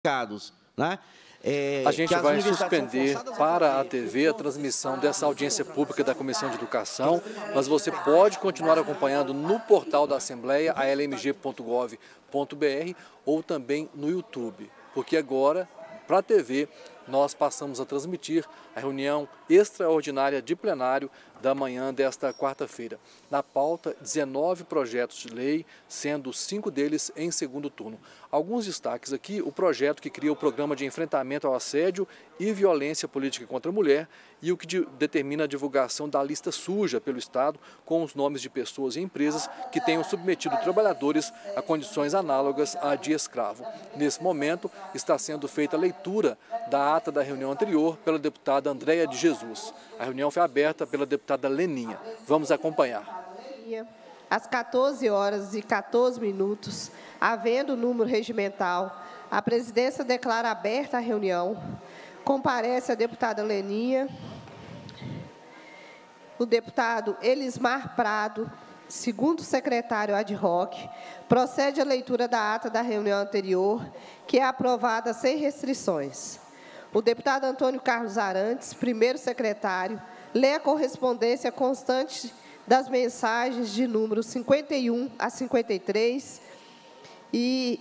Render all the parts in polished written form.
né? A gente vai suspender para a TV a transmissão dessa audiência pública da Comissão de Educação, mas você pode continuar acompanhando no portal da Assembleia, almg.gov.br, ou também no YouTube, porque agora, para a TV, nós passamos a transmitir a reunião extraordinária de plenário da manhã desta quarta-feira. Na pauta, 19 projetos de lei, sendo 5 deles em segundo turno. Alguns destaques aqui: o projeto que cria o Programa de Enfrentamento ao Assédio e Violência Política contra a Mulher e o que determina a divulgação da lista suja pelo Estado com os nomes de pessoas e empresas que tenham submetido trabalhadores a condições análogas à de escravo. Nesse momento, está sendo feita a leitura da ata da reunião anterior pela deputada Andréia de Jesus. A reunião foi aberta pela deputada Leninha. Vamos acompanhar. Às 14h14, havendo número regimental, a presidência declara aberta a reunião. Comparece a deputada Leninha, o deputado Elismar Prado, segundo secretário ad hoc, procede a leitura da ata da reunião anterior, que é aprovada sem restrições. O deputado Antônio Carlos Arantes, primeiro secretário, lê a correspondência constante das mensagens de número 51 a 53 e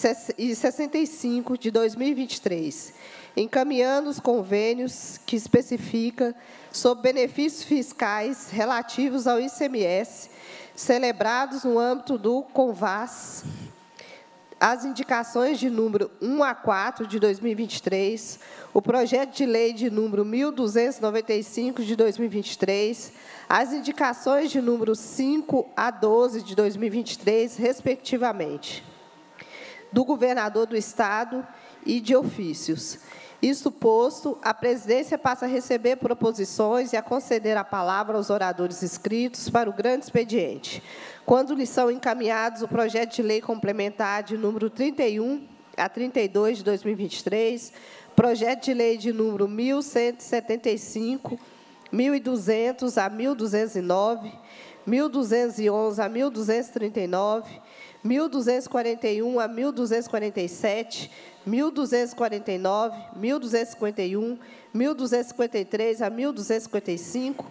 65 de 2023, encaminhando os convênios que especifica sobre benefícios fiscais relativos ao ICMS, celebrados no âmbito do CONVAS, as indicações de número 1 a 4 de 2023, o projeto de lei de número 1295 de 2023, as indicações de número 5 a 12 de 2023, respectivamente, do governador do Estado e de ofícios. Isto posto, a presidência passa a receber proposições e a conceder a palavra aos oradores inscritos para o grande expediente, quando lhes são encaminhados o projeto de lei complementar de número 31 a 32 de 2023, projeto de lei de número 1175, 1200 a 1209, 1211 a 1239, 1241 a 1247, 1249, 1251, 1253 a 1255,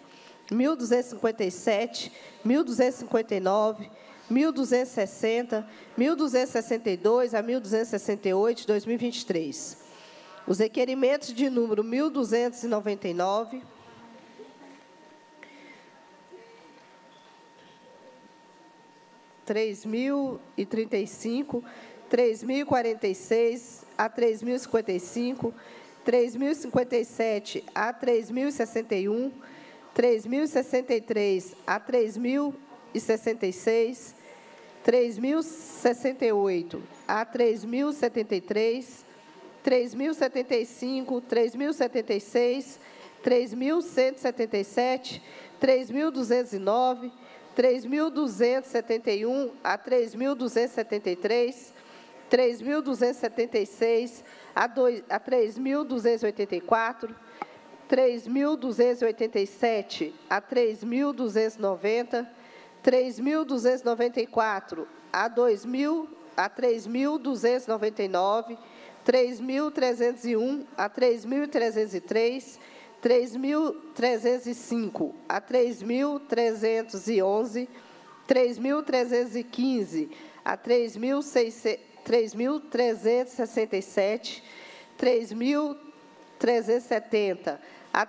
1257, 1259, 1260, 1262 a 1268 de 2023. Os requerimentos de número 1299, 3.035, 3.046 a 3.055, 3.057 a 3.061, 3.063 a 3.066, 3.068 a 3.073, 3.075, 3.076, 3.177, 3.209, 3.271 a 3.273, 3.276 a 3.284, 3.287 a 3.290, 3.294 a 3.299, 3.301 a 3.303, 3.305 a 3.311, 3.315 a 3.367, 3.370 a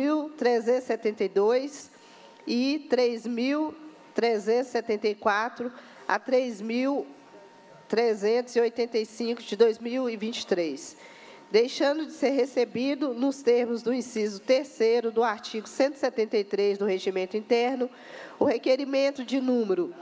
3.372 e 3.374 a 3.385 de 2023. Deixando de ser recebido nos termos do inciso 3º do artigo 173 do Regimento Interno, o requerimento de número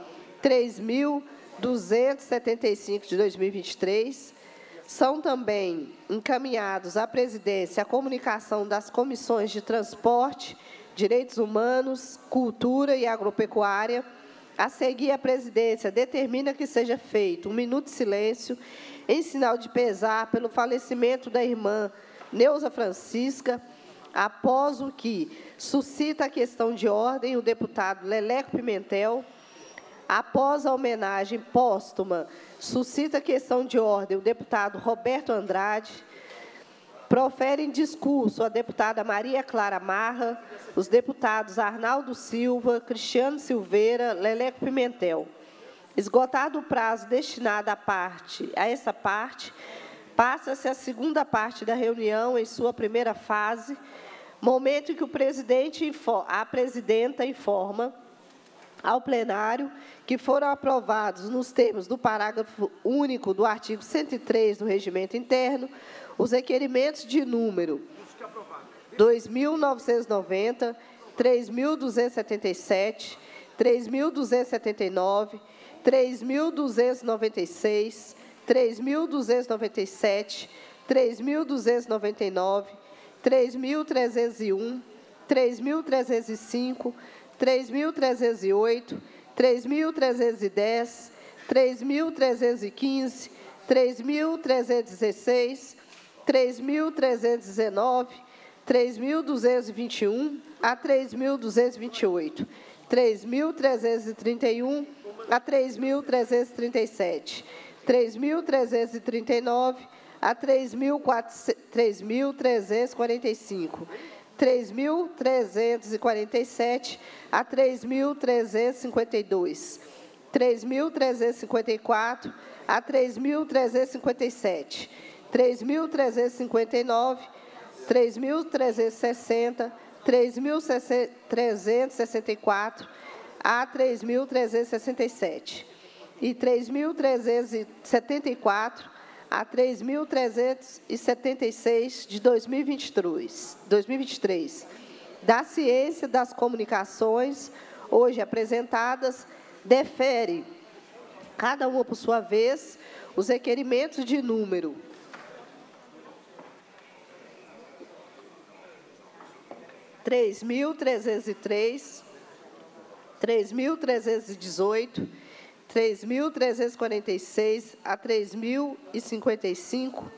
3.275 de 2023, são também encaminhados à presidência a comunicação das comissões de Transporte, Direitos Humanos, Cultura e Agropecuária. A seguir, a presidência determina que seja feito um minuto de silêncio em sinal de pesar pelo falecimento da irmã Neuza Francisca, após o que suscita a questão de ordem o deputado Leleco Pimentel, após a homenagem póstuma Suscita questão de ordem o deputado Roberto Andrade. Profere em discurso a deputada Maria Clara Marra, os deputados Arnaldo Silva, Cristiano Silveira, Leleco Pimentel. Esgotado o prazo destinado a essa parte, passa-se a segunda parte da reunião em sua primeira fase, momento em que a presidenta informa ao plenário que foram aprovados, nos termos do parágrafo único do artigo 103 do Regimento Interno, os requerimentos de número 2.990, 3.277, 3.279, 3.296, 3.297, 3.299, 3.301, 3.305, 3.308, 3.310, 3.315, 3.316, 3.319, 3.221 a 3.228, 3.331 a 3.337, 3.339 a 3.345, 3.347 a 3.352, 3.354 a 3.357, 3.359, 3.360, 3.364 a 3.367 e 3.374 a 3.376 de 2023. Da Ciência das Comunicações, hoje apresentadas, defere, cada uma por sua vez, os requerimentos de número 3.303, 3.318, 3.346 a 3.055,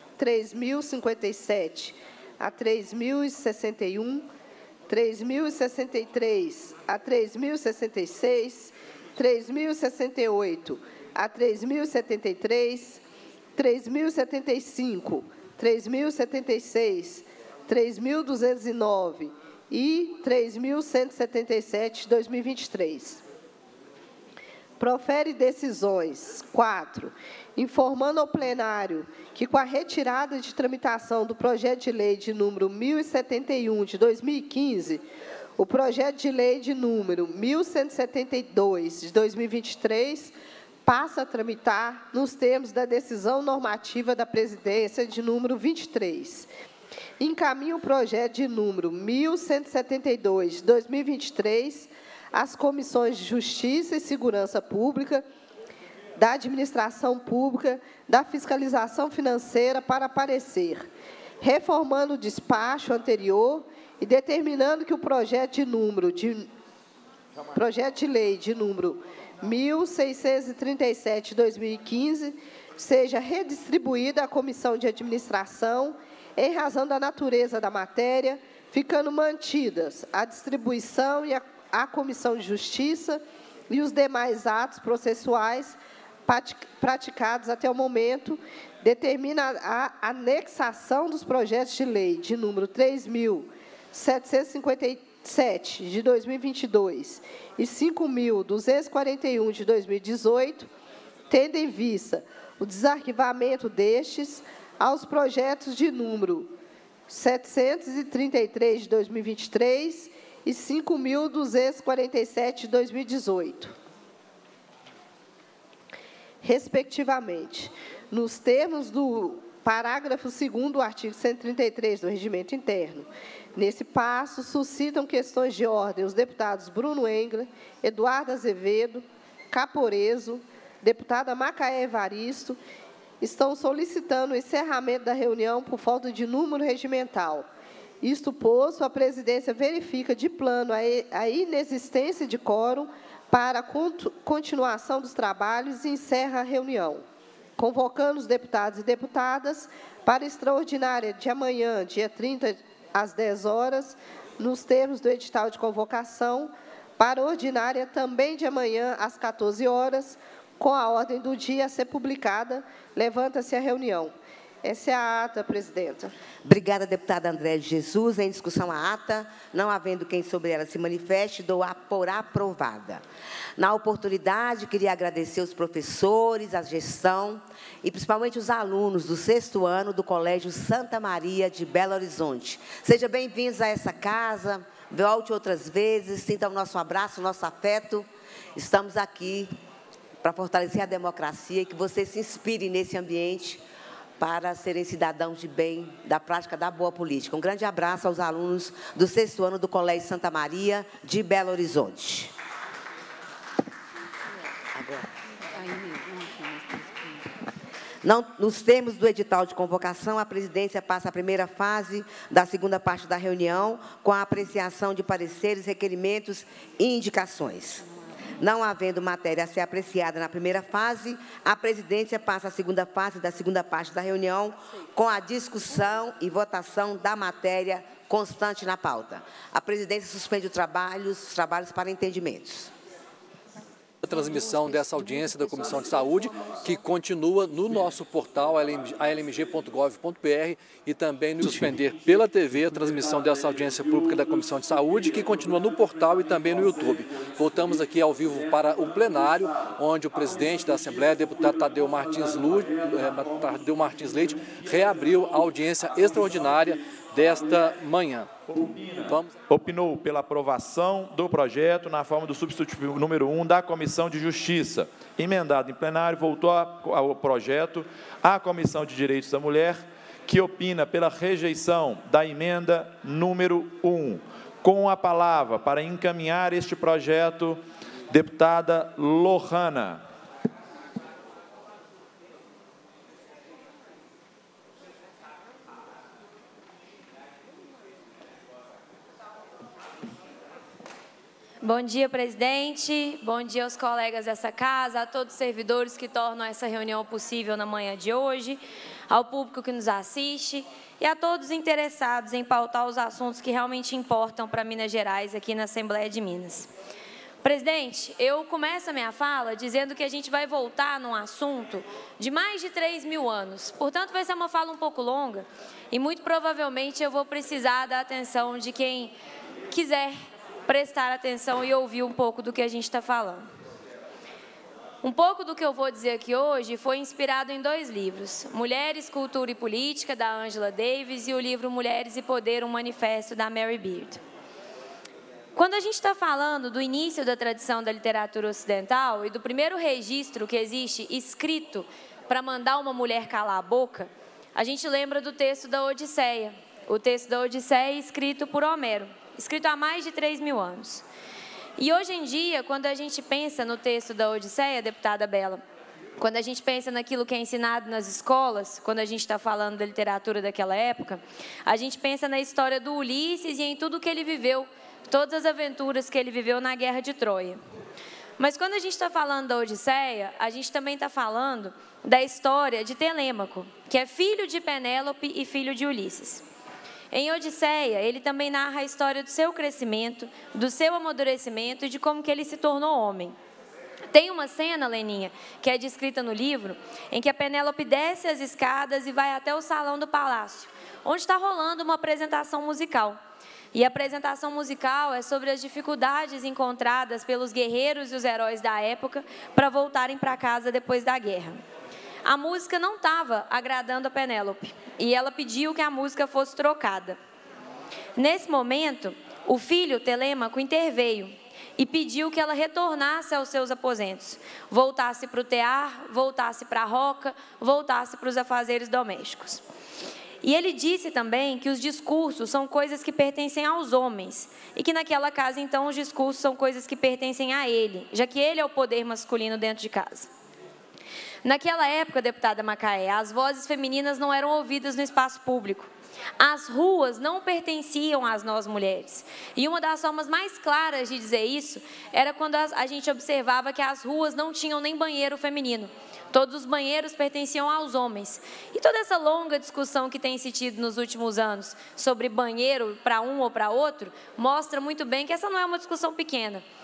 3.057 a 3.061, 3.063 a 3.066, 3.068 a 3.073, 3.075, 3.076, 3.209 e 3.177 de 2023. Profere decisões. 4. Informando ao plenário que, com a retirada de tramitação do projeto de lei de número 1071 de 2015, o projeto de lei de número 1172 de 2023 passa a tramitar nos termos da decisão normativa da presidência de número 23. Encaminha o projeto de número 1172 de 2023 às comissões de Justiça e Segurança Pública, da Administração Pública, da Fiscalização Financeira para parecer, reformando o despacho anterior e determinando que o projeto de lei de número 1637 de 2015 seja redistribuída à Comissão de Administração em razão da natureza da matéria, ficando mantidas a distribuição e a Comissão de Justiça e os demais atos processuais praticados até o momento, determina a anexação dos projetos de lei de número 3.757 de 2022 e 5.241 de 2018, tendo em vista o desarquivamento destes aos projetos de número 733 de 2023 e 5.247 de 2018, respectivamente. Nos termos do parágrafo 2º do artigo 133 do Regimento Interno, nesse passo, suscitam questões de ordem os deputados Bruno Engler, Eduardo Azevedo, Caporeso, deputada Macaé Evaristo, estão solicitando o encerramento da reunião por falta de número regimental. Isto posto, a presidência verifica de plano a inexistência de quórum para a continuação dos trabalhos e encerra a reunião, convocando os deputados e deputadas para a extraordinária de amanhã, dia 30, às 10 horas, nos termos do edital de convocação, para a ordinária também de amanhã, às 14 horas, com a ordem do dia a ser publicada. Levanta-se a reunião. Essa é a ata, presidenta. Obrigada, deputada André de Jesus. Em discussão a ata, não havendo quem sobre ela se manifeste, dou por aprovada. Na oportunidade, queria agradecer os professores, a gestão e principalmente os alunos do 6º ano do Colégio Santa Maria de Belo Horizonte. Sejam bem-vindos a essa casa, volte outras vezes, sintam o nosso abraço, o nosso afeto. Estamos aqui para fortalecer a democracia e que vocês se inspirem nesse ambiente para serem cidadãos de bem, da prática da boa política. Um grande abraço aos alunos do 6º ano do Colégio Santa Maria de Belo Horizonte. Nos termos do edital de convocação, a presidência passa a primeira fase da segunda parte da reunião, com a apreciação de pareceres, requerimentos e indicações. Não havendo matéria a ser apreciada na primeira fase, a presidência passa à segunda fase da segunda parte da reunião, com a discussão e votação da matéria constante na pauta. A presidência suspende os trabalhos para entendimentos. A transmissão dessa audiência da Comissão de Saúde, que continua no nosso portal almg.gov.br e também no suspender pela TV a transmissão dessa audiência pública da Comissão de Saúde, que continua no portal e também no YouTube. Voltamos aqui ao vivo para o plenário, onde o presidente da Assembleia, deputado Tadeu Martins Leite, reabriu a audiência extraordinária desta manhã. Opinou pela aprovação do projeto na forma do substitutivo número 1 da Comissão de Justiça. Emendado em plenário, voltou ao projeto a Comissão de Direitos da Mulher, que opina pela rejeição da emenda número 1. Com a palavra para encaminhar este projeto, deputada Lohana. Bom dia, presidente. Bom dia aos colegas dessa casa, a todos os servidores que tornam essa reunião possível na manhã de hoje, ao público que nos assiste e a todos os interessados em pautar os assuntos que realmente importam para Minas Gerais aqui na Assembleia de Minas. Presidente, eu começo a minha fala dizendo que a gente vai voltar num assunto de mais de 3.000 anos. Portanto, vai ser uma fala um pouco longa e muito provavelmente eu vou precisar da atenção de quem quiser prestar atenção e ouvir um pouco do que a gente está falando. Um pouco do que eu vou dizer aqui hoje foi inspirado em 2 livros, Mulheres, Cultura e Política, da Angela Davis, e o livro Mulheres e Poder, um manifesto, da Mary Beard. Quando a gente está falando do início da tradição da literatura ocidental e do primeiro registro que existe escrito para mandar uma mulher calar a boca, a gente lembra do texto da Odisseia. O texto da Odisseia escrito por Homero, escrito há mais de 3.000 anos. E hoje em dia, quando a gente pensa no texto da Odisseia, deputada Bela, quando a gente pensa naquilo que é ensinado nas escolas, quando a gente está falando da literatura daquela época, a gente pensa na história do Ulisses e em tudo que ele viveu, todas as aventuras que ele viveu na Guerra de Troia. Mas quando a gente está falando da Odisseia, a gente também está falando da história de Telêmaco, que é filho de Penélope e filho de Ulisses. Em Odisseia, ele também narra a história do seu crescimento, do seu amadurecimento e de como que ele se tornou homem. Tem uma cena, Leninha, que é descrita no livro, em que a Penélope desce as escadas e vai até o salão do palácio, onde está rolando uma apresentação musical. E a apresentação musical é sobre as dificuldades encontradas pelos guerreiros e os heróis da época para voltarem para casa depois da guerra. A música não estava agradando a Penélope e ela pediu que a música fosse trocada. Nesse momento, o filho, Telêmaco, interveio e pediu que ela retornasse aos seus aposentos, voltasse para o tear, voltasse para a roca, voltasse para os afazeres domésticos. E ele disse também que os discursos são coisas que pertencem aos homens e que naquela casa, então, os discursos são coisas que pertencem a ele, já que ele é o poder masculino dentro de casa. Naquela época, deputada Macaé, as vozes femininas não eram ouvidas no espaço público. As ruas não pertenciam às nós mulheres. E uma das formas mais claras de dizer isso era quando a gente observava que as ruas não tinham nem banheiro feminino. Todos os banheiros pertenciam aos homens. E toda essa longa discussão que tem se tido nos últimos anos sobre banheiro para um ou para outro, mostra muito bem que essa não é uma discussão pequena.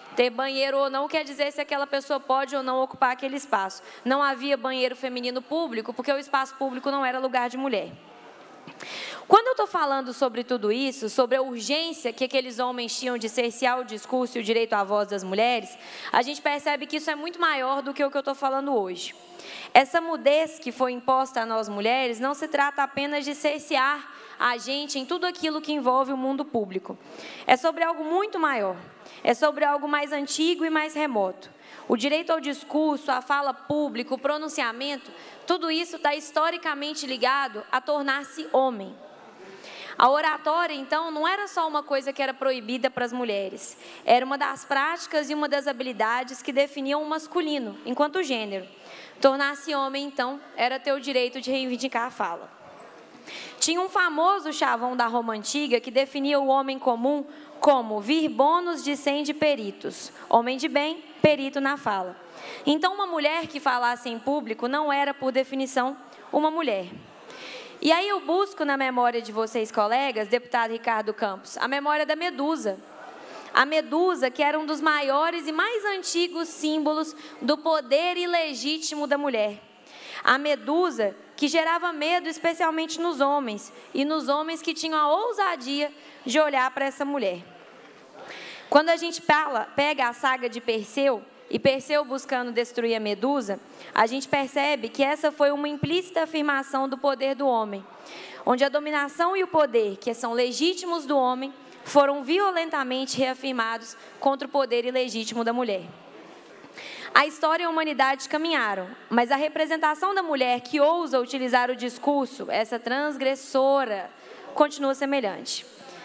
Ter banheiro ou não quer dizer se aquela pessoa pode ou não ocupar aquele espaço. Não havia banheiro feminino público, porque o espaço público não era lugar de mulher. Quando eu estou falando sobre tudo isso, sobre a urgência que aqueles homens tinham de cercear o discurso e o direito à voz das mulheres, a gente percebe que isso é muito maior do que o que eu estou falando hoje. Essa mudez que foi imposta a nós mulheres não se trata apenas de cercear a gente em tudo aquilo que envolve o mundo público. É sobre algo muito maior. É sobre algo mais antigo e mais remoto. O direito ao discurso, à fala pública, o pronunciamento, tudo isso está historicamente ligado a tornar-se homem. A oratória, então, não era só uma coisa que era proibida para as mulheres. Era uma das práticas e uma das habilidades que definiam o masculino, enquanto gênero. Tornar-se homem, então, era ter o direito de reivindicar a fala. Tinha um famoso chavão da Roma Antiga que definia o homem comum como vir bônus dicende peritos, homem de bem, perito na fala. Então, uma mulher que falasse em público não era, por definição, uma mulher. E aí eu busco na memória de vocês, colegas, deputado Ricardo Campos, a memória da Medusa. A Medusa, que era um dos maiores e mais antigos símbolos do poder ilegítimo da mulher. A Medusa, que gerava medo especialmente nos homens, e nos homens que tinham a ousadia de olhar para essa mulher. Quando a gente pega a saga de Perseu, e Perseu buscando destruir a Medusa, a gente percebe que essa foi uma implícita afirmação do poder do homem, onde a dominação e o poder, que são legítimos do homem, foram violentamente reafirmados contra o poder ilegítimo da mulher. A história e a humanidade caminharam, mas a representação da mulher que ousa utilizar o discurso, essa transgressora, continua semelhante.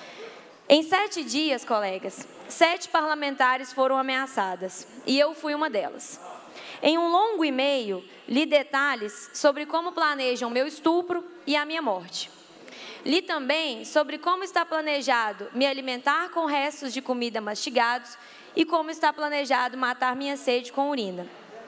Em 7 dias, colegas, 7 parlamentares foram ameaçadas, e eu fui uma delas. Em um longo e-mail, li detalhes sobre como planejam meu estupro e a minha morte. Li também sobre como está planejado me alimentar com restos de comida mastigados e como está planejado matar minha sede com urina.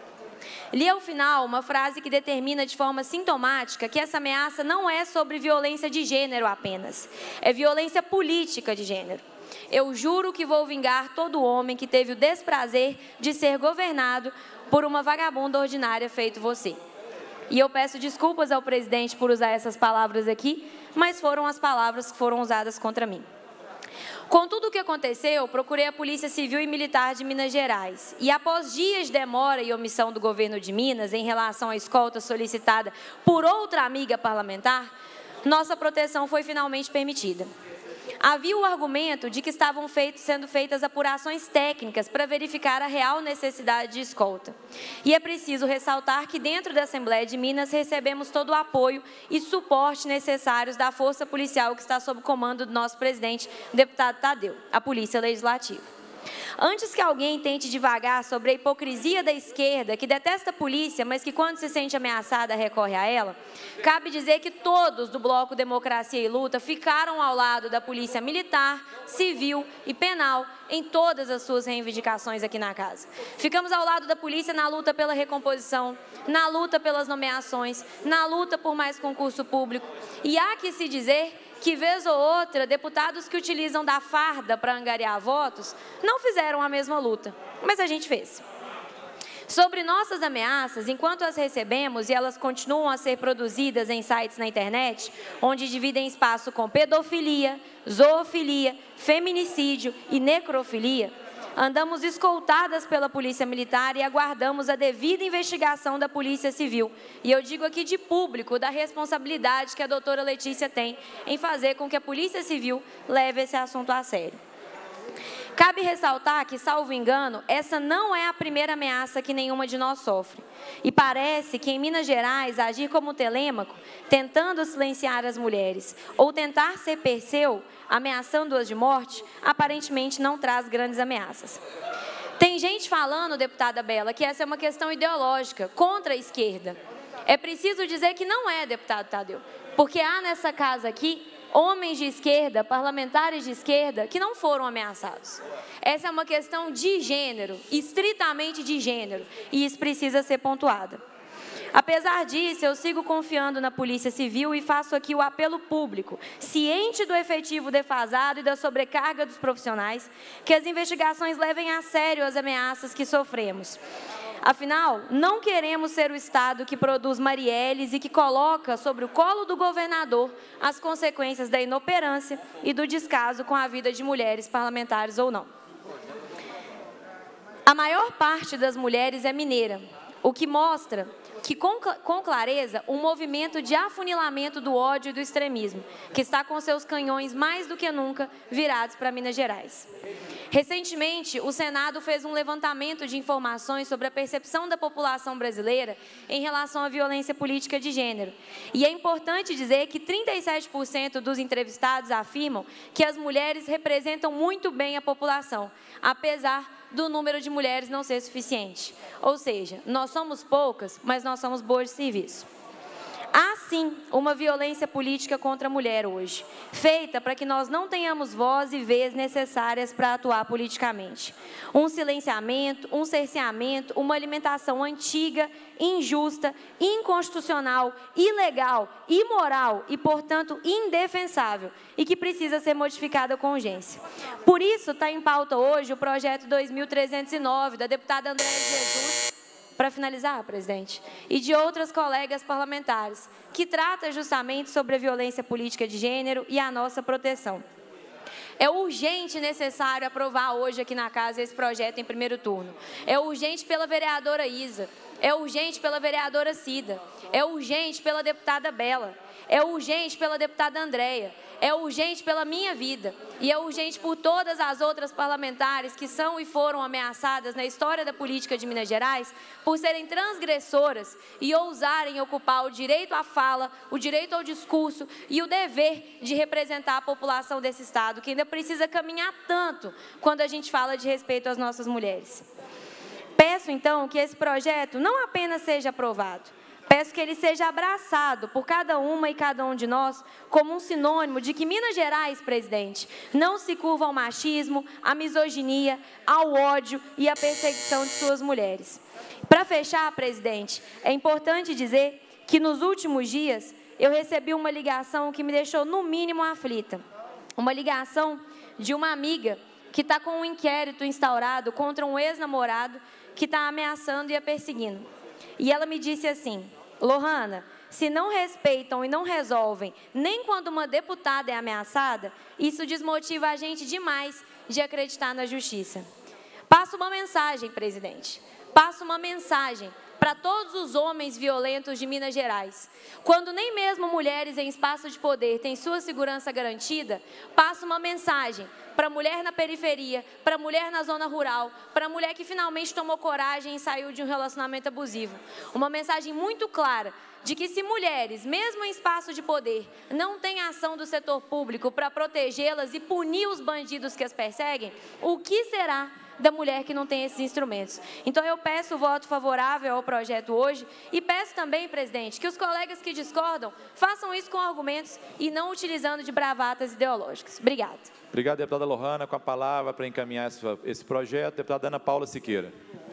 Li ao final uma frase que determina de forma sintomática que essa ameaça não é sobre violência de gênero apenas, é violência política de gênero. Eu juro que vou vingar todo homem que teve o desprazer de ser governado por uma vagabunda ordinária feito você. E eu peço desculpas ao presidente por usar essas palavras aqui, mas foram as palavras que foram usadas contra mim. Com tudo o que aconteceu, procurei a Polícia Civil e Militar de Minas Gerais. E após dias de demora e omissão do governo de Minas em relação à escolta solicitada por outra amiga parlamentar, nossa proteção foi finalmente permitida. Havia o argumento de que estavam sendo feitas apurações técnicas para verificar a real necessidade de escolta. E é preciso ressaltar que dentro da Assembleia de Minas recebemos todo o apoio e suporte necessários da Força Policial que está sob comando do nosso presidente, deputado Tadeu, a Polícia Legislativa. Antes que alguém tente divagar sobre a hipocrisia da esquerda, que detesta a polícia, mas que quando se sente ameaçada recorre a ela, cabe dizer que todos do Bloco Democracia e Luta ficaram ao lado da polícia militar, civil e penal em todas as suas reivindicações aqui na casa. Ficamos ao lado da polícia na luta pela recomposição, na luta pelas nomeações, na luta por mais concurso público. E há que se dizer que, vez ou outra, deputados que utilizam da farda para angariar votos não fizeram a mesma luta, mas a gente fez. Sobre nossas ameaças, enquanto as recebemos e elas continuam a ser produzidas em sites na internet, onde dividem espaço com pedofilia, zoofilia, feminicídio e necrofilia, andamos escoltadas pela Polícia Militar e aguardamos a devida investigação da Polícia Civil. E eu digo aqui de público da responsabilidade que a doutora Letícia tem em fazer com que a Polícia Civil leve esse assunto a sério. Cabe ressaltar que, salvo engano, essa não é a primeira ameaça que nenhuma de nós sofre. E parece que em Minas Gerais, agir como Telêmaco, tentando silenciar as mulheres, ou tentar ser Perseu, ameaçando-as de morte, aparentemente não traz grandes ameaças. Tem gente falando, deputada Bela, que essa é uma questão ideológica, contra a esquerda. É preciso dizer que não é, deputado Tadeu, porque há nessa casa aqui homens de esquerda, parlamentares de esquerda, que não foram ameaçados. Essa é uma questão de gênero, estritamente de gênero, e isso precisa ser pontuado. Apesar disso, eu sigo confiando na Polícia Civil e faço aqui o apelo público, ciente do efetivo defasado e da sobrecarga dos profissionais, que as investigações levem a sério as ameaças que sofremos. Afinal, não queremos ser o Estado que produz Marielles e que coloca sobre o colo do governador as consequências da inoperância e do descaso com a vida de mulheres parlamentares ou não. A maior parte das mulheres é mineira, o que mostra que, com clareza, um movimento de afunilamento do ódio e do extremismo, que está com seus canhões mais do que nunca virados para Minas Gerais. Recentemente, o Senado fez um levantamento de informações sobre a percepção da população brasileira em relação à violência política de gênero. E é importante dizer que 37% dos entrevistados afirmam que as mulheres representam muito bem a população, apesar do número de mulheres não ser suficiente. Ou seja, nós somos poucas, mas nós somos boas de serviço. Há, sim, uma violência política contra a mulher hoje, feita para que nós não tenhamos voz e vez necessárias para atuar politicamente. Um silenciamento, um cerceamento, uma alimentação antiga, injusta, inconstitucional, ilegal, imoral e, portanto, indefensável, e que precisa ser modificada com urgência. Por isso, está em pauta hoje o projeto 2309, da deputada Andréa Jesus, para finalizar, presidente, e de outras colegas parlamentares, que trata justamente sobre a violência política de gênero e a nossa proteção. É urgente e necessário aprovar hoje aqui na casa esse projeto em primeiro turno. É urgente pela vereadora Isa, é urgente pela vereadora Cida, é urgente pela deputada Bela, é urgente pela deputada Andréia, é urgente pela minha vida e é urgente por todas as outras parlamentares que são e foram ameaçadas na história da política de Minas Gerais por serem transgressoras e ousarem ocupar o direito à fala, o direito ao discurso e o dever de representar a população desse Estado, que ainda precisa caminhar tanto quando a gente fala de respeito às nossas mulheres. Peço, então, que esse projeto não apenas seja aprovado, peço que ele seja abraçado por cada uma e cada um de nós como um sinônimo de que Minas Gerais, presidente, não se curva ao machismo, à misoginia, ao ódio e à perseguição de suas mulheres. Para fechar, presidente, é importante dizer que nos últimos dias eu recebi uma ligação que me deixou no mínimo aflita. Uma ligação de uma amiga que está com um inquérito instaurado contra um ex-namorado que está ameaçando e a perseguindo. E ela me disse assim: Lohana, se não respeitam e não resolvem, nem quando uma deputada é ameaçada, isso desmotiva a gente demais de acreditar na justiça. Passo uma mensagem, presidente. Passo uma mensagem para todos os homens violentos de Minas Gerais. Quando nem mesmo mulheres em espaço de poder têm sua segurança garantida, passo uma mensagem para a mulher na periferia, para a mulher na zona rural, para a mulher que finalmente tomou coragem e saiu de um relacionamento abusivo. Uma mensagem muito clara de que se mulheres, mesmo em espaço de poder, não têm ação do setor público para protegê-las e punir os bandidos que as perseguem, o que será da mulher que não tem esses instrumentos? Então, eu peço o voto favorável ao projeto hoje e peço também, presidente, que os colegas que discordam façam isso com argumentos e não utilizando de bravatas ideológicas. Obrigada. Obrigado, deputada Lohana. Com a palavra para encaminhar esse projeto, deputada Ana Paula Siqueira.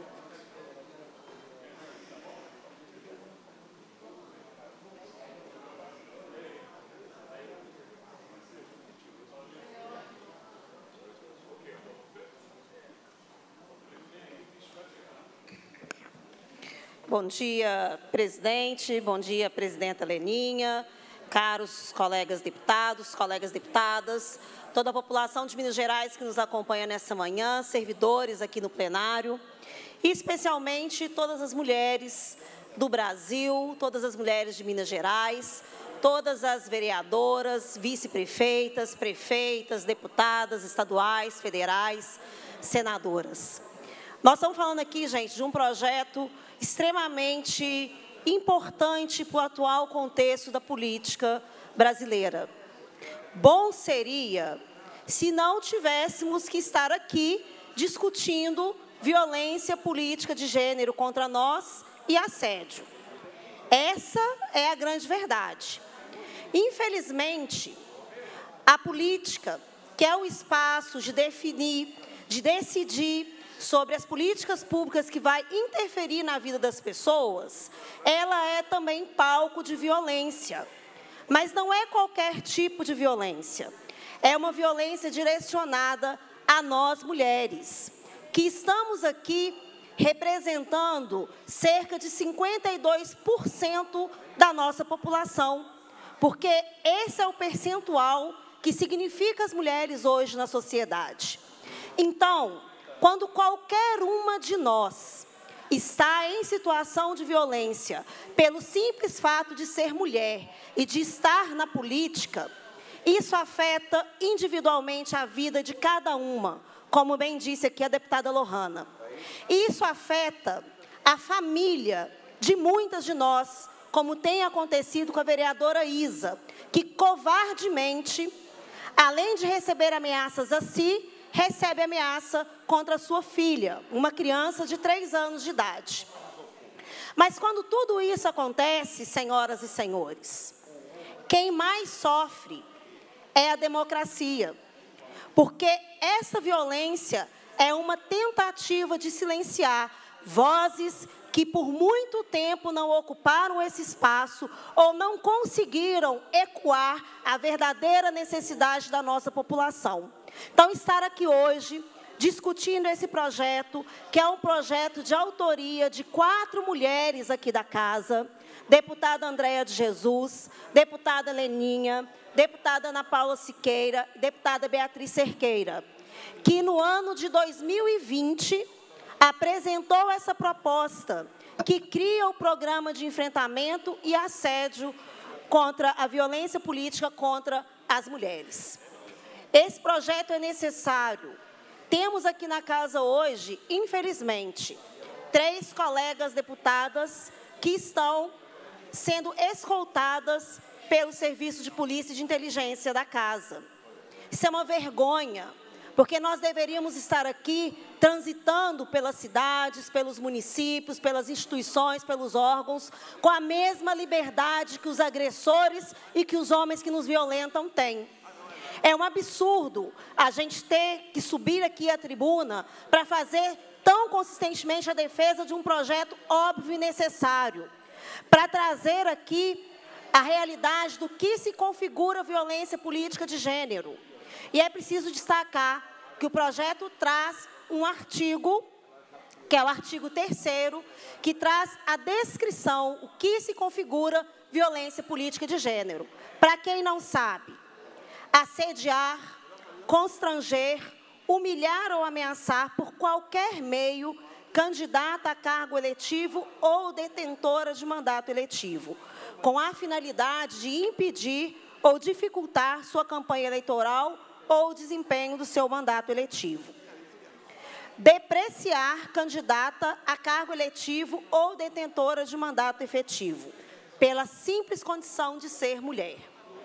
Bom dia, presidente. Bom dia, presidenta Leninha, caros colegas deputados, colegas deputadas, toda a população de Minas Gerais que nos acompanha nessa manhã, servidores aqui no plenário, e especialmente todas as mulheres do Brasil, todas as mulheres de Minas Gerais, todas as vereadoras, vice-prefeitas, prefeitas, deputadas estaduais, federais, senadoras. Nós estamos falando aqui, gente, de um projeto extremamente importante para o atual contexto da política brasileira. Bom seria se não tivéssemos que estar aqui discutindo violência política de gênero contra nós e assédio. Essa é a grande verdade. Infelizmente, a política, que é o espaço de definir, de decidir sobre as políticas públicas que vai interferir na vida das pessoas, ela é também palco de violência. Mas não é qualquer tipo de violência. É uma violência direcionada a nós, mulheres, que estamos aqui representando cerca de 52% da nossa população, porque esse é o percentual que significa as mulheres hoje na sociedade. Então, quando qualquer uma de nós está em situação de violência pelo simples fato de ser mulher e de estar na política, isso afeta individualmente a vida de cada uma, como bem disse aqui a deputada Lohana. Isso afeta a família de muitas de nós, como tem acontecido com a vereadora Isa, que covardemente, além de receber ameaças a si, recebe ameaça contra a sua filha, uma criança de 3 anos de idade. Mas quando tudo isso acontece, senhoras e senhores, quem mais sofre é a democracia, porque essa violência é uma tentativa de silenciar vozes que por muito tempo não ocuparam esse espaço ou não conseguiram ecoar a verdadeira necessidade da nossa população. Então, estar aqui hoje discutindo esse projeto, que é um projeto de autoria de 4 mulheres aqui da casa, deputada Andréia de Jesus, deputada Leninha, deputada Ana Paula Siqueira, deputada Beatriz Cerqueira, que no ano de 2020 apresentou essa proposta que cria o programa de enfrentamento e assédio contra a violência política contra as mulheres. Esse projeto é necessário. Temos aqui na casa hoje, infelizmente, 3 colegas deputadas que estão sendo escoltadas pelo Serviço de Polícia e de Inteligência da casa. Isso é uma vergonha, porque nós deveríamos estar aqui transitando pelas cidades, pelos municípios, pelas instituições, pelos órgãos, com a mesma liberdade que os agressores e que os homens que nos violentam têm. É um absurdo a gente ter que subir aqui à tribuna para fazer tão consistentemente a defesa de um projeto óbvio e necessário, para trazer aqui a realidade do que se configura a violência política de gênero. E é preciso destacar que o projeto traz um artigo, que é o artigo 3º, que traz a descrição, o que se configura violência política de gênero. Para quem não sabe, assediar, constranger, humilhar ou ameaçar por qualquer meio candidata a cargo eletivo ou detentora de mandato eletivo, com a finalidade de impedir ou dificultar sua campanha eleitoral ou o desempenho do seu mandato eletivo. Depreciar candidata a cargo eletivo ou detentora de mandato efetivo, pela simples condição de ser mulher.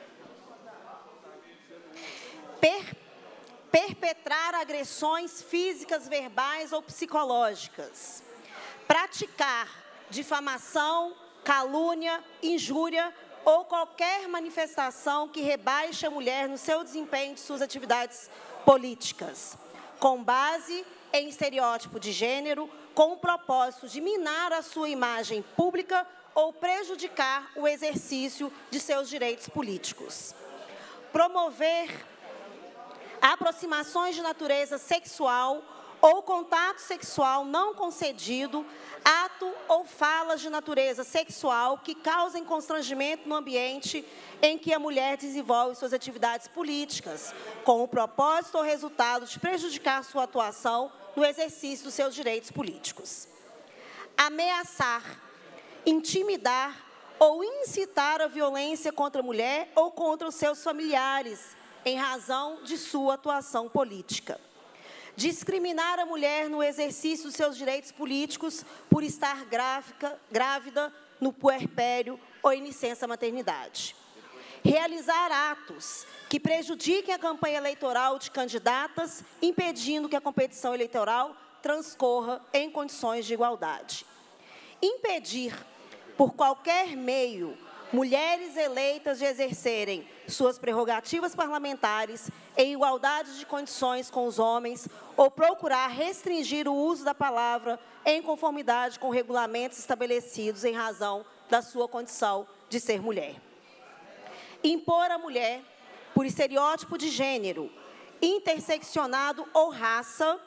Perpetrar agressões físicas, verbais ou psicológicas. Praticar difamação, calúnia, injúria ou qualquer manifestação que rebaixe a mulher no seu desempenho de suas atividades políticas, com base em estereótipo de gênero, com o propósito de minar a sua imagem pública ou prejudicar o exercício de seus direitos políticos. Promover aproximações de natureza sexual ou contato sexual não concedido, ato ou falas de natureza sexual que causem constrangimento no ambiente em que a mulher desenvolve suas atividades políticas, com o propósito ou resultado de prejudicar sua atuação no exercício dos seus direitos políticos. Ameaçar, intimidar ou incitar a violência contra a mulher ou contra os seus familiares, em razão de sua atuação política. Discriminar a mulher no exercício dos seus direitos políticos por estar grávida, no puerpério ou em licença maternidade. Realizar atos que prejudiquem a campanha eleitoral de candidatas, impedindo que a competição eleitoral transcorra em condições de igualdade. Impedir, por qualquer meio, mulheres eleitas de exercerem suas prerrogativas parlamentares em igualdade de condições com os homens ou procurar restringir o uso da palavra em conformidade com regulamentos estabelecidos em razão da sua condição de ser mulher. Impor à mulher, por estereótipo de gênero, interseccionado ou raça,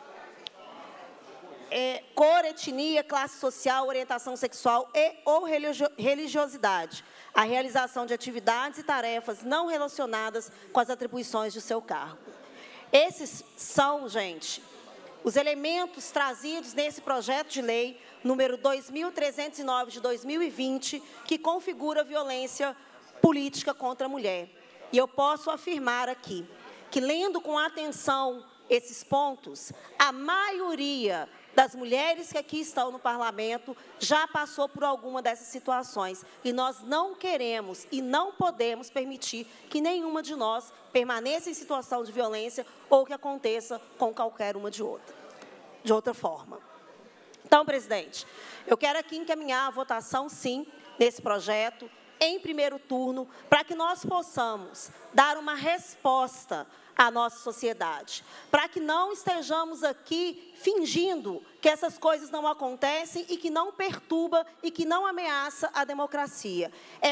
cor, etnia, classe social, orientação sexual e ou religiosidade, a realização de atividades e tarefas não relacionadas com as atribuições de seu cargo. Esses são, gente, os elementos trazidos nesse projeto de lei número 2309 de 2020, que configura a violência política contra a mulher. E eu posso afirmar aqui que, lendo com atenção esses pontos, a maioria das mulheres que aqui estão no parlamento já passou por alguma dessas situações. E nós não queremos e não podemos permitir que nenhuma de nós permaneça em situação de violência ou que aconteça com qualquer uma de outra forma. Então, presidente, eu quero aqui encaminhar a votação, sim, nesse projeto, em primeiro turno, para que nós possamos dar uma resposta à nossa sociedade, para que não estejamos aqui fingindo que essas coisas não acontecem e que não perturba e que não ameaça a democracia.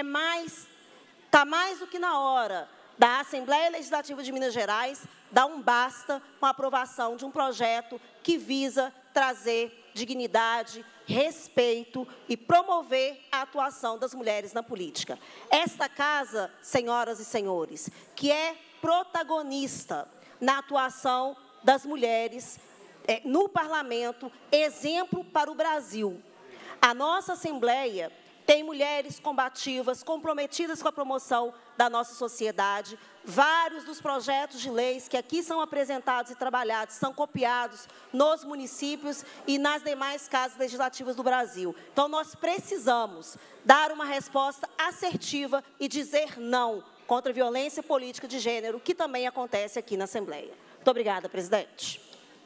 Está mais do que na hora da Assembleia Legislativa de Minas Gerais dar um basta com a aprovação de um projeto que visa trazer dignidade, respeito e promover a atuação das mulheres na política. Esta casa, senhoras e senhores, que é protagonista na atuação das mulheres no parlamento, exemplo para o Brasil. A nossa Assembleia tem mulheres combativas, comprometidas com a promoção da nossa sociedade. Vários dos projetos de leis que aqui são apresentados e trabalhados são copiados nos municípios e nas demais casas legislativas do Brasil. Então, nós precisamos dar uma resposta assertiva e dizer não contra a violência política de gênero, que também acontece aqui na Assembleia. Muito obrigada, presidente.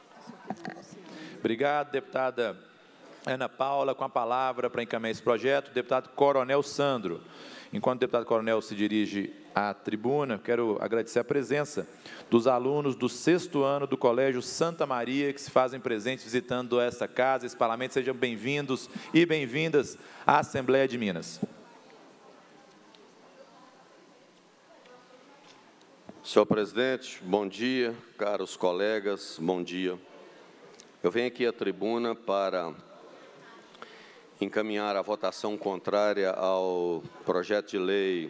Obrigado, deputada Ana Paula. Com a palavra para encaminhar esse projeto, o deputado Coronel Sandro. Enquanto o deputado Coronel se dirige à tribuna, quero agradecer a presença dos alunos do 6º ano do Colégio Santa Maria, que se fazem presentes visitando esta casa, esse parlamento. Sejam bem-vindos e bem-vindas à Assembleia de Minas. Senhor presidente, bom dia, caros colegas, bom dia. Eu venho aqui à tribuna para encaminhar a votação contrária ao projeto de lei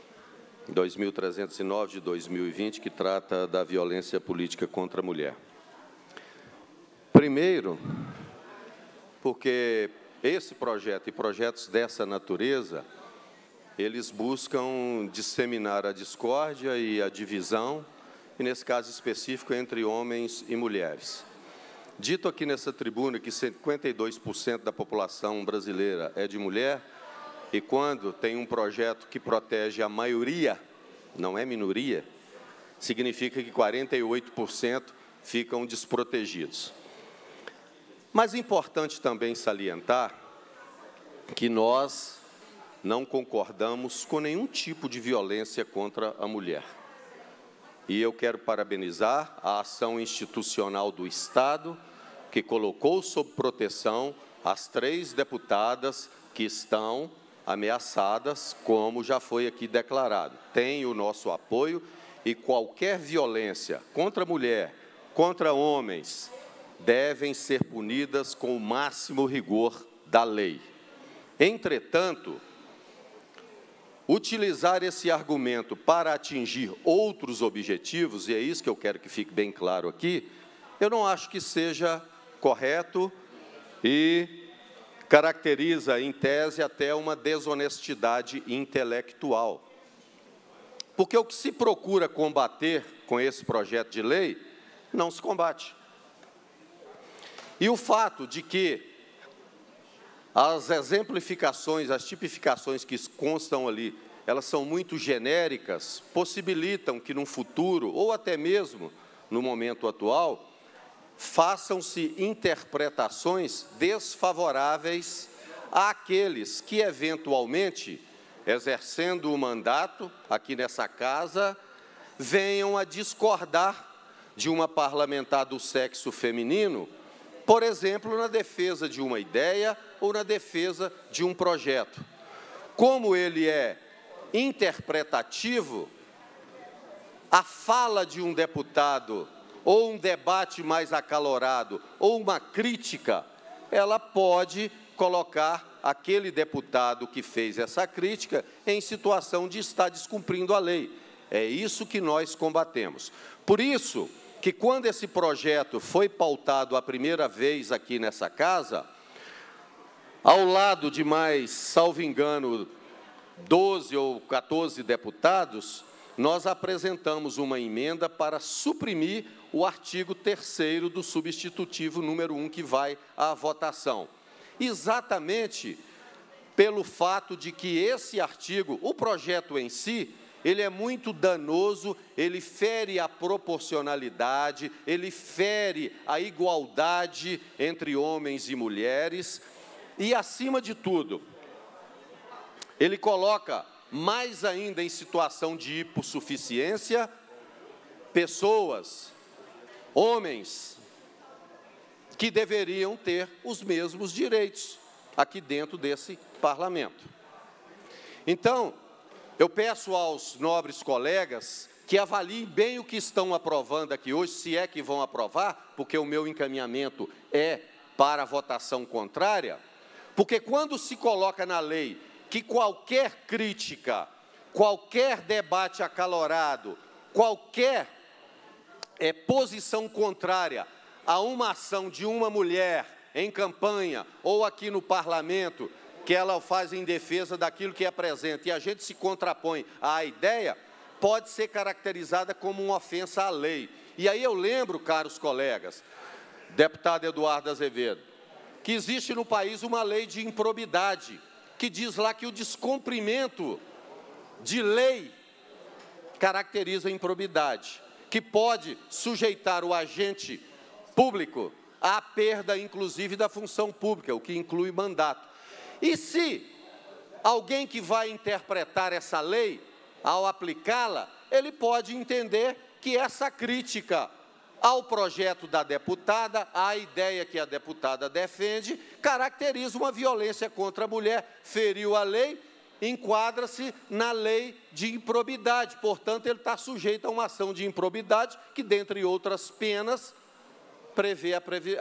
2309 de 2020, que trata da violência política contra a mulher. Primeiro, porque esse projeto e projetos dessa natureza, eles buscam disseminar a discórdia e a divisão, e nesse caso específico, entre homens e mulheres. Dito aqui nessa tribuna que 52% da população brasileira é de mulher, e quando tem um projeto que protege a maioria, não é minoria, significa que 48% ficam desprotegidos. Mas é importante também salientar que nós não concordamos com nenhum tipo de violência contra a mulher. E eu quero parabenizar a ação institucional do Estado, que colocou sob proteção as 3 deputadas que estão ameaçadas, como já foi aqui declarado. Tem o nosso apoio e qualquer violência contra a mulher, contra homens, devem ser punidas com o máximo rigor da lei. Entretanto, utilizar esse argumento para atingir outros objetivos, e é isso que eu quero que fique bem claro aqui, eu não acho que seja correto e caracteriza, em tese, até uma desonestidade intelectual. Porque o que se procura combater com esse projeto de lei, não se combate. E o fato de que as exemplificações, as tipificações que constam ali, elas são muito genéricas, possibilitam que, num futuro, ou até mesmo no momento atual, façam-se interpretações desfavoráveis àqueles que, eventualmente, exercendo o mandato aqui nessa casa, venham a discordar de uma parlamentar do sexo feminino, por exemplo, na defesa de uma ideia ou na defesa de um projeto. Como ele é interpretativo, a fala de um deputado, ou um debate mais acalorado, ou uma crítica, ela pode colocar aquele deputado que fez essa crítica em situação de estar descumprindo a lei. É isso que nós combatemos. Por isso que, quando esse projeto foi pautado a primeira vez aqui nessa casa, ao lado de mais, salvo engano, 12 ou 14 deputados, nós apresentamos uma emenda para suprimir o artigo 3º do substitutivo número 1, que vai à votação. Exatamente pelo fato de que esse artigo, o projeto em si, ele é muito danoso, ele fere a proporcionalidade, ele fere a igualdade entre homens e mulheres e, acima de tudo, ele coloca mais ainda em situação de hipossuficiência pessoas, homens, que deveriam ter os mesmos direitos aqui dentro desse parlamento. Então, eu peço aos nobres colegas que avaliem bem o que estão aprovando aqui hoje, se é que vão aprovar, porque o meu encaminhamento é para a votação contrária, porque quando se coloca na lei que qualquer crítica, qualquer debate acalorado, qualquer posição contrária a uma ação de uma mulher em campanha ou aqui no parlamento, que ela faz em defesa daquilo que apresenta, e a gente se contrapõe à ideia, pode ser caracterizada como uma ofensa à lei. E aí eu lembro, caros colegas, deputado Eduardo Azevedo, que existe no país uma lei de improbidade, que diz lá que o descumprimento de lei caracteriza a improbidade, que pode sujeitar o agente público à perda, inclusive, da função pública, o que inclui mandato. E se alguém que vai interpretar essa lei, ao aplicá-la, ele pode entender que essa crítica ao projeto da deputada, à ideia que a deputada defende, caracteriza uma violência contra a mulher, feriu a lei, enquadra-se na lei de improbidade. Portanto, ele está sujeito a uma ação de improbidade que, dentre outras penas, prevê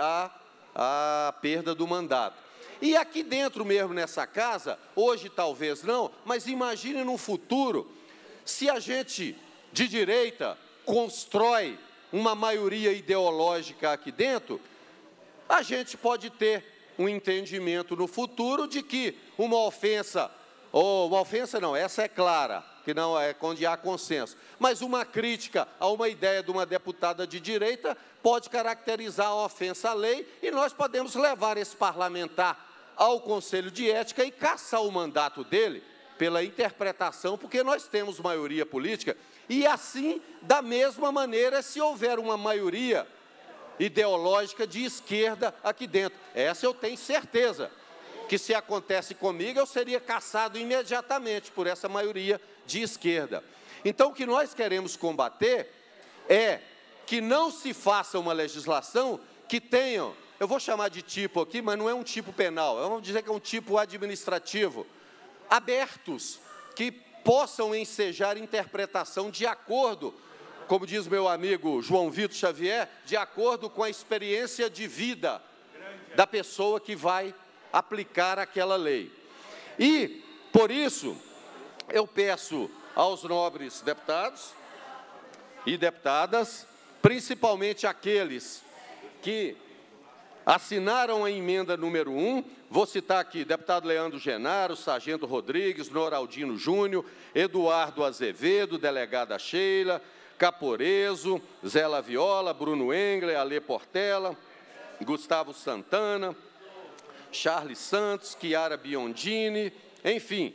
a perda do mandato. E aqui dentro mesmo, nessa casa, hoje talvez não, mas imagine no futuro, se a gente de direita constrói uma maioria ideológica aqui dentro, a gente pode ter um entendimento no futuro de que uma ofensa, ou uma ofensa não, essa é clara, que não é onde há consenso, mas uma crítica a uma ideia de uma deputada de direita pode caracterizar a ofensa à lei, e nós podemos levar esse parlamentar ao Conselho de Ética e caçar o mandato dele pela interpretação, porque nós temos maioria política, e assim, da mesma maneira, se houver uma maioria ideológica de esquerda aqui dentro. Essa eu tenho certeza, que se acontece comigo, eu seria caçado imediatamente por essa maioria de esquerda. Então, o que nós queremos combater é que não se faça uma legislação que tenha, eu vou chamar de tipo aqui, mas não é um tipo penal, vamos dizer que é um tipo administrativo, abertos, que possam ensejar interpretação de acordo, como diz meu amigo João Vitor Xavier, de acordo com a experiência de vida da pessoa que vai aplicar aquela lei. E, por isso, eu peço aos nobres deputados e deputadas, principalmente aqueles que assinaram a emenda número 1, vou citar aqui, deputado Leandro Genaro, Sargento Rodrigues, Noraldino Júnior, Eduardo Azevedo, delegada Sheila, Caporeso, Zé Laviola, Bruno Engler, Alê Portela, Gustavo Santana, Charles Santos, Chiara Biondini, enfim,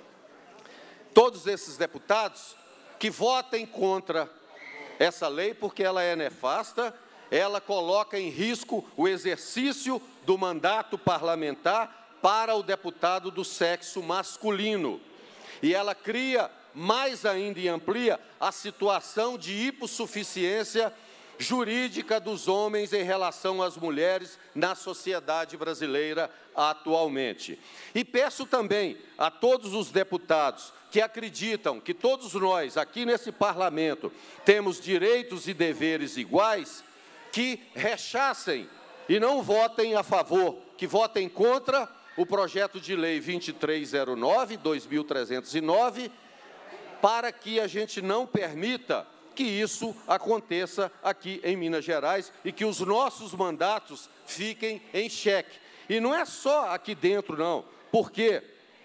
todos esses deputados que votem contra essa lei, porque ela é nefasta, ela coloca em risco o exercício do mandato parlamentar para o deputado do sexo masculino. E ela cria mais ainda e amplia a situação de hipossuficiência jurídica dos homens em relação às mulheres na sociedade brasileira atualmente. E peço também a todos os deputados que acreditam que todos nós, aqui nesse parlamento, temos direitos e deveres iguais, que rechacem e não votem a favor, que votem contra o projeto de lei 2309, 2309, para que a gente não permita que isso aconteça aqui em Minas Gerais e que os nossos mandatos fiquem em xeque. E não é só aqui dentro, não, porque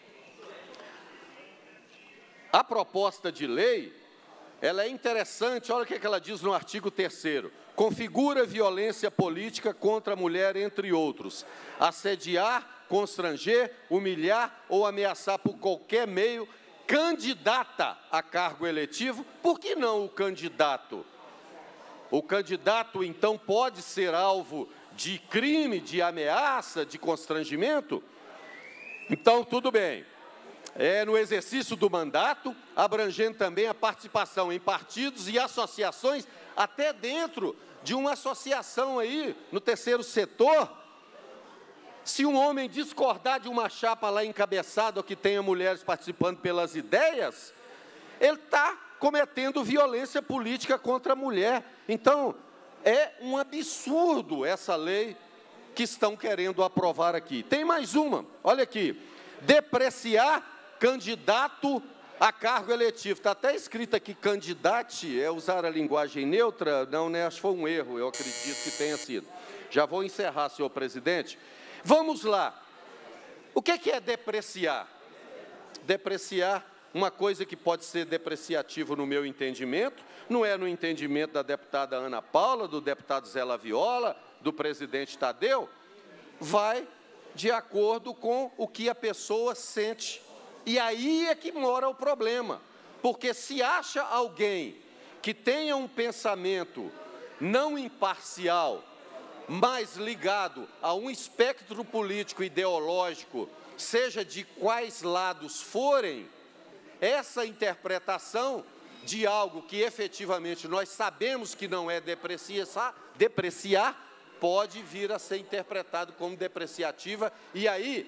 a proposta de lei, ela é interessante, olha o que ela diz no artigo 3º. Configura violência política contra a mulher, entre outros. Assediar, constranger, humilhar ou ameaçar por qualquer meio candidata a cargo eletivo. Por que não o candidato? O candidato, então, pode ser alvo de crime, de ameaça, de constrangimento? Então, tudo bem. No exercício do mandato, abrangendo também a participação em partidos e associações, até dentro de uma associação aí, no terceiro setor. Se um homem discordar de uma chapa lá encabeçada, ou que tenha mulheres participando pelas ideias, ele está cometendo violência política contra a mulher. Então, é um absurdo essa lei que estão querendo aprovar aqui. Tem mais uma, olha aqui, depreciar candidato a cargo eletivo. Está até escrito aqui, candidate, é usar a linguagem neutra? Não, né? Acho que foi um erro, eu acredito que tenha sido. Já vou encerrar, senhor presidente. Vamos lá. O que é depreciar? Depreciar, uma coisa que pode ser depreciativo no meu entendimento, não é no entendimento da deputada Ana Paula, do deputado Zé Laviola, do presidente Tadeu, vai de acordo com o que a pessoa sente. E aí é que mora o problema, porque se acha alguém que tenha um pensamento não imparcial, mais ligado a um espectro político ideológico, seja de quais lados forem, essa interpretação de algo que efetivamente nós sabemos que não é depreciar, pode vir a ser interpretado como depreciativa, e aí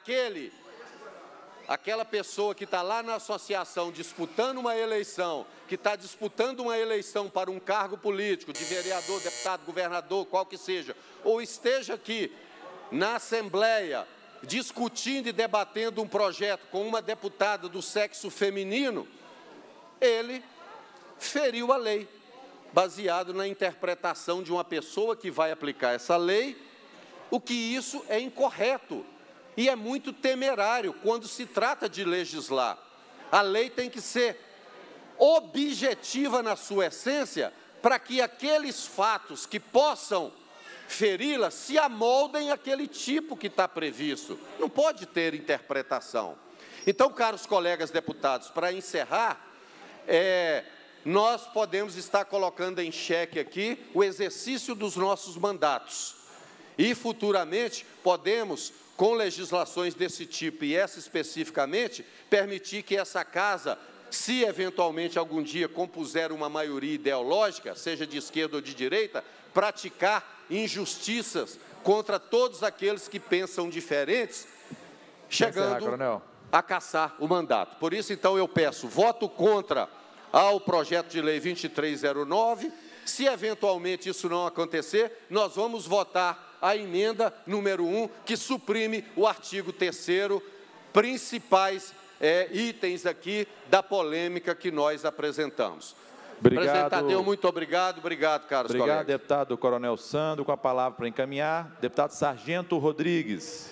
aquela pessoa que está lá na associação disputando uma eleição, que está disputando uma eleição para um cargo político, de vereador, deputado, governador, qual que seja, ou esteja aqui na Assembleia discutindo e debatendo um projeto com uma deputada do sexo feminino, ele feriu a lei, baseado na interpretação de uma pessoa que vai aplicar essa lei, o que isso é incorreto. E é muito temerário quando se trata de legislar. A lei tem que ser objetiva na sua essência, para que aqueles fatos que possam feri-la se amoldem àquele tipo que está previsto. Não pode ter interpretação. Então, caros colegas deputados, para encerrar, nós podemos estar colocando em xeque aqui o exercício dos nossos mandatos. E, futuramente, podemos, com legislações desse tipo, e essa especificamente, permitir que essa casa, se eventualmente algum dia compuser uma maioria ideológica, seja de esquerda ou de direita, praticar injustiças contra todos aqueles que pensam diferentes, chegando a caçar o mandato. Por isso, então, eu peço voto contra ao projeto de lei 2309. Se eventualmente isso não acontecer, nós vamos votar a emenda número 1, que suprime o artigo 3º, principais itens aqui da polêmica que nós apresentamos. Obrigado. Presidente Tadeu, muito obrigado. Obrigado, caros colegas. Obrigado, deputado Coronel Sandro. Com a palavra para encaminhar, deputado Sargento Rodrigues.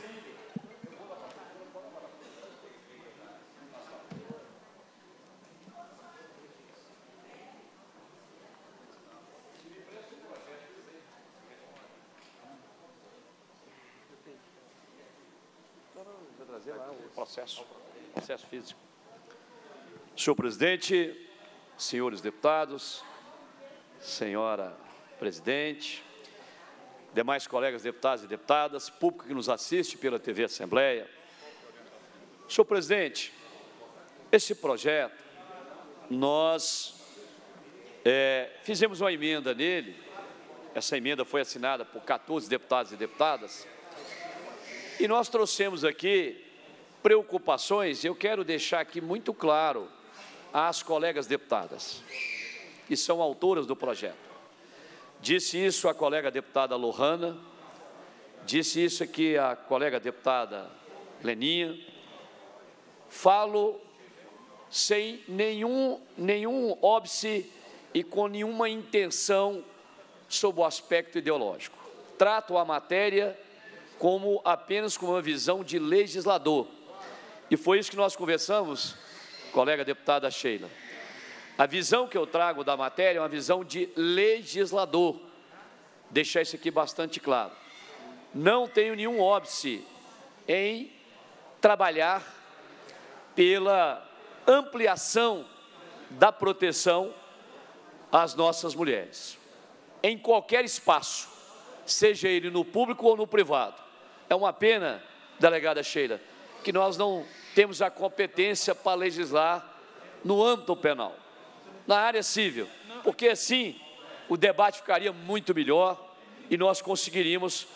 Processo físico. Senhor presidente, senhores deputados, senhora presidente, demais colegas deputados e deputadas, público que nos assiste pela TV Assembleia. Senhor presidente, esse projeto, nós fizemos uma emenda nele, essa emenda foi assinada por 14 deputados e deputadas, e nós trouxemos aqui preocupações, eu quero deixar aqui muito claro às colegas deputadas, que são autoras do projeto. Disse isso a colega deputada Lohana, disse isso aqui a colega deputada Leninha. Falo sem nenhum óbice e com nenhuma intenção sob o aspecto ideológico. Trato a matéria como apenas com uma visão de legislador. E foi isso que nós conversamos, colega deputada Sheila. A visão que eu trago da matéria é uma visão de legislador. Deixar isso aqui bastante claro. Não tenho nenhum óbice em trabalhar pela ampliação da proteção às nossas mulheres, em qualquer espaço, seja ele no público ou no privado. É uma pena, delegada Sheila, que nós não temos a competência para legislar no âmbito penal, na área civil, porque assim o debate ficaria muito melhor e nós conseguiríamos,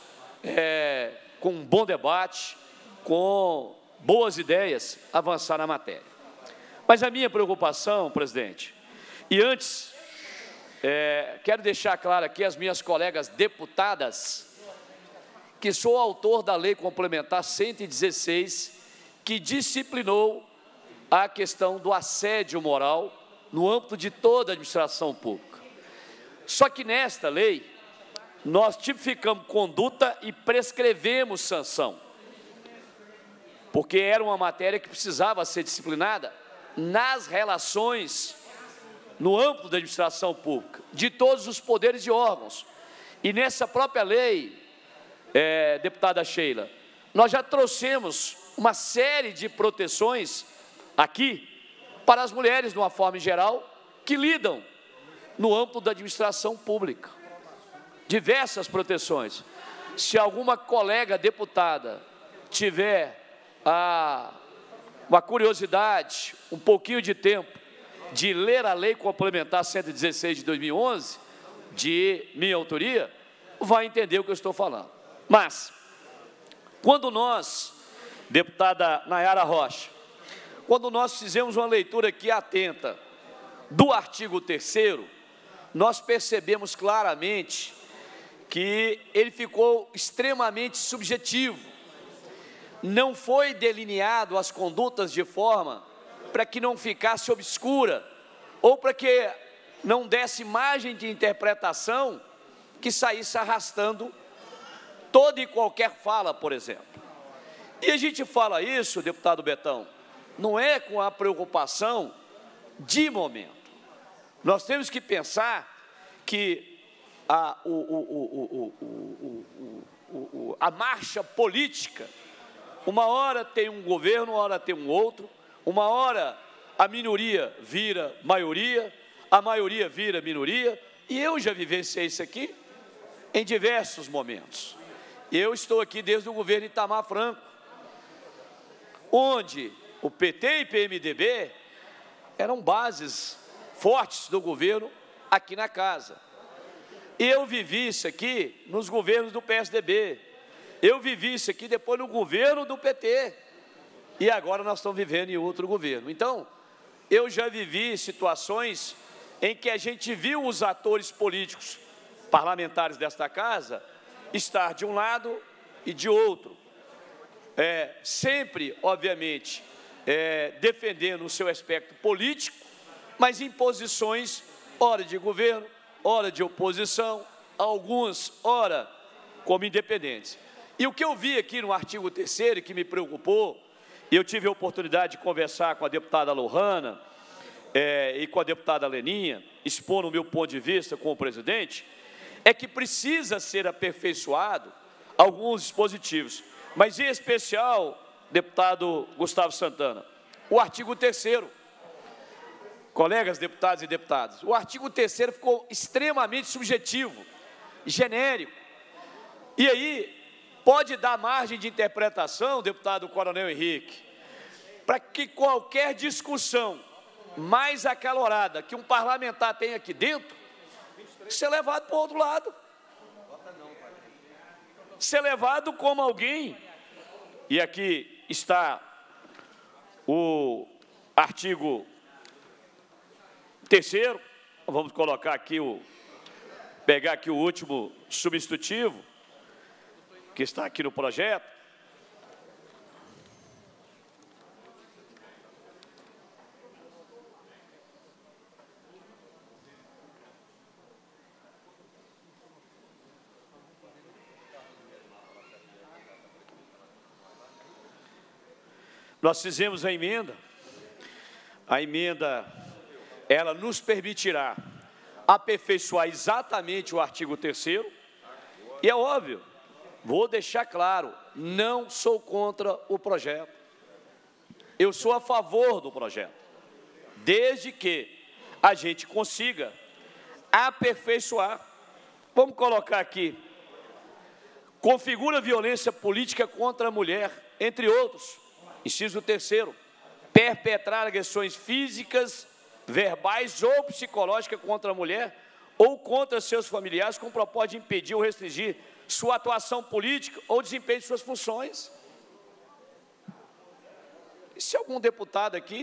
com um bom debate, com boas ideias, avançar na matéria. Mas a minha preocupação, presidente, e antes, quero deixar claro aqui às minhas colegas deputadas, que sou autor da Lei Complementar 116, que disciplinou a questão do assédio moral no âmbito de toda a administração pública. Só que nesta lei, nós tipificamos conduta e prescrevemos sanção, porque era uma matéria que precisava ser disciplinada nas relações no âmbito da administração pública, de todos os poderes e órgãos. E nessa própria lei, deputada Sheila, nós já trouxemos uma série de proteções aqui para as mulheres, de uma forma geral, que lidam no âmbito da administração pública. Diversas proteções. Se alguma colega deputada tiver uma curiosidade, um pouquinho de tempo, de ler a Lei Complementar 116 de 2011, de minha autoria, vai entender o que eu estou falando. Mas, quando nós, deputada Nayara Rocha, quando nós fizemos uma leitura aqui atenta do artigo 3º, nós percebemos claramente que ele ficou extremamente subjetivo. Não foi delineado as condutas de forma para que não ficasse obscura, ou para que não desse margem de interpretação que saísse arrastando toda e qualquer fala, por exemplo. E a gente fala isso, deputado Betão, não é com a preocupação de momento. Nós temos que pensar que a marcha política, uma hora tem um governo, uma hora tem um outro, uma hora a minoria vira maioria, a maioria vira minoria, e eu já vivenciei isso aqui em diversos momentos. Eu estou aqui desde o governo Itamar Franco, onde o PT e PMDB eram bases fortes do governo aqui na casa. Eu vivi isso aqui nos governos do PSDB, eu vivi isso aqui depois no governo do PT, e agora nós estamos vivendo em outro governo. Então, eu já vivi situações em que a gente viu os atores políticos, parlamentares desta casa, estar de um lado e de outro. Sempre, obviamente, defendendo o seu aspecto político, mas em posições, ora de governo, ora de oposição, alguns, ora, como independentes. E o que eu vi aqui no artigo 3º, e que me preocupou, e eu tive a oportunidade de conversar com a deputada Lohana e com a deputada Leninha, expor o meu ponto de vista com o presidente, é que precisa ser aperfeiçoado alguns dispositivos, mas em especial, deputado Gustavo Santana, o artigo 3º, colegas deputados e deputadas, o artigo 3º ficou extremamente subjetivo, genérico, e aí pode dar margem de interpretação, deputado Coronel Henrique, para que qualquer discussão mais acalorada que um parlamentar tem aqui dentro, ser levado para o outro lado. Ser levado como alguém, e aqui está o artigo 3º, vamos colocar aqui pegar aqui o último substitutivo, que está aqui no projeto. Nós fizemos a emenda ela nos permitirá aperfeiçoar exatamente o artigo 3º, e é óbvio, vou deixar claro, não sou contra o projeto, eu sou a favor do projeto, desde que a gente consiga aperfeiçoar. Vamos colocar aqui, configura violência política contra a mulher, entre outros. Inciso 3º, perpetrar agressões físicas, verbais ou psicológicas contra a mulher ou contra seus familiares com o propósito de impedir ou restringir sua atuação política ou desempenho de suas funções. E se algum deputado aqui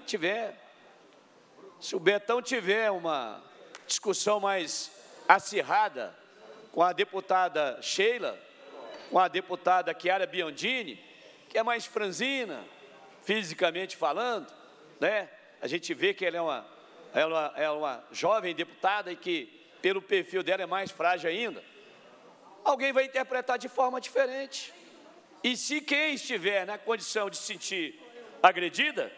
se o Betão tiver uma discussão mais acirrada com a deputada Sheila, com a deputada Chiara Biondini, que é mais franzina, fisicamente falando, né? A gente vê que ela é uma jovem deputada e que, pelo perfil dela, é mais frágil ainda. Alguém vai interpretar de forma diferente. E se quem estiver na condição de se sentir agredida,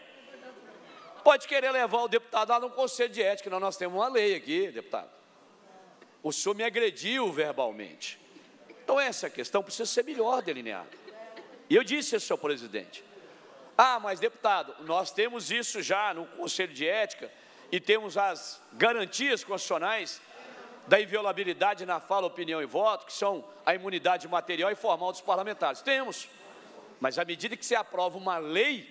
pode querer levar o deputado lá no Conselho de Ética, nós temos uma lei aqui, deputado. O senhor me agrediu verbalmente. Então, essa questão precisa ser melhor delineada. E eu disse ao senhor presidente, mas, deputado, nós temos isso já no Conselho de Ética e temos as garantias constitucionais da inviolabilidade na fala, opinião e voto, que são a imunidade material e formal dos parlamentares. Temos, mas à medida que você aprova uma lei,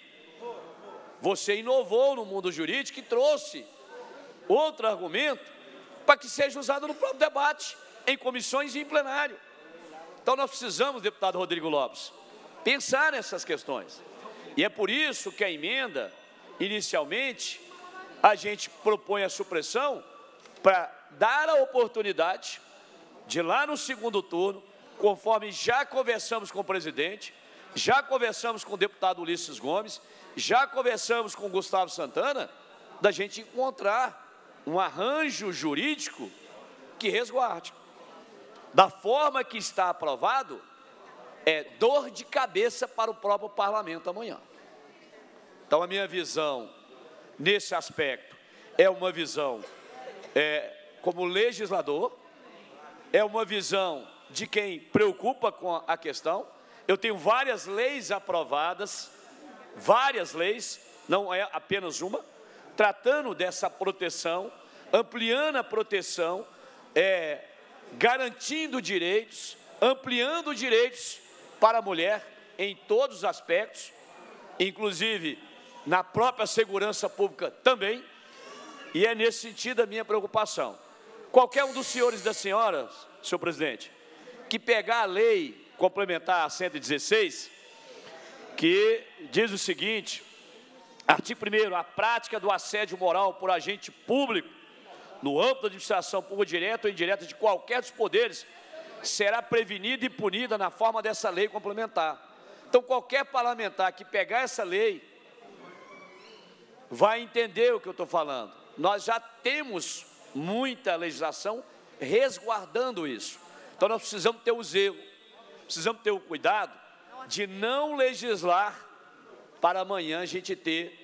você inovou no mundo jurídico e trouxe outro argumento para que seja usado no próprio debate, em comissões e em plenário. Então, nós precisamos, deputado Rodrigo Lopes, pensar nessas questões. E é por isso que a emenda, inicialmente, a gente propõe a supressão para dar a oportunidade de lá no segundo turno, conforme já conversamos com o presidente, já conversamos com o deputado Ulisses Gomes, já conversamos com o Gustavo Santana, da gente encontrar um arranjo jurídico que resguarde. Da forma que está aprovado, é dor de cabeça para o próprio parlamento amanhã. Então, a minha visão, nesse aspecto, é uma visão como legislador, é uma visão de quem preocupa com a questão. Eu tenho várias leis aprovadas, várias leis, não é apenas uma, tratando dessa proteção, ampliando a proteção, garantindo direitos, ampliando direitos para a mulher em todos os aspectos, inclusive na própria segurança pública também, e é nesse sentido a minha preocupação. Qualquer um dos senhores e das senhoras, senhor presidente, que pegar a lei complementar a 116, que diz o seguinte, artigo 1º, a prática do assédio moral por agente público, no âmbito da administração pública direta ou indireta de qualquer dos poderes, será prevenida e punida na forma dessa lei complementar. Então, qualquer parlamentar que pegar essa lei vai entender o que eu estou falando. Nós já temos muita legislação resguardando isso. Então, nós precisamos ter o zelo, precisamos ter o cuidado de não legislar para amanhã a gente ter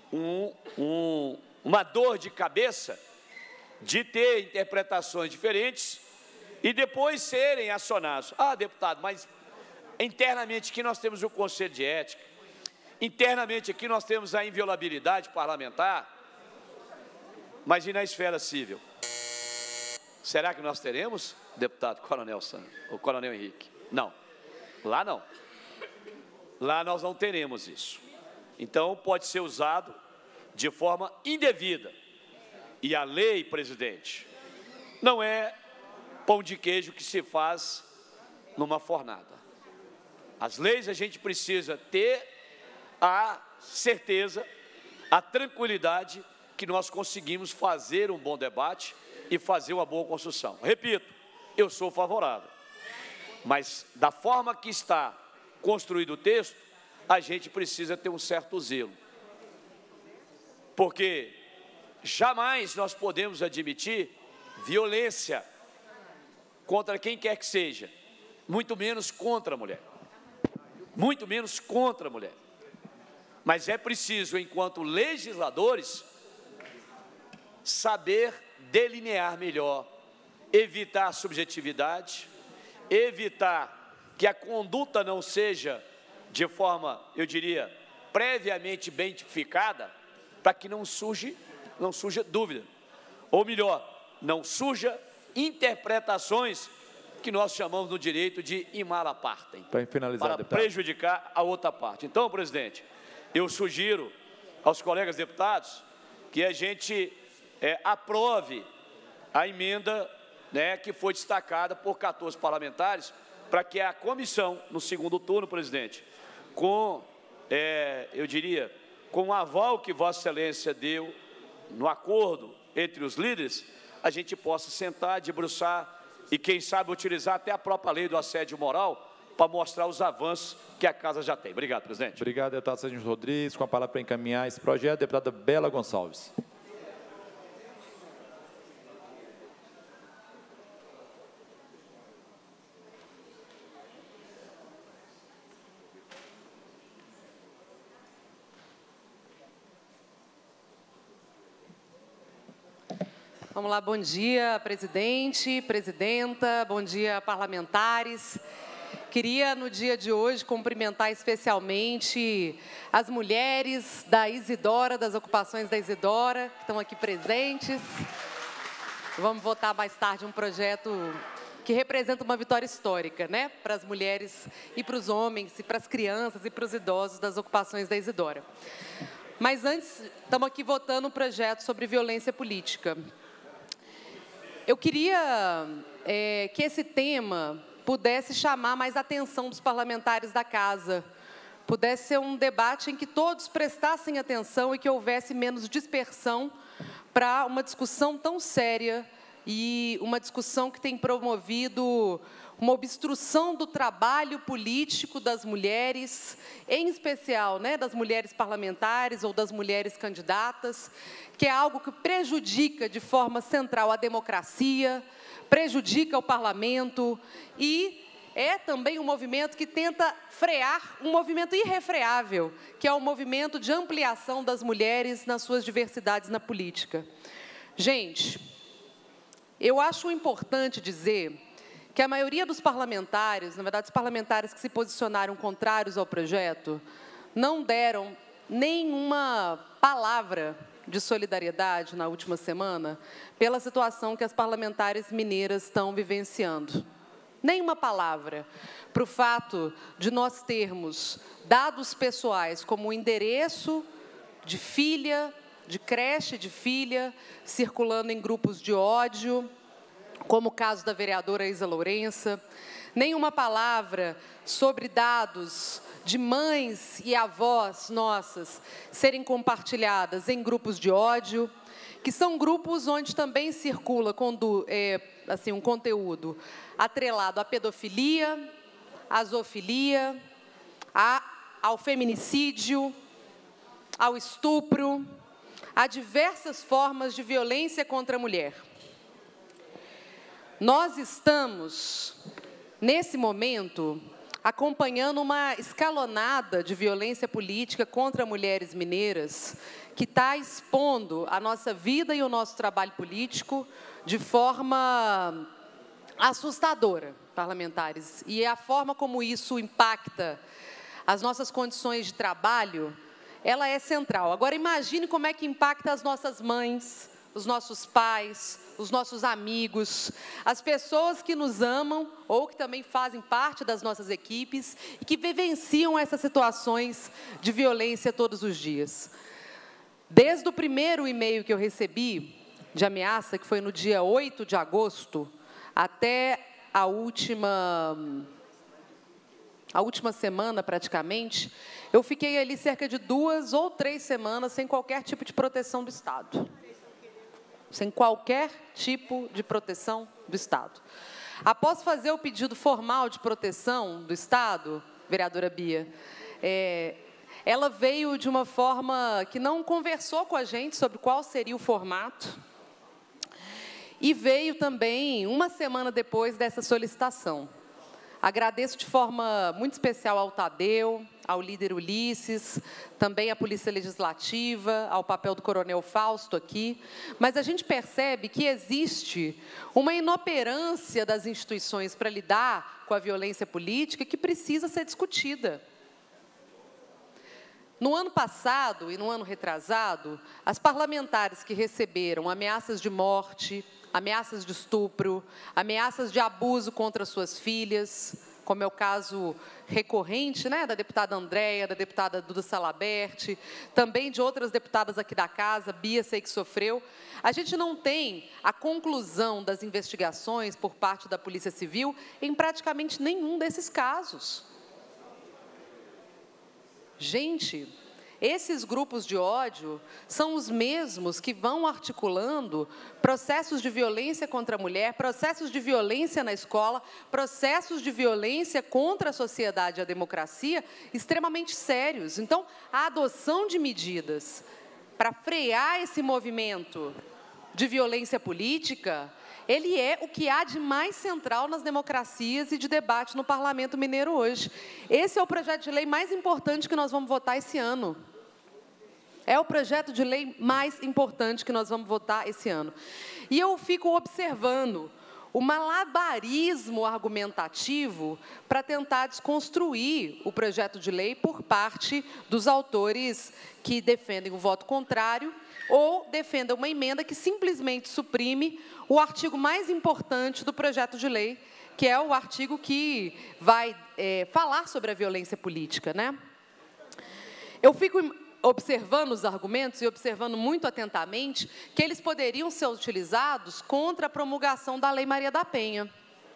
uma dor de cabeça de ter interpretações diferentes e depois serem acionados. Deputado, mas internamente aqui nós temos o Conselho de Ética, internamente aqui nós temos a inviolabilidade parlamentar, mas e na esfera civil? Será que nós teremos, deputado Coronel Sandro, ou Coronel Henrique? Não, lá não. Lá nós não teremos isso. Então, pode ser usado de forma indevida. E a lei, presidente, não é pão de queijo que se faz numa fornada. As leis a gente precisa ter a certeza, a tranquilidade que nós conseguimos fazer um bom debate e fazer uma boa construção. Repito, eu sou favorável, mas da forma que está construído o texto, a gente precisa ter um certo zelo, porque jamais nós podemos admitir violência contra quem quer que seja, muito menos contra a mulher, muito menos contra a mulher. Mas é preciso, enquanto legisladores, saber delinear melhor, evitar a subjetividade, evitar que a conduta não seja de forma, eu diria, previamente identificada, para que não surja dúvida, ou melhor, não surja interpretações que nós chamamos no direito de in mala partem, para finalizar, para deputado, prejudicar a outra parte. Então, presidente, eu sugiro aos colegas deputados que a gente aprove a emenda, né, que foi destacada por 14 parlamentares, para que a comissão, no segundo turno, presidente, com, eu diria, com o aval que Vossa Excelência deu no acordo entre os líderes, a gente possa sentar, debruçar e, quem sabe, utilizar até a própria lei do assédio moral para mostrar os avanços que a Casa já tem. Obrigado, presidente. Obrigado, deputado Sargento Rodrigues. Com a palavra para encaminhar esse projeto, deputada Bela Gonçalves. Vamos lá, bom dia, presidente, presidenta, bom dia, parlamentares. Queria, no dia de hoje, cumprimentar especialmente as mulheres da Isidora, das ocupações da Isidora, que estão aqui presentes. Vamos votar mais tarde um projeto que representa uma vitória histórica, né, para as mulheres e para os homens, e para as crianças e para os idosos das ocupações da Isidora. Mas antes, estamos aqui votando um projeto sobre violência política. Eu queria que esse tema pudesse chamar mais a atenção dos parlamentares da Casa, pudesse ser um debate em que todos prestassem atenção e que houvesse menos dispersão para uma discussão tão séria e uma discussão que tem promovido uma obstrução do trabalho político das mulheres, em especial, né, das mulheres parlamentares ou das mulheres candidatas, que é algo que prejudica de forma central a democracia, prejudica o parlamento e é também um movimento que tenta frear um movimento irrefreável, que é o movimento de ampliação das mulheres nas suas diversidades na política. Gente, eu acho importante dizer que a maioria dos parlamentares, na verdade, os parlamentares que se posicionaram contrários ao projeto, não deram nenhuma palavra de solidariedade na última semana pela situação que as parlamentares mineiras estão vivenciando. Nenhuma palavra para o fato de nós termos dados pessoais como o endereço de filha, de creche de filha, circulando em grupos de ódio, como o caso da vereadora Isa Lourença, nenhuma palavra sobre dados de mães e avós nossas serem compartilhadas em grupos de ódio, que são grupos onde também circula assim, um conteúdo atrelado à pedofilia, à zoofilia, ao feminicídio, ao estupro, a diversas formas de violência contra a mulher. Nós estamos, nesse momento, acompanhando uma escalonada de violência política contra mulheres mineiras, que está expondo a nossa vida e o nosso trabalho político de forma assustadora, parlamentares. E a forma como isso impacta as nossas condições de trabalho, ela é central. Agora, imagine como é que impacta as nossas mães, os nossos pais, os nossos amigos, as pessoas que nos amam ou que também fazem parte das nossas equipes e que vivenciam essas situações de violência todos os dias. Desde o primeiro e-mail que eu recebi de ameaça, que foi no dia 8 de agosto, até a última semana, praticamente, eu fiquei ali cerca de 2 ou 3 semanas sem qualquer tipo de proteção do Estado. Sem qualquer tipo de proteção do Estado. Após fazer o pedido formal de proteção do Estado, vereadora Bia, ela veio de uma forma que não conversou com a gente sobre qual seria o formato, e veio também uma semana depois dessa solicitação. Agradeço de forma muito especial ao Tadeu, ao líder Ulisses, também à Polícia Legislativa, ao papel do Coronel Fausto aqui, mas a gente percebe que existe uma inoperância das instituições para lidar com a violência política que precisa ser discutida. No ano passado e no ano retrasado, as parlamentares que receberam ameaças de morte, ameaças de estupro, ameaças de abuso contra suas filhas, como é o caso recorrente, né, da deputada Andréia, da deputada Duda Salaberti, também de outras deputadas aqui da casa, Bia sei que sofreu. A gente não tem a conclusão das investigações por parte da Polícia Civil em praticamente nenhum desses casos. Gente, esses grupos de ódio são os mesmos que vão articulando processos de violência contra a mulher, processos de violência na escola, processos de violência contra a sociedade e a democracia extremamente sérios. Então, a adoção de medidas para frear esse movimento de violência política, ele é o que há de mais central nas democracias e de debate no Parlamento Mineiro hoje. Esse é o projeto de lei mais importante que nós vamos votar esse ano. É o projeto de lei mais importante que nós vamos votar esse ano. E eu fico observando o malabarismo argumentativo para tentar desconstruir o projeto de lei por parte dos autores que defendem o voto contrário ou defendem uma emenda que simplesmente suprime o artigo mais importante do projeto de lei, que é o artigo que vai falar sobre a violência política, né? Eu fico observando os argumentos e observando muito atentamente que eles poderiam ser utilizados contra a promulgação da Lei Maria da Penha.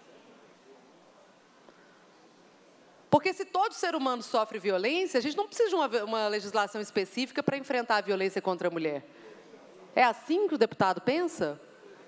Porque se todo ser humano sofre violência, a gente não precisa de uma legislação específica para enfrentar a violência contra a mulher. É assim que o deputado pensa?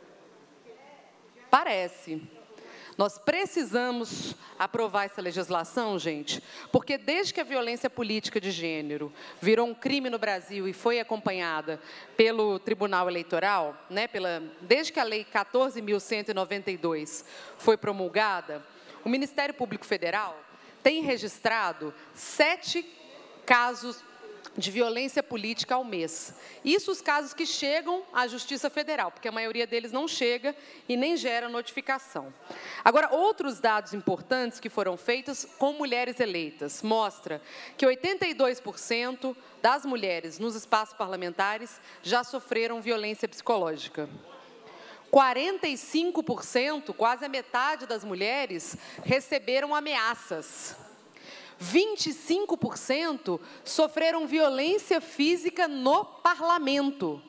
Parece. Nós precisamos aprovar essa legislação, gente, porque desde que a violência política de gênero virou um crime no Brasil e foi acompanhada pelo Tribunal Eleitoral, né, desde que a Lei 14.192 foi promulgada, o Ministério Público Federal tem registrado 7 casos de violência política ao mês. Isso os casos que chegam à Justiça Federal, porque a maioria deles não chega e nem gera notificação. Agora, outros dados importantes que foram feitos com mulheres eleitas mostra que 82% das mulheres nos espaços parlamentares já sofreram violência psicológica. 45%, quase a metade das mulheres, receberam ameaças. 25% sofreram violência física no parlamento.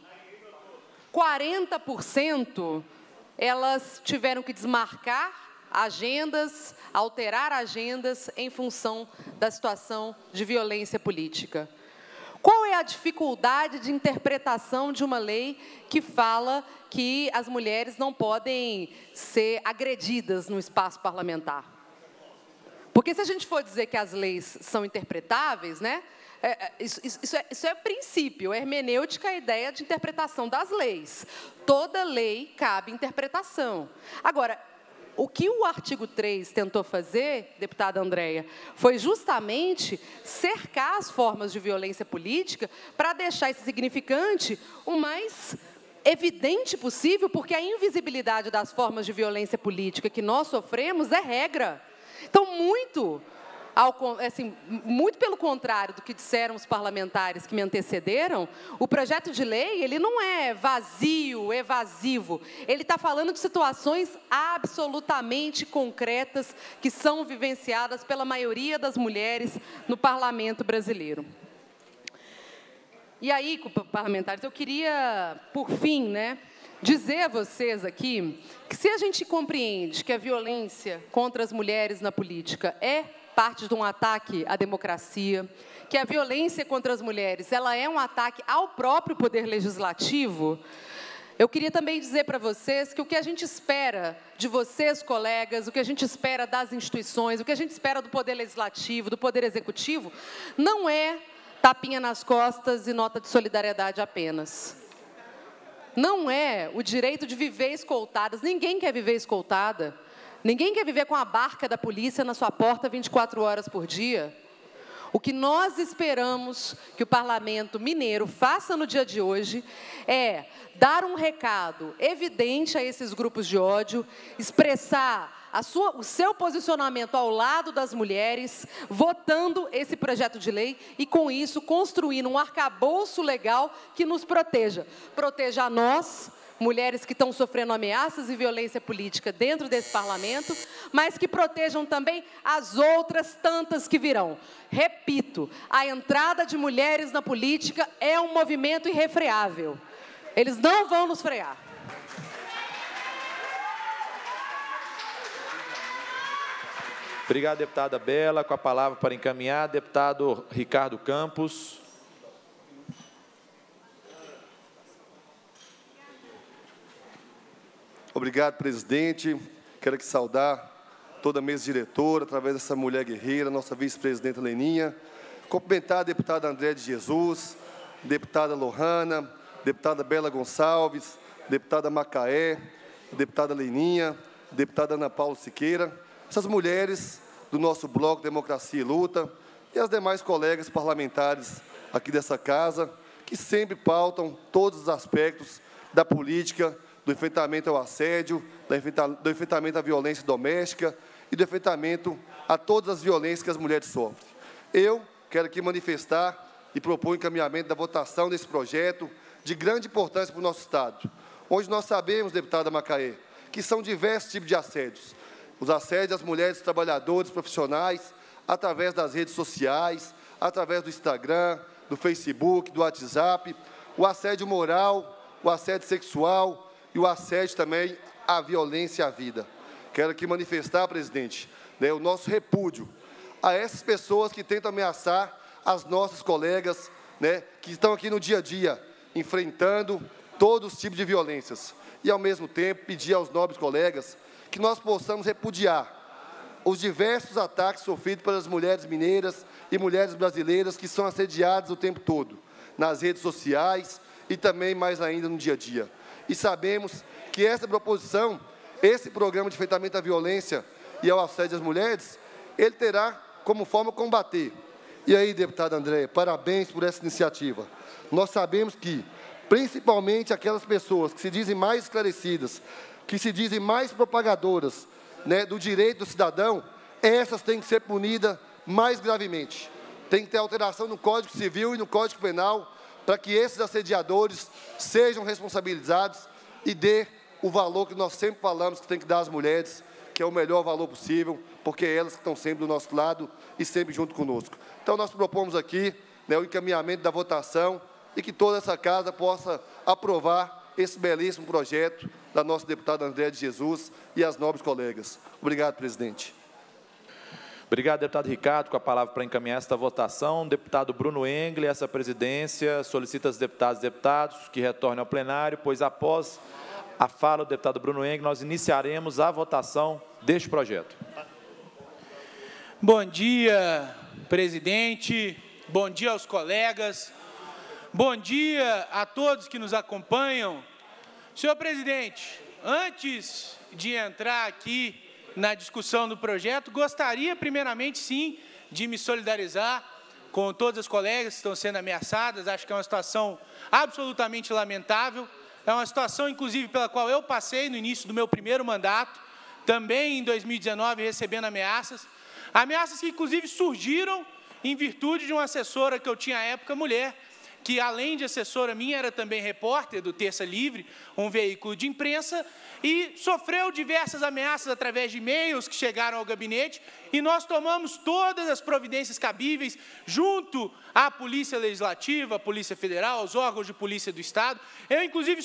40% elas tiveram que desmarcar agendas, alterar agendas em função da situação de violência política. Qual é a dificuldade de interpretação de uma lei que fala que as mulheres não podem ser agredidas no espaço parlamentar? Porque se a gente for dizer que as leis são interpretáveis, né, isso é princípio, hermenêutica é a ideia de interpretação das leis. Toda lei cabe interpretação. Agora, o que o artigo 3 tentou fazer, deputada Andréia, foi justamente cercar as formas de violência política para deixar esse significante o mais evidente possível, porque a invisibilidade das formas de violência política que nós sofremos é regra. Então, muito assim, muito pelo contrário do que disseram os parlamentares que me antecederam, o projeto de lei ele não é vazio, evasivo. Ele está falando de situações absolutamente concretas que são vivenciadas pela maioria das mulheres no parlamento brasileiro. E aí, parlamentares, eu queria, por fim, né, dizer a vocês aqui que se a gente compreende que a violência contra as mulheres na política é parte de um ataque à democracia, que a violência contra as mulheres ela é um ataque ao próprio poder legislativo, eu queria também dizer para vocês que o que a gente espera de vocês, colegas, o que a gente espera das instituições, o que a gente espera do poder legislativo, do poder executivo, não é tapinha nas costas e nota de solidariedade apenas. Não é o direito de viver escoltadas. Ninguém quer viver escoltada. Ninguém quer viver com a barca da polícia na sua porta 24 horas por dia. O que nós esperamos que o Parlamento Mineiro faça no dia de hoje é dar um recado evidente a esses grupos de ódio, expressar o seu posicionamento ao lado das mulheres, votando esse projeto de lei e, com isso, construindo um arcabouço legal que nos proteja. Proteja a nós, mulheres que estão sofrendo ameaças e violência política dentro desse parlamento, mas que protejam também as outras tantas que virão. Repito, a entrada de mulheres na política é um movimento irrefreável. Eles não vão nos frear. Obrigado, deputada Bela. Com a palavra para encaminhar, deputado Ricardo Campos. Obrigado, presidente. Quero aqui saudar toda a mesa diretora, através dessa mulher guerreira, nossa vice-presidenta Leninha. Cumprimentar a deputada André de Jesus, deputada Lohana, deputada Bela Gonçalves, deputada Macaé, deputada Leninha, deputada Ana Paula Siqueira, essas mulheres do nosso bloco Democracia e Luta e as demais colegas parlamentares aqui dessa casa, que sempre pautam todos os aspectos da política, do enfrentamento ao assédio, do enfrentamento à violência doméstica e do enfrentamento a todas as violências que as mulheres sofrem. Eu quero aqui manifestar e propor o encaminhamento da votação desse projeto de grande importância para o nosso Estado, onde nós sabemos, deputada Macaé, que são diversos tipos de assédios. Os assédios às mulheres trabalhadoras profissionais, através das redes sociais, através do Instagram, do Facebook, do WhatsApp, o assédio moral, o assédio sexual e o assédio também à violência à vida. Quero aqui manifestar, presidente, o nosso repúdio a essas pessoas que tentam ameaçar as nossas colegas, que estão aqui no dia a dia, enfrentando todos os tipos de violências. E, ao mesmo tempo, pedir aos nobres colegas que nós possamos repudiar os diversos ataques sofridos pelas mulheres mineiras e mulheres brasileiras que são assediadas o tempo todo, nas redes sociais e também, mais ainda, no dia a dia. E sabemos que essa proposição, esse programa de enfrentamento à violência e ao assédio às mulheres, ele terá como forma combater. E aí, deputada Andréia, parabéns por essa iniciativa. Nós sabemos que, principalmente aquelas pessoas que se dizem mais esclarecidas, que se dizem mais propagadoras do direito do cidadão, essas têm que ser punidas mais gravemente. Tem que ter alteração no Código Civil e no Código Penal para que esses assediadores sejam responsabilizados e dê o valor que nós sempre falamos que tem que dar às mulheres, que é o melhor valor possível, porque é elas que estão sempre do nosso lado e sempre junto conosco. Então, nós propomos aqui o encaminhamento da votação e que toda essa casa possa aprovar esse belíssimo projeto da nossa deputada André de Jesus e as nobres colegas. Obrigado, presidente. Obrigado, deputado Ricardo. Com a palavra para encaminhar esta votação, deputado Bruno Engle, essa presidência solicita aos deputados e deputados que retornem ao plenário, pois após a fala do deputado Bruno Engle, nós iniciaremos a votação deste projeto. Bom dia, presidente. Bom dia aos colegas. Bom dia a todos que nos acompanham. Senhor presidente, antes de entrar aqui na discussão do projeto, gostaria, primeiramente, sim, de me solidarizar com todas as colegas que estão sendo ameaçadas. Acho que é uma situação absolutamente lamentável. É uma situação, inclusive, pela qual eu passei no início do meu primeiro mandato, também em 2019, recebendo ameaças. Ameaças que, inclusive, surgiram em virtude de uma assessora que eu tinha à época, mulher, que, além de assessora minha, era também repórter do Terça Livre, um veículo de imprensa, e sofreu diversas ameaças através de e-mails que chegaram ao gabinete, e nós tomamos todas as providências cabíveis, junto à Polícia Legislativa, à Polícia Federal, aos órgãos de polícia do Estado. Eu, inclusive,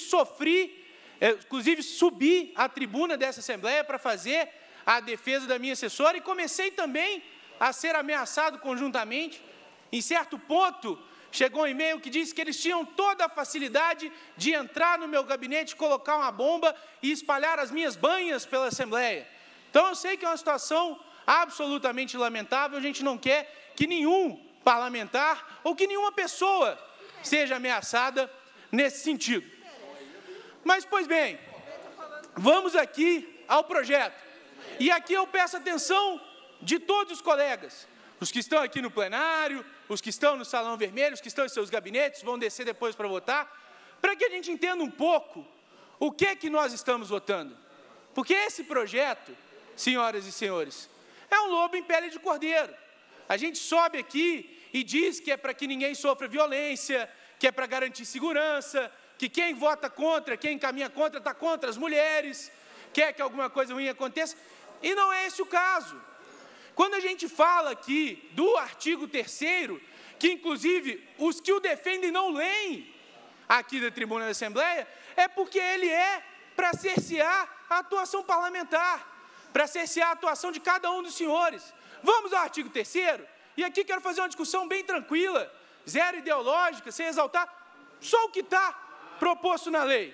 subi à tribuna dessa Assembleia para fazer a defesa da minha assessora, e comecei também a ser ameaçado conjuntamente. Em certo ponto, chegou um e-mail que disse que eles tinham toda a facilidade de entrar no meu gabinete, colocar uma bomba e espalhar as minhas banhas pela Assembleia. Então, eu sei que é uma situação absolutamente lamentável, a gente não quer que nenhum parlamentar ou que nenhuma pessoa seja ameaçada nesse sentido. Mas, pois bem, vamos aqui ao projeto. E aqui eu peço atenção de todos os colegas, os que estão aqui no plenário, os que estão no Salão Vermelho, os que estão em seus gabinetes, vão descer depois para votar, para que a gente entenda um pouco o que é que nós estamos votando. Porque esse projeto, senhoras e senhores, é um lobo em pele de cordeiro. A gente sobe aqui e diz que é para que ninguém sofra violência, que é para garantir segurança, que quem vota contra, quem caminha contra, está contra as mulheres, quer que alguma coisa ruim aconteça, e não é esse o caso. Quando a gente fala aqui do artigo 3º, que inclusive os que o defendem não leem aqui da tribuna da Assembleia, é porque ele é para cercear a atuação parlamentar, para cercear a atuação de cada um dos senhores. Vamos ao artigo 3º, e aqui quero fazer uma discussão bem tranquila, zero ideológica, sem exaltar só o que está proposto na lei.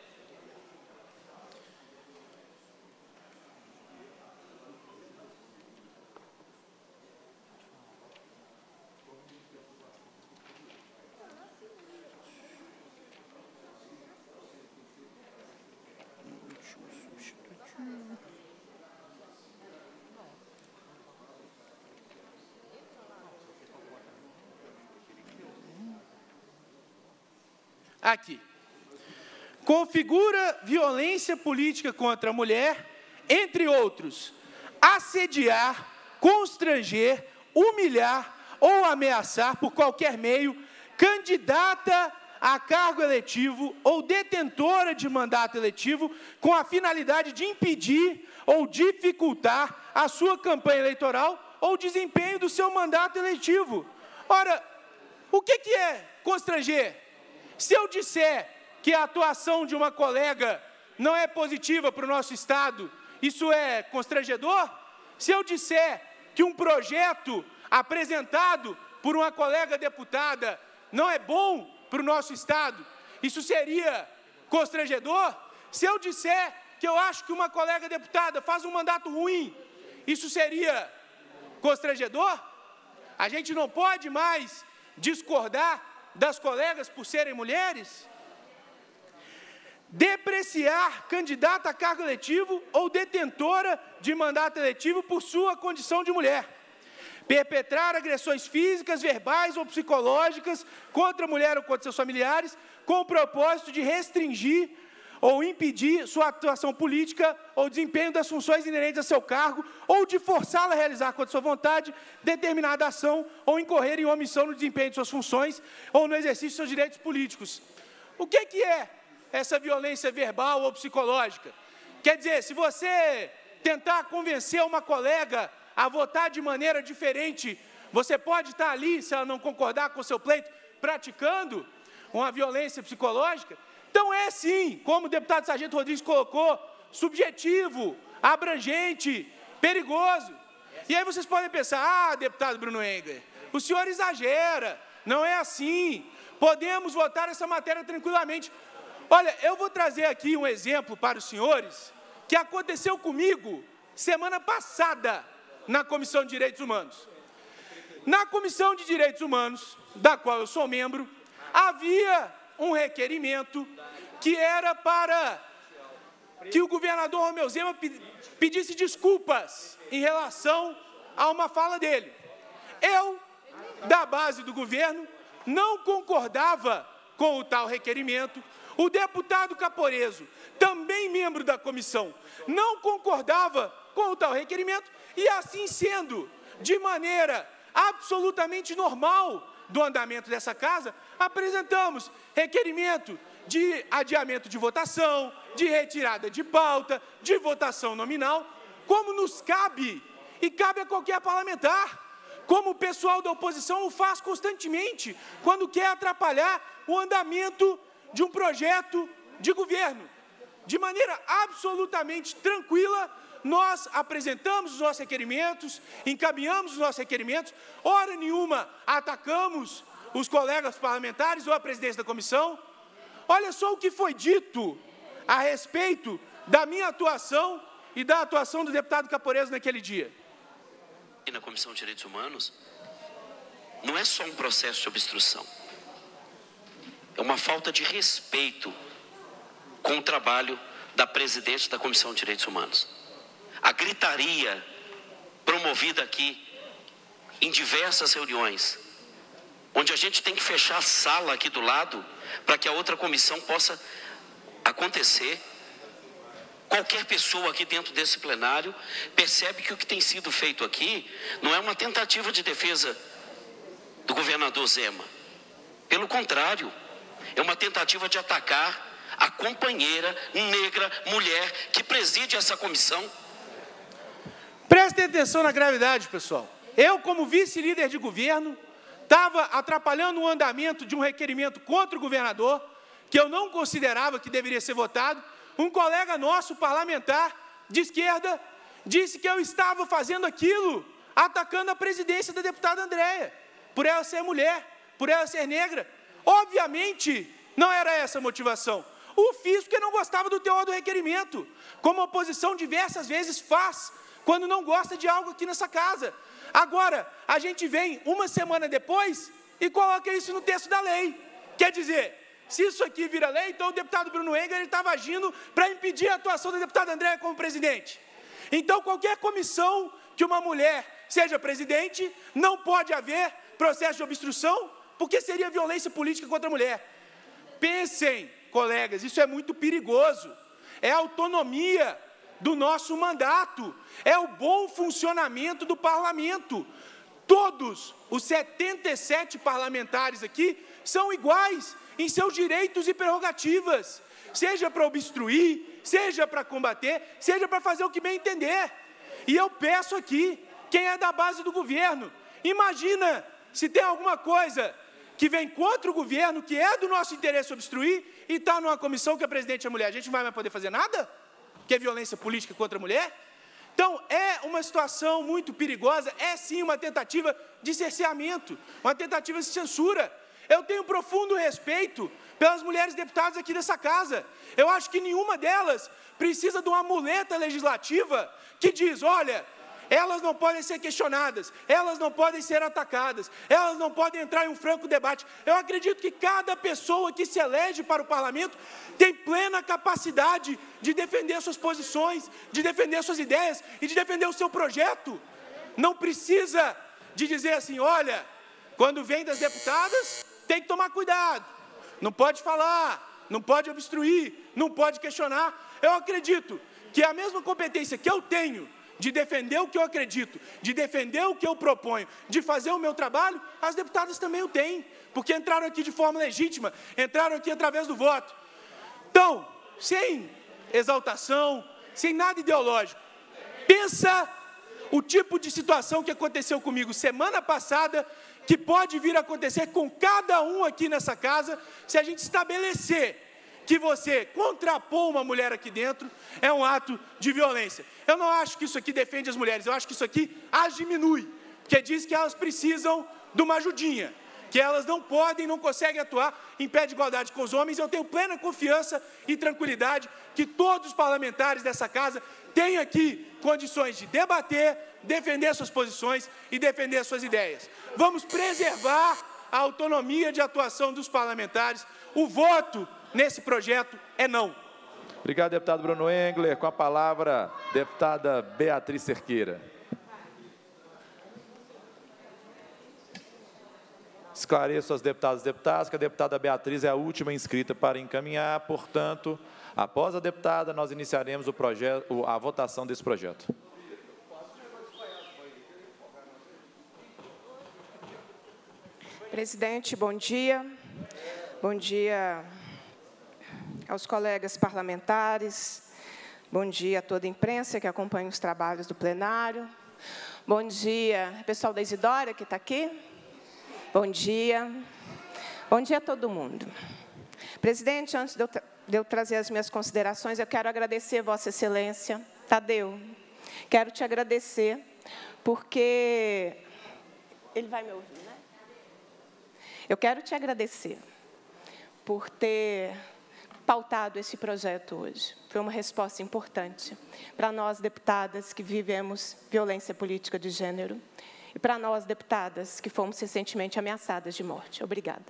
Aqui. Configura violência política contra a mulher, entre outros, assediar, constranger, humilhar ou ameaçar por qualquer meio candidata a cargo eletivo ou detentora de mandato eletivo com a finalidade de impedir ou dificultar a sua campanha eleitoral ou desempenho do seu mandato eletivo. Ora, o que é constranger? Se eu disser que a atuação de uma colega não é positiva para o nosso Estado, isso é constrangedor? Se eu disser que um projeto apresentado por uma colega deputada não é bom para o nosso Estado, isso seria constrangedor? Se eu disser que eu acho que uma colega deputada faz um mandato ruim, isso seria constrangedor? A gente não pode mais discordar das colegas por serem mulheres? Depreciar candidata a cargo eletivo ou detentora de mandato eletivo por sua condição de mulher. Perpetrar agressões físicas, verbais ou psicológicas contra a mulher ou contra seus familiares, com o propósito de restringir ou impedir sua atuação política ou desempenho das funções inerentes a seu cargo, ou de forçá-la a realizar contra sua vontade determinada ação ou incorrer em omissão no desempenho de suas funções ou no exercício de seus direitos políticos. O que é essa violência verbal ou psicológica? Quer dizer, se você tentar convencer uma colega a votar de maneira diferente, você pode estar ali, se ela não concordar com o seu pleito, praticando uma violência psicológica? Então é sim, como o deputado Sargento Rodrigues colocou, subjetivo, abrangente, perigoso. E aí vocês podem pensar, deputado Bruno Engler, o senhor exagera, não é assim, podemos votar essa matéria tranquilamente. Olha, eu vou trazer aqui um exemplo para os senhores, que aconteceu comigo semana passada na Comissão de Direitos Humanos. Na Comissão de Direitos Humanos, da qual eu sou membro, havia um requerimento que era para que o governador Romeu Zema pedisse desculpas em relação a uma fala dele. Eu, da base do governo, não concordava com o tal requerimento. O deputado Caporeso, também membro da comissão, não concordava com o tal requerimento, e assim sendo, de maneira absolutamente normal do andamento dessa casa, apresentamos requerimento de adiamento de votação, de retirada de pauta, de votação nominal, como nos cabe, e cabe a qualquer parlamentar, como o pessoal da oposição o faz constantemente, quando quer atrapalhar o andamento de um projeto de governo. De maneira absolutamente tranquila, nós apresentamos os nossos requerimentos, encaminhamos os nossos requerimentos, hora nenhuma atacamos os colegas parlamentares ou a presidência da comissão. Olha só o que foi dito a respeito da minha atuação e da atuação do deputado Caporeso naquele dia. E na Comissão de Direitos Humanos, não é só um processo de obstrução, é uma falta de respeito com o trabalho da presidente da Comissão de Direitos Humanos. A gritaria promovida aqui em diversas reuniões, onde a gente tem que fechar a sala aqui do lado para que a outra comissão possa acontecer. Qualquer pessoa aqui dentro desse plenário percebe que o que tem sido feito aqui não é uma tentativa de defesa do governador Zema. Pelo contrário, é uma tentativa de atacar a companheira negra, mulher, que preside essa comissão. Prestem atenção na gravidade, pessoal. Eu, como vice-líder de governo, estava atrapalhando o andamento de um requerimento contra o governador, que eu não considerava que deveria ser votado. Um colega nosso, parlamentar, de esquerda, disse que eu estava fazendo aquilo, atacando a presidência da deputada Andréia, por ela ser mulher, por ela ser negra. Obviamente, não era essa a motivação. O fiz porque não gostava do teor do requerimento, como a oposição diversas vezes faz, quando não gosta de algo aqui nessa casa. Agora, a gente vem uma semana depois e coloca isso no texto da lei. Quer dizer, se isso aqui vira lei, então o deputado Bruno Engler estava agindo para impedir a atuação da deputada Andréia como presidente. Então, qualquer comissão que uma mulher seja presidente, não pode haver processo de obstrução, porque seria violência política contra a mulher. Pensem, colegas, isso é muito perigoso. É a autonomia do nosso mandato, é o bom funcionamento do parlamento. Todos os 77 parlamentares aqui são iguais em seus direitos e prerrogativas, seja para obstruir, seja para combater, seja para fazer o que bem entender. E eu peço aqui, quem é da base do governo, imagina se tem alguma coisa que vem contra o governo, que é do nosso interesse obstruir, e está numa comissão que a presidente é mulher, a gente não vai mais poder fazer nada? Que é violência política contra a mulher? Então, é uma situação muito perigosa, é sim uma tentativa de cerceamento, uma tentativa de censura. Eu tenho profundo respeito pelas mulheres deputadas aqui dessa casa. Eu acho que nenhuma delas precisa de uma muleta legislativa que diz, olha, elas não podem ser questionadas, elas não podem ser atacadas, elas não podem entrar em um franco debate. Eu acredito que cada pessoa que se elege para o parlamento tem plena capacidade de defender suas posições, de defender suas ideias e de defender o seu projeto. Não precisa de dizer assim, olha, quando vem das deputadas, tem que tomar cuidado, não pode falar, não pode obstruir, não pode questionar. Eu acredito que a mesma competência que eu tenho de defender o que eu acredito, de defender o que eu proponho, de fazer o meu trabalho, as deputadas também o têm, porque entraram aqui de forma legítima, entraram aqui através do voto. Então, sem exaltação, sem nada ideológico, pensa o tipo de situação que aconteceu comigo semana passada, que pode vir a acontecer com cada um aqui nessa casa, se a gente estabelecer que você contrapor uma mulher aqui dentro é um ato de violência. Eu não acho que isso aqui defende as mulheres, eu acho que isso aqui as diminui, porque diz que elas precisam de uma ajudinha, que elas não podem, não conseguem atuar em pé de igualdade com os homens. Eu tenho plena confiança e tranquilidade que todos os parlamentares dessa casa têm aqui condições de debater, defender suas posições e defender suas ideias. Vamos preservar a autonomia de atuação dos parlamentares. O voto nesse projeto é não. Obrigado, deputado Bruno Engler. Com a palavra, deputada Beatriz Cerqueira. Esclareço aos deputados e deputadas que a deputada Beatriz é a última inscrita para encaminhar, portanto, após a deputada, nós iniciaremos a votação desse projeto. Presidente, bom dia. Bom dia aos colegas parlamentares. Bom dia a toda a imprensa que acompanha os trabalhos do plenário. Bom dia, pessoal da Isidora que está aqui. Bom dia. Bom dia a todo mundo. Presidente, antes de eu trazer as minhas considerações, eu quero agradecer Vossa Excelência, Tadeu. Quero te agradecer, porque... Ele vai me ouvir, né? Eu quero te agradecer por ter pautado esse projeto hoje. Foi uma resposta importante para nós, deputadas, que vivemos violência política de gênero, e para nós, deputadas, que fomos recentemente ameaçadas de morte. Obrigada.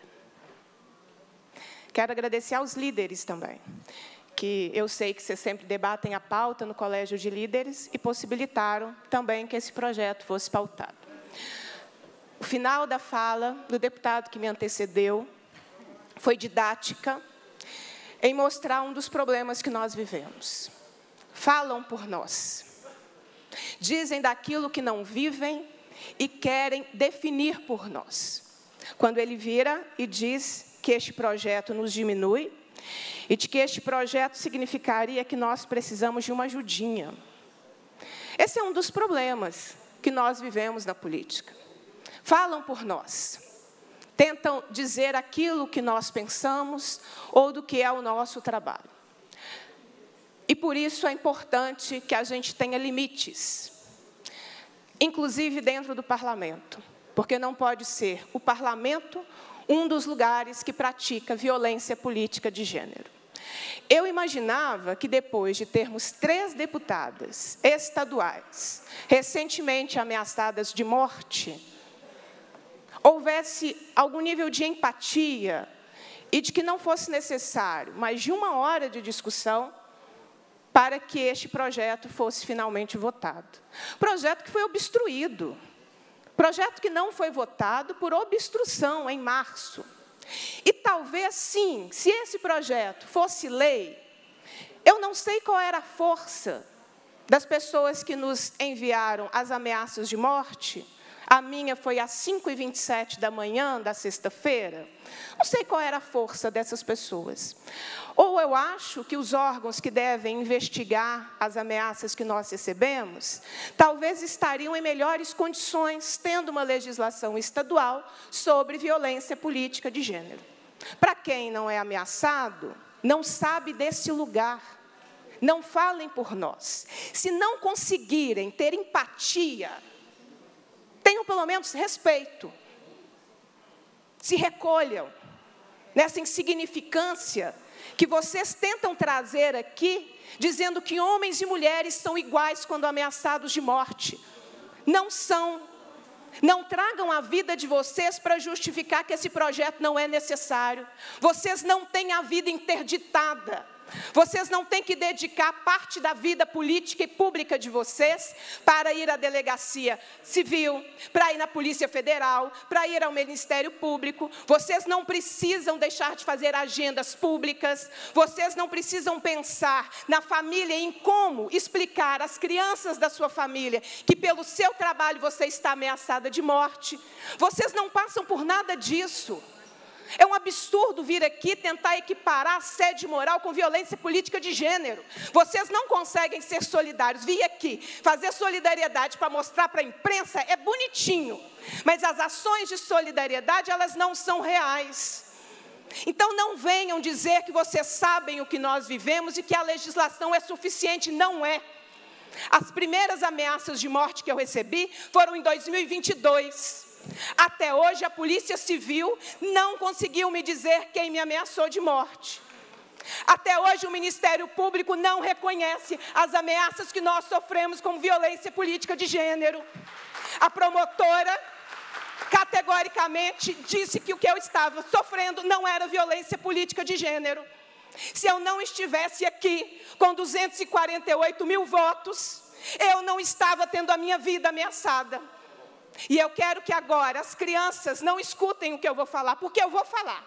Quero agradecer aos líderes também, que eu sei que vocês sempre debatem a pauta no Colégio de Líderes e possibilitaram também que esse projeto fosse pautado. O final da fala do deputado que me antecedeu foi didática em mostrar um dos problemas que nós vivemos. Falam por nós. Dizem daquilo que não vivem e querem definir por nós. Quando ele vira e diz que este projeto nos diminui e de que este projeto significaria que nós precisamos de uma ajudinha. Esse é um dos problemas que nós vivemos na política. Falam por nós. Tentam dizer aquilo que nós pensamos ou do que é o nosso trabalho. E por isso é importante que a gente tenha limites, inclusive dentro do parlamento, porque não pode ser o parlamento um dos lugares que pratica violência política de gênero. Eu imaginava que depois de termos 3 deputadas estaduais recentemente ameaçadas de morte, houvesse algum nível de empatia e de que não fosse necessário mais de 1 hora de discussão para que este projeto fosse finalmente votado. Projeto que foi obstruído. Projeto que não foi votado por obstrução em março. E talvez, sim, se esse projeto fosse lei, eu não sei qual era a força das pessoas que nos enviaram as ameaças de morte. A minha foi às 5h27 da manhã da sexta-feira. Não sei qual era a força dessas pessoas. Ou eu acho que os órgãos que devem investigar as ameaças que nós recebemos, talvez estariam em melhores condições, tendo uma legislação estadual sobre violência política de gênero. Para quem não é ameaçado, não sabe desse lugar. Não falem por nós. Se não conseguirem ter empatia, tenham pelo menos respeito. Se recolham nessa insignificância que vocês tentam trazer aqui, dizendo que homens e mulheres são iguais quando ameaçados de morte. Não são. Não tragam a vida de vocês para justificar que esse projeto não é necessário. Vocês não têm a vida interditada. Vocês não têm que dedicar parte da vida política e pública de vocês para ir à delegacia civil, para ir na Polícia Federal, para ir ao Ministério Público. Vocês não precisam deixar de fazer agendas públicas. Vocês não precisam pensar na família e em como explicar às crianças da sua família que pelo seu trabalho você está ameaçada de morte. Vocês não passam por nada disso. É um absurdo vir aqui tentar equiparar assédio moral com violência política de gênero. Vocês não conseguem ser solidários. Vir aqui fazer solidariedade para mostrar para a imprensa é bonitinho, mas as ações de solidariedade, elas não são reais. Então, não venham dizer que vocês sabem o que nós vivemos e que a legislação é suficiente. Não é. As primeiras ameaças de morte que eu recebi foram em 2022. Até hoje, a Polícia Civil não conseguiu me dizer quem me ameaçou de morte. Até hoje, o Ministério Público não reconhece as ameaças que nós sofremos com violência política de gênero. A promotora, categoricamente, disse que o que eu estava sofrendo não era violência política de gênero. Se eu não estivesse aqui com 248 mil votos, eu não estava tendo a minha vida ameaçada. E eu quero que agora as crianças não escutem o que eu vou falar, porque eu vou falar.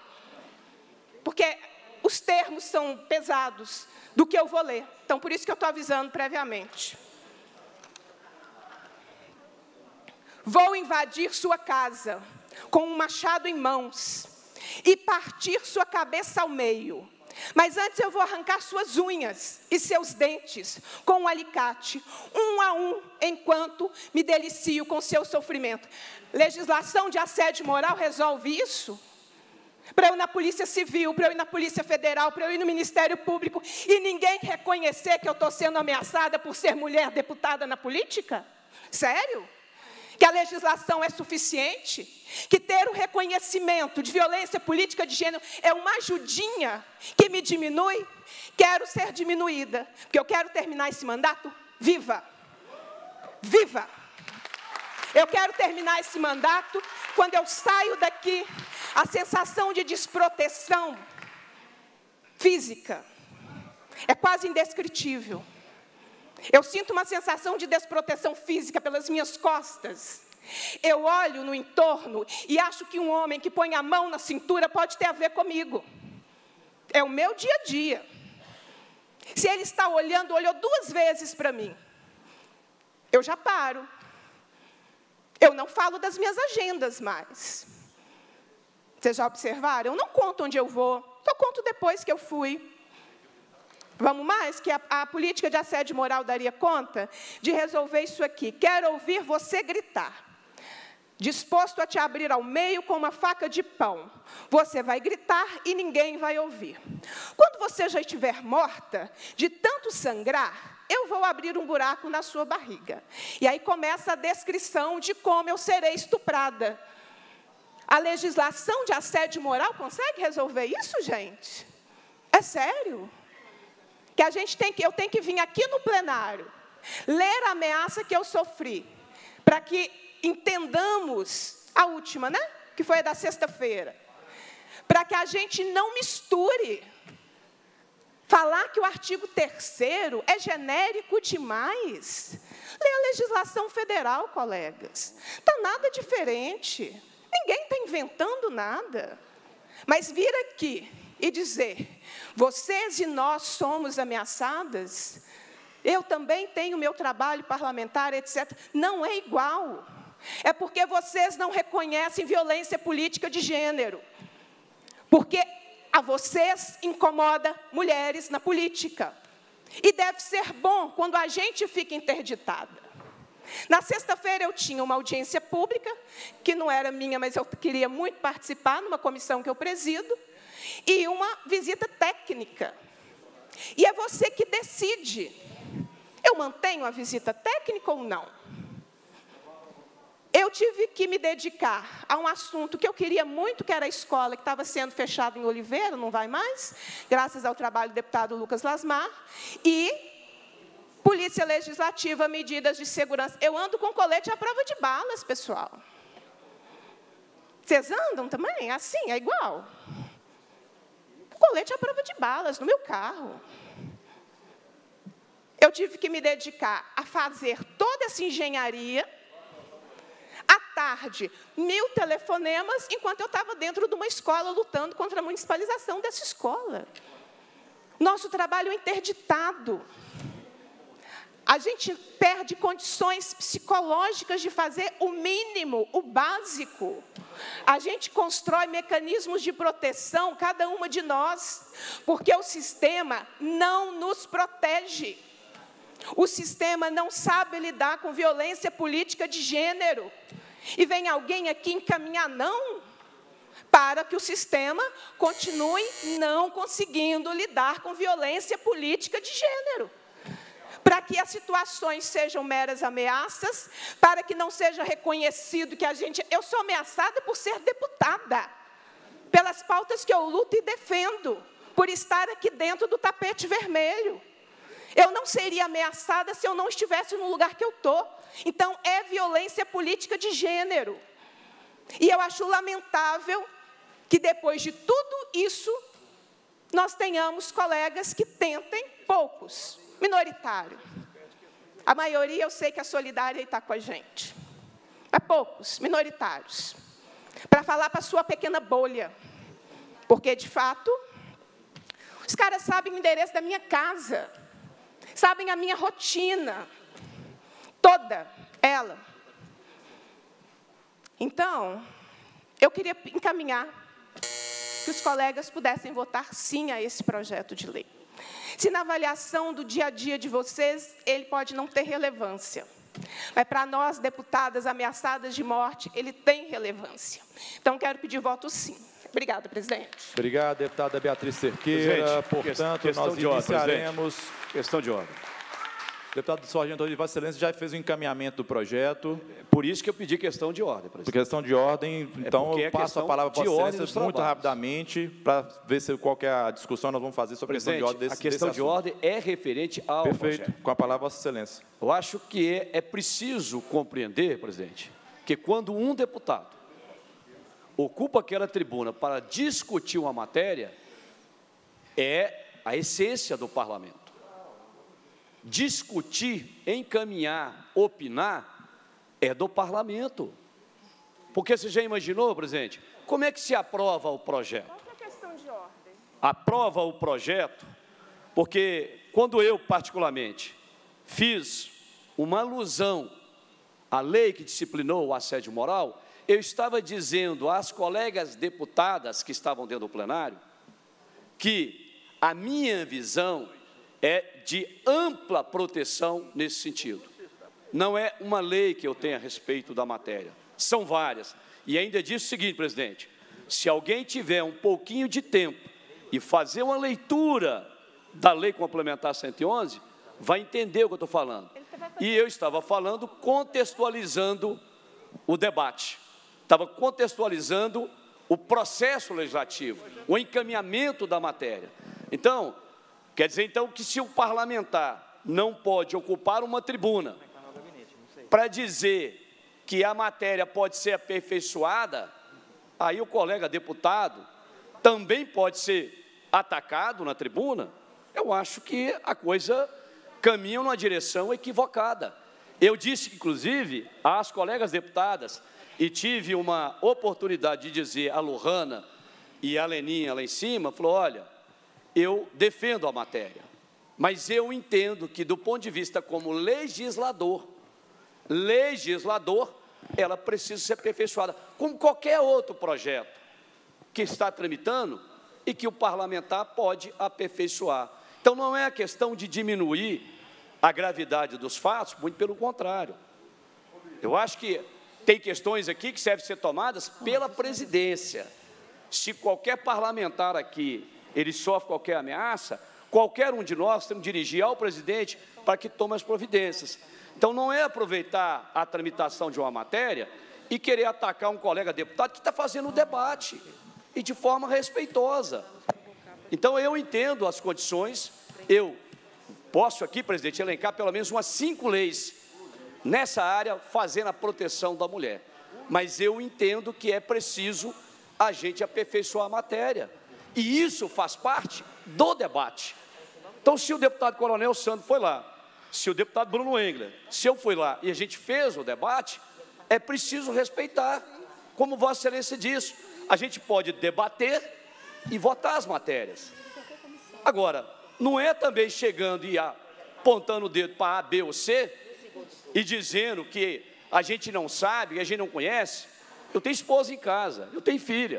Porque os termos são pesados do que eu vou ler. Então, por isso que eu estou avisando previamente. Vou invadir sua casa. com um machado em mãos e partir sua cabeça ao meio. Mas antes eu vou arrancar suas unhas e seus dentes com um alicate, um a um, enquanto me delicio com seu sofrimento. Legislação de assédio moral resolve isso? Para eu ir na Polícia Civil, para eu ir na Polícia Federal, para eu ir no Ministério Público e ninguém reconhecer que eu estou sendo ameaçada por ser mulher deputada na política? Sério? Que a legislação é suficiente? Que ter o reconhecimento de violência política de gênero é uma ajudinha que me diminui? Quero ser diminuída, porque eu quero terminar esse mandato viva. Viva! Eu quero terminar esse mandato, quando eu saio daqui, a sensação de desproteção física é quase indescritível. Eu sinto uma sensação de desproteção física pelas minhas costas. Eu olho no entorno e acho que um homem que põe a mão na cintura pode ter a ver comigo. É o meu dia a dia. Se ele está olhando, olhou 2 vezes para mim, eu já paro. Eu não falo das minhas agendas mais. Vocês já observaram? Eu não conto onde eu vou, só conto depois que eu fui. Vamos mais? Que a política de assédio moral daria conta de resolver isso aqui. Quero ouvir você gritar. Disposto a te abrir ao meio com uma faca de pão. Você vai gritar e ninguém vai ouvir. Quando você já estiver morta, de tanto sangrar, eu vou abrir um buraco na sua barriga. E aí começa a descrição de como eu serei estuprada. A legislação de assédio moral consegue resolver isso, gente? É sério? Que eu tenho que vir aqui no plenário, ler a ameaça que eu sofri, para que entendamos a última, né? Que foi a da sexta-feira. Para que a gente não misture. Falar que o artigo 3º é genérico demais. Lê a legislação federal, colegas. Está nada diferente. Ninguém está inventando nada. Mas vir aqui e dizer, vocês e nós somos ameaçadas, eu também tenho meu trabalho parlamentar, etc. Não é igual. É porque vocês não reconhecem violência política de gênero. Porque a vocês incomoda mulheres na política. E deve ser bom quando a gente fica interditada. Na sexta-feira eu tinha uma audiência pública, que não era minha, mas eu queria muito participar, numa comissão que eu presido, e uma visita técnica. E é você que decide. Eu mantenho a visita técnica ou não? Eu tive que me dedicar a um assunto que eu queria muito, que era a escola, que estava sendo fechada em Oliveira, não vai mais, graças ao trabalho do deputado Lucas Lasmar, e Polícia Legislativa, medidas de segurança. Eu ando com colete à prova de balas, pessoal. Vocês andam também? Assim, é igual. Colete à prova de balas, no meu carro. Eu tive que me dedicar a fazer toda essa engenharia. À tarde, 1000 telefonemas, enquanto eu estava dentro de uma escola lutando contra a municipalização dessa escola. Nosso trabalho é interditado. A gente perde condições psicológicas de fazer o mínimo, o básico. A gente constrói mecanismos de proteção, cada uma de nós, porque o sistema não nos protege. O sistema não sabe lidar com violência política de gênero. E vem alguém aqui encaminhar não, para que o sistema continue não conseguindo lidar com violência política de gênero. Para que as situações sejam meras ameaças, para que não seja reconhecido que a gente... Eu sou ameaçada por ser deputada, pelas pautas que eu luto e defendo, por estar aqui dentro do tapete vermelho. Eu não seria ameaçada se eu não estivesse no lugar que eu estou. Então, é violência política de gênero. E eu acho lamentável que, depois de tudo isso, nós tenhamos colegas que tentem, poucos, minoritário. A maioria, eu sei que a Solidária está com a gente. Mas poucos, minoritários. Para falar para a sua pequena bolha. Porque, de fato, os caras sabem o endereço da minha casa. Sabem a minha rotina. Toda ela. Então, eu queria encaminhar que os colegas pudessem votar sim a esse projeto de lei. Se na avaliação do dia a dia de vocês, ele pode não ter relevância, mas para nós, deputadas ameaçadas de morte, ele tem relevância. Então, quero pedir voto sim. Obrigada, presidente. Obrigado, deputada Beatriz Cerqueira. Portanto, nós iniciaremos... Questão de ordem. Deputado Sargento, Vossa Excelência já fez o encaminhamento do projeto. Por isso que eu pedi questão de ordem, presidente. Por questão de ordem, então eu passo a palavra para Vossa Excelência muito rapidamente, para ver se qual que é a discussão nós vamos fazer sobre a questão de ordem desse assunto. A questão de ordem é referente ao Perfeito. projeto. Com a palavra, Vossa Excelência. Eu acho que é preciso compreender, presidente, que quando um deputado ocupa aquela tribuna para discutir uma matéria, é a essência do parlamento. Discutir, encaminhar, opinar, é do parlamento. Porque você já imaginou, presidente, como é que se aprova o projeto? Outra questão de ordem. Aprova o projeto, porque quando eu, particularmente, fiz uma alusão à lei que disciplinou o assédio moral, eu estava dizendo às colegas deputadas que estavam dentro do plenário que a minha visão é de ampla proteção nesse sentido. Não é uma lei que eu tenho a respeito da matéria, são várias. E ainda disse o seguinte, presidente, se alguém tiver um pouquinho de tempo e fazer uma leitura da Lei Complementar 111, vai entender o que eu estou falando. E eu estava falando, contextualizando o debate, estava contextualizando o processo legislativo, o encaminhamento da matéria. Então, quer dizer, então, que se o parlamentar não pode ocupar uma tribuna para dizer que a matéria pode ser aperfeiçoada, aí o colega deputado também pode ser atacado na tribuna, eu acho que a coisa caminha numa direção equivocada. Eu disse, inclusive, às colegas deputadas, e tive uma oportunidade de dizer a Lohana e a Leninha lá em cima, falou, olha, eu defendo a matéria, mas eu entendo que, do ponto de vista como legislador, ela precisa ser aperfeiçoada, como qualquer outro projeto que está tramitando e que o parlamentar pode aperfeiçoar. Então, não é a questão de diminuir a gravidade dos fatos, muito pelo contrário. Eu acho que tem questões aqui que devem ser tomadas pela presidência. Se qualquer parlamentar aqui, ele sofre qualquer ameaça, qualquer um de nós tem que dirigir ao presidente para que tome as providências. Então, não é aproveitar a tramitação de uma matéria e querer atacar um colega deputado que está fazendo o debate, e de forma respeitosa. Então, eu entendo as condições, eu posso aqui, presidente, elencar pelo menos umas 5 leis nessa área, fazendo a proteção da mulher. Mas eu entendo que é preciso a gente aperfeiçoar a matéria. E isso faz parte do debate. Então, se o deputado Coronel Sandro foi lá, se o deputado Bruno Engler, se eu fui lá e a gente fez o debate, é preciso respeitar, como Vossa Excelência disse, a gente pode debater e votar as matérias. Agora, não é também chegando e apontando o dedo para A, B ou C e dizendo que a gente não sabe, que a gente não conhece. Eu tenho esposa em casa, eu tenho filha.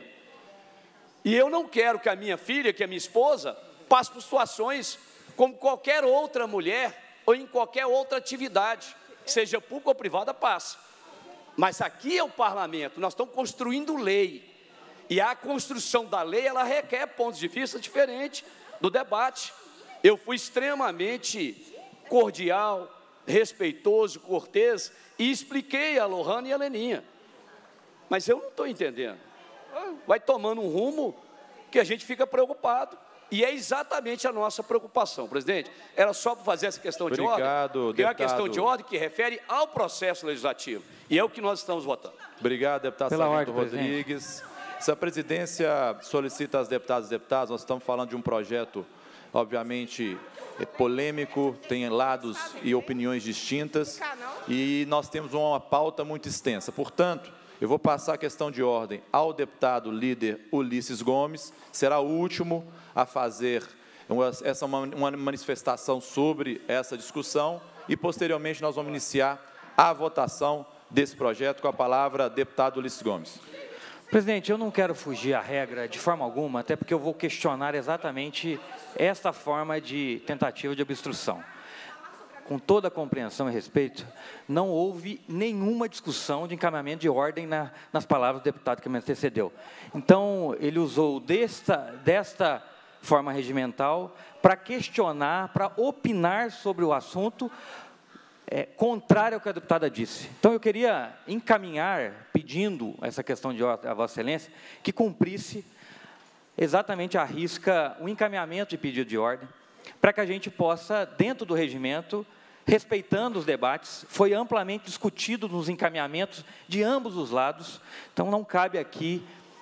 E eu não quero que a minha filha, que a minha esposa, passe por situações como qualquer outra mulher ou em qualquer outra atividade, seja pública ou privada, passa. Mas aqui é o parlamento, nós estamos construindo lei. E a construção da lei, ela requer pontos de vista diferentes do debate. Eu fui extremamente cordial, respeitoso, cortês, e expliquei a Lohana e a Leninha. Mas eu não estou entendendo. Vai tomando um rumo que a gente fica preocupado. E é exatamente a nossa preocupação, presidente. Era só para fazer essa questão de ordem, que é uma questão de ordem que refere ao processo legislativo. E é o que nós estamos votando. Obrigado, deputado Sargento Rodrigues. Se a presidência solicita às deputadas e deputados, nós estamos falando de um projeto, obviamente, polêmico, tem lados e opiniões distintas, e nós temos uma pauta muito extensa. Portanto, eu vou passar a questão de ordem ao deputado líder Ulisses Gomes, será o último a fazer uma manifestação sobre essa discussão, e posteriormente nós vamos iniciar a votação desse projeto. Com a palavra, deputado Ulisses Gomes. Presidente, eu não quero fugir à regra de forma alguma, até porque eu vou questionar exatamente esta forma de tentativa de obstrução. Com toda a compreensão e respeito, não houve nenhuma discussão de encaminhamento de ordem nas palavras do deputado que me antecedeu. Então, ele usou desta forma regimental para questionar, para opinar sobre o assunto contrário ao que a deputada disse. Então, eu queria encaminhar, pedindo essa questão de a Vossa Excelência, que cumprisse exatamente à risca o encaminhamento de pedido de ordem, para que a gente possa, dentro do regimento, respeitando os debates, foi amplamente discutido nos encaminhamentos de ambos os lados, então não cabe aqui,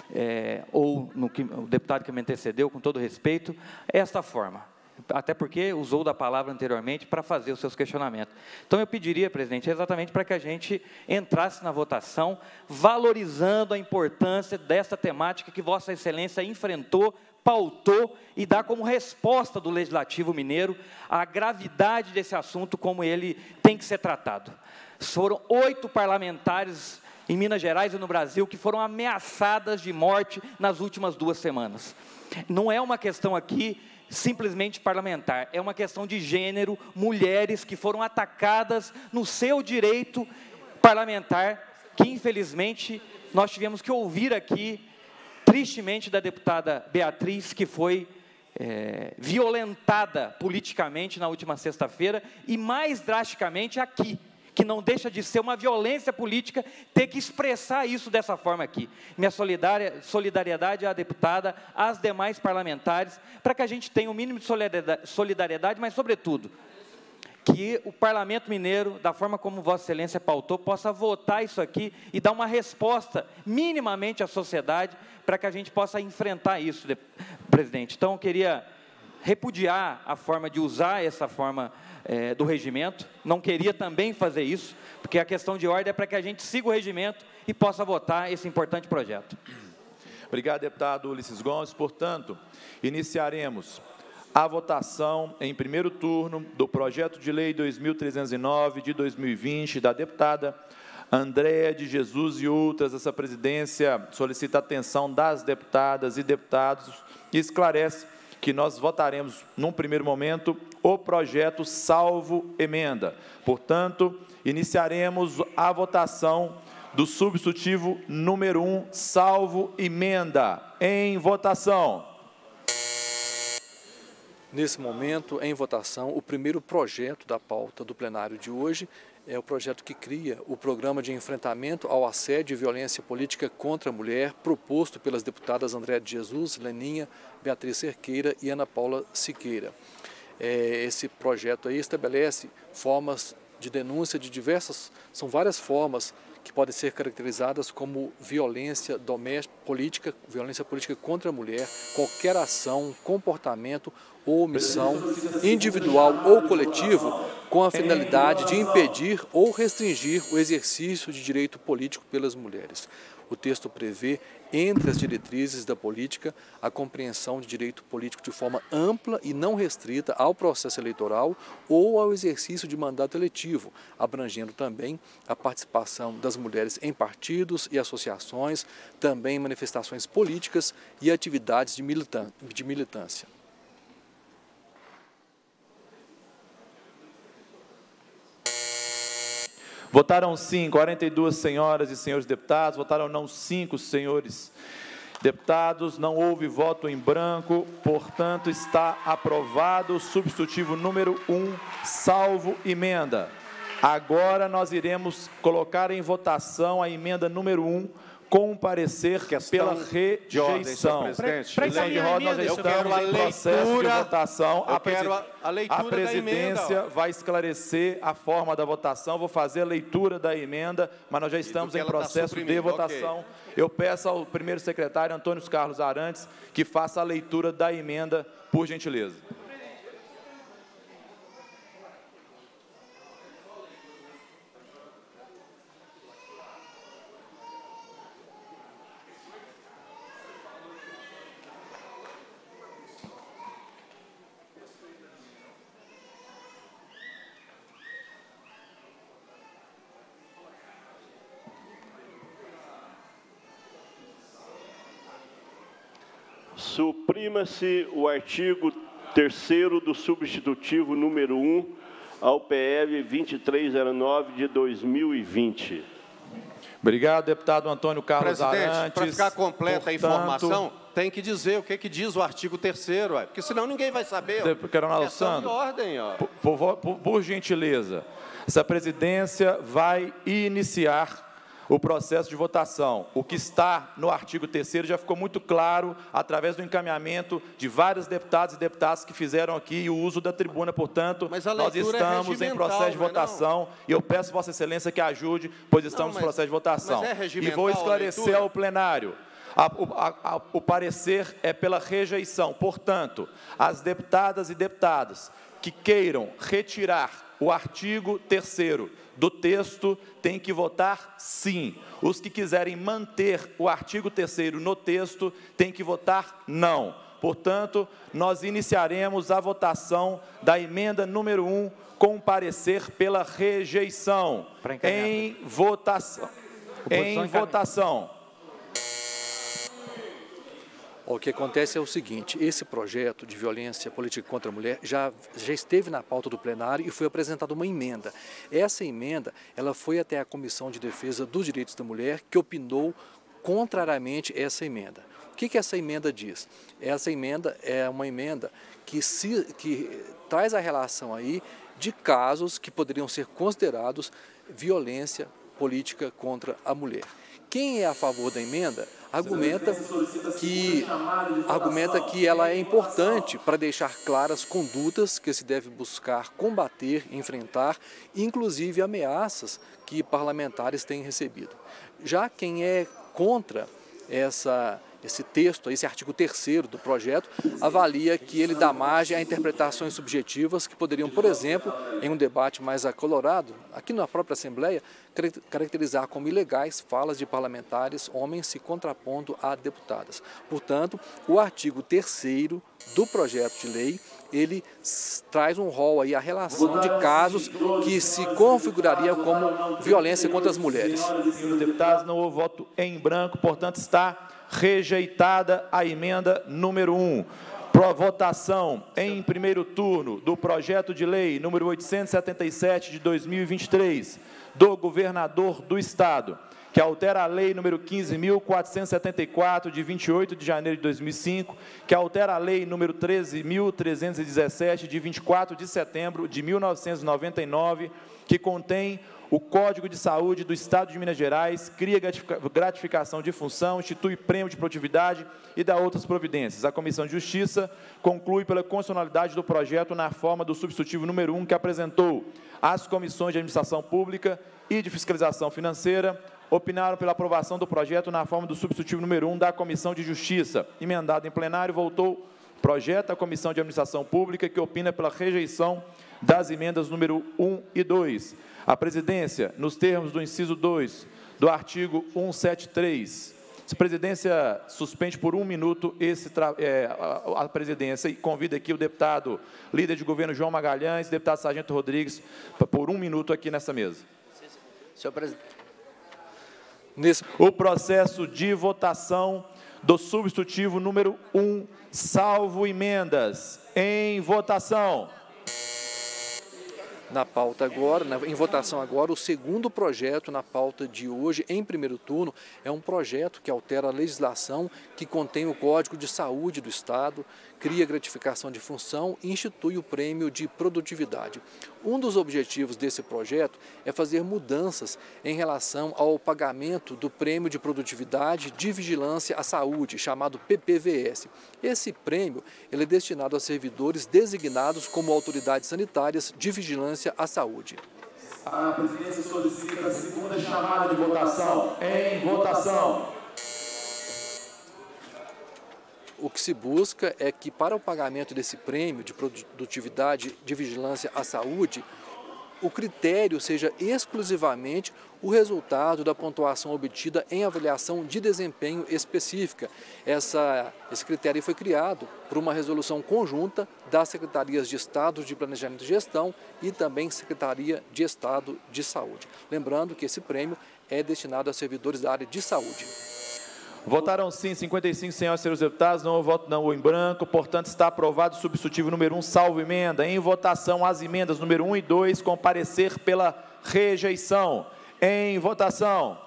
ou no que o deputado que me antecedeu, com todo respeito, esta forma, até porque usou da palavra anteriormente para fazer os seus questionamentos. Então eu pediria, presidente, exatamente para que a gente entrasse na votação, valorizando a importância dessa temática que Vossa Excelência enfrentou, pautou e dá como resposta do Legislativo Mineiro a gravidade desse assunto, como ele tem que ser tratado. Foram 8 parlamentares em Minas Gerais e no Brasil que foram ameaçadas de morte nas últimas 2 semanas. Não é uma questão aqui simplesmente parlamentar, é uma questão de gênero, mulheres que foram atacadas no seu direito parlamentar, que infelizmente nós tivemos que ouvir aqui, tristemente, da deputada Beatriz, que foi violentada politicamente na última sexta-feira, e mais drasticamente aqui, que não deixa de ser uma violência política, ter que expressar isso dessa forma aqui. Minha solidariedade à deputada, às demais parlamentares, para que a gente tenha um mínimo de solidariedade, mas, sobretudo, que o Parlamento Mineiro, da forma como Vossa Excelência pautou, possa votar isso aqui e dar uma resposta minimamente à sociedade, para que a gente possa enfrentar isso, presidente. Então, eu queria repudiar a forma de usar essa forma do regimento, não queria também fazer isso, porque a questão de ordem é para que a gente siga o regimento e possa votar esse importante projeto. Obrigado, deputado Ulisses Gomes. Portanto, iniciaremos a votação em primeiro turno do projeto de lei 2309 de 2020 da deputada Andréa de Jesus e outras. Essa presidência solicita a atenção das deputadas e deputados e esclarece que nós votaremos, num primeiro momento, o projeto salvo emenda. Portanto, iniciaremos a votação do substitutivo número 1, salvo emenda. Em votação. Nesse momento, em votação, o primeiro projeto da pauta do plenário de hoje é o projeto que cria o Programa de Enfrentamento ao Assédio e Violência Política contra a Mulher, proposto pelas deputadas Andréa de Jesus, Leninha, Beatriz Cerqueira e Ana Paula Siqueira. Esse projeto aí estabelece formas de denúncia de diversas, são várias formas que podem ser caracterizadas como violência doméstica, violência política contra a mulher, qualquer ação, comportamento ou omissão, individual ou coletivo, com a finalidade de impedir ou restringir o exercício de direito político pelas mulheres. O texto prevê, entre as diretrizes da política, a compreensão de direito político de forma ampla e não restrita ao processo eleitoral ou ao exercício de mandato eletivo, abrangendo também a participação das mulheres em partidos e associações, também manifestações políticas e atividades de militância. Votaram sim 42 senhoras e senhores deputados, votaram não 5 senhores deputados, não houve voto em branco, portanto está aprovado o substitutivo número 1, salvo emenda. Agora nós iremos colocar em votação a emenda número 1, com um parecer pela rejeição. Questão de ordem, nós já estamos em processo de votação. A presidência vai esclarecer a forma da votação. Vou fazer a leitura da emenda, mas nós já estamos em processo de votação. Eu peço ao primeiro secretário, Antônio Carlos Arantes, que faça a leitura da emenda, por gentileza. Suprima-se o artigo 3º do substitutivo número 1 ao PL 2309 de 2020. Obrigado, deputado Antônio Carlos Presidente, Arantes. para ficar completa a informação, tem que dizer o que diz o artigo 3º, porque senão ninguém vai saber. Coronel Sandro, ordem, por gentileza, essa presidência vai iniciar o processo de votação. O que está no artigo 3º já ficou muito claro através do encaminhamento de vários deputados e deputadas que fizeram aqui o uso da tribuna. Portanto, nós estamos em processo de votação e eu peço Vossa Excelência que ajude, pois estamos em processo de votação. E vou esclarecer ao plenário. O parecer é pela rejeição. Portanto, as deputadas e deputados que queiram retirar o artigo 3º do texto têm que votar sim. Os que quiserem manter o artigo 3º no texto têm que votar não. Portanto, nós iniciaremos a votação da emenda número 1 com parecer pela rejeição. Em votação. Em votação. O que acontece é o seguinte, esse projeto de violência política contra a mulher já esteve na pauta do plenário e foi apresentada uma emenda. Essa emenda, ela foi até a Comissão de Defesa dos Direitos da Mulher, que opinou contrariamente a essa emenda. O que essa emenda diz? Essa emenda é uma emenda que traz a relação aí de casos que poderiam ser considerados violência política contra a mulher. Quem é a favor da emenda argumenta que ela é importante para deixar claras condutas que se deve buscar combater, enfrentar, inclusive ameaças que parlamentares têm recebido. Já quem é contra esse texto, esse artigo 3º do projeto, avalia que ele dá margem a interpretações subjetivas que poderiam, por exemplo, em um debate mais acalorado, aqui na própria Assembleia, caracterizar como ilegais falas de parlamentares, homens se contrapondo a deputadas. Portanto, o artigo 3º do projeto de lei, ele traz um rol aí, a relação de casos que se configuraria como violência contra as mulheres. Senhoras e senhores deputados, não houve voto em branco, portanto está rejeitada a emenda número 1. Votação em primeiro turno do projeto de lei número 877 de 2023 do governador do Estado, que altera a lei número 15.474 de 28 de janeiro de 2005, que altera a lei número 13.317 de 24 de setembro de 1999, que contém o Código de Saúde do Estado de Minas Gerais, cria gratificação de função, institui prêmio de produtividade e dá outras providências. A Comissão de Justiça conclui pela constitucionalidade do projeto na forma do substitutivo número 1 que apresentou às comissões de Administração Pública e de Fiscalização Financeira, opinaram pela aprovação do projeto na forma do substitutivo número 1 da Comissão de Justiça. Emendado em plenário, voltou projeto à Comissão de Administração Pública, que opina pela rejeição das emendas número 1 e 2. A presidência, nos termos do inciso 2 do artigo 173, a presidência suspende por 1 minuto a presidência e convida aqui o deputado líder de governo João Magalhães, deputado Sargento Rodrigues, por 1 minuto aqui nessa mesa. Senhor presidente. O processo de votação do substitutivo número 1, salvo emendas, em votação. Na pauta agora, em votação agora, o segundo projeto na pauta de hoje, em primeiro turno, é um projeto que altera a legislação que contém o Código de Saúde do Estado, cria gratificação de função e institui o prêmio de produtividade. Um dos objetivos desse projeto é fazer mudanças em relação ao pagamento do prêmio de produtividade de vigilância à saúde, chamado PPVS. Esse prêmio ele é destinado a servidores designados como autoridades sanitárias de vigilância à saúde. A presidência solicita a segunda chamada de votação. Em votação. O que se busca é que, para o pagamento desse prêmio de produtividade de vigilância à saúde, o critério seja exclusivamente o resultado da pontuação obtida em avaliação de desempenho específica. Esse critério foi criado por uma resolução conjunta das Secretarias de Estado de Planejamento e Gestão e também Secretaria de Estado de Saúde. Lembrando que esse prêmio é destinado a servidores da área de saúde. Votaram sim 55 senhoras e senhores deputados, não houve voto não em branco, portanto está aprovado o substitutivo número 1, salvo emenda. Em votação as emendas número 1 e 2, com parecer pela rejeição. Em votação.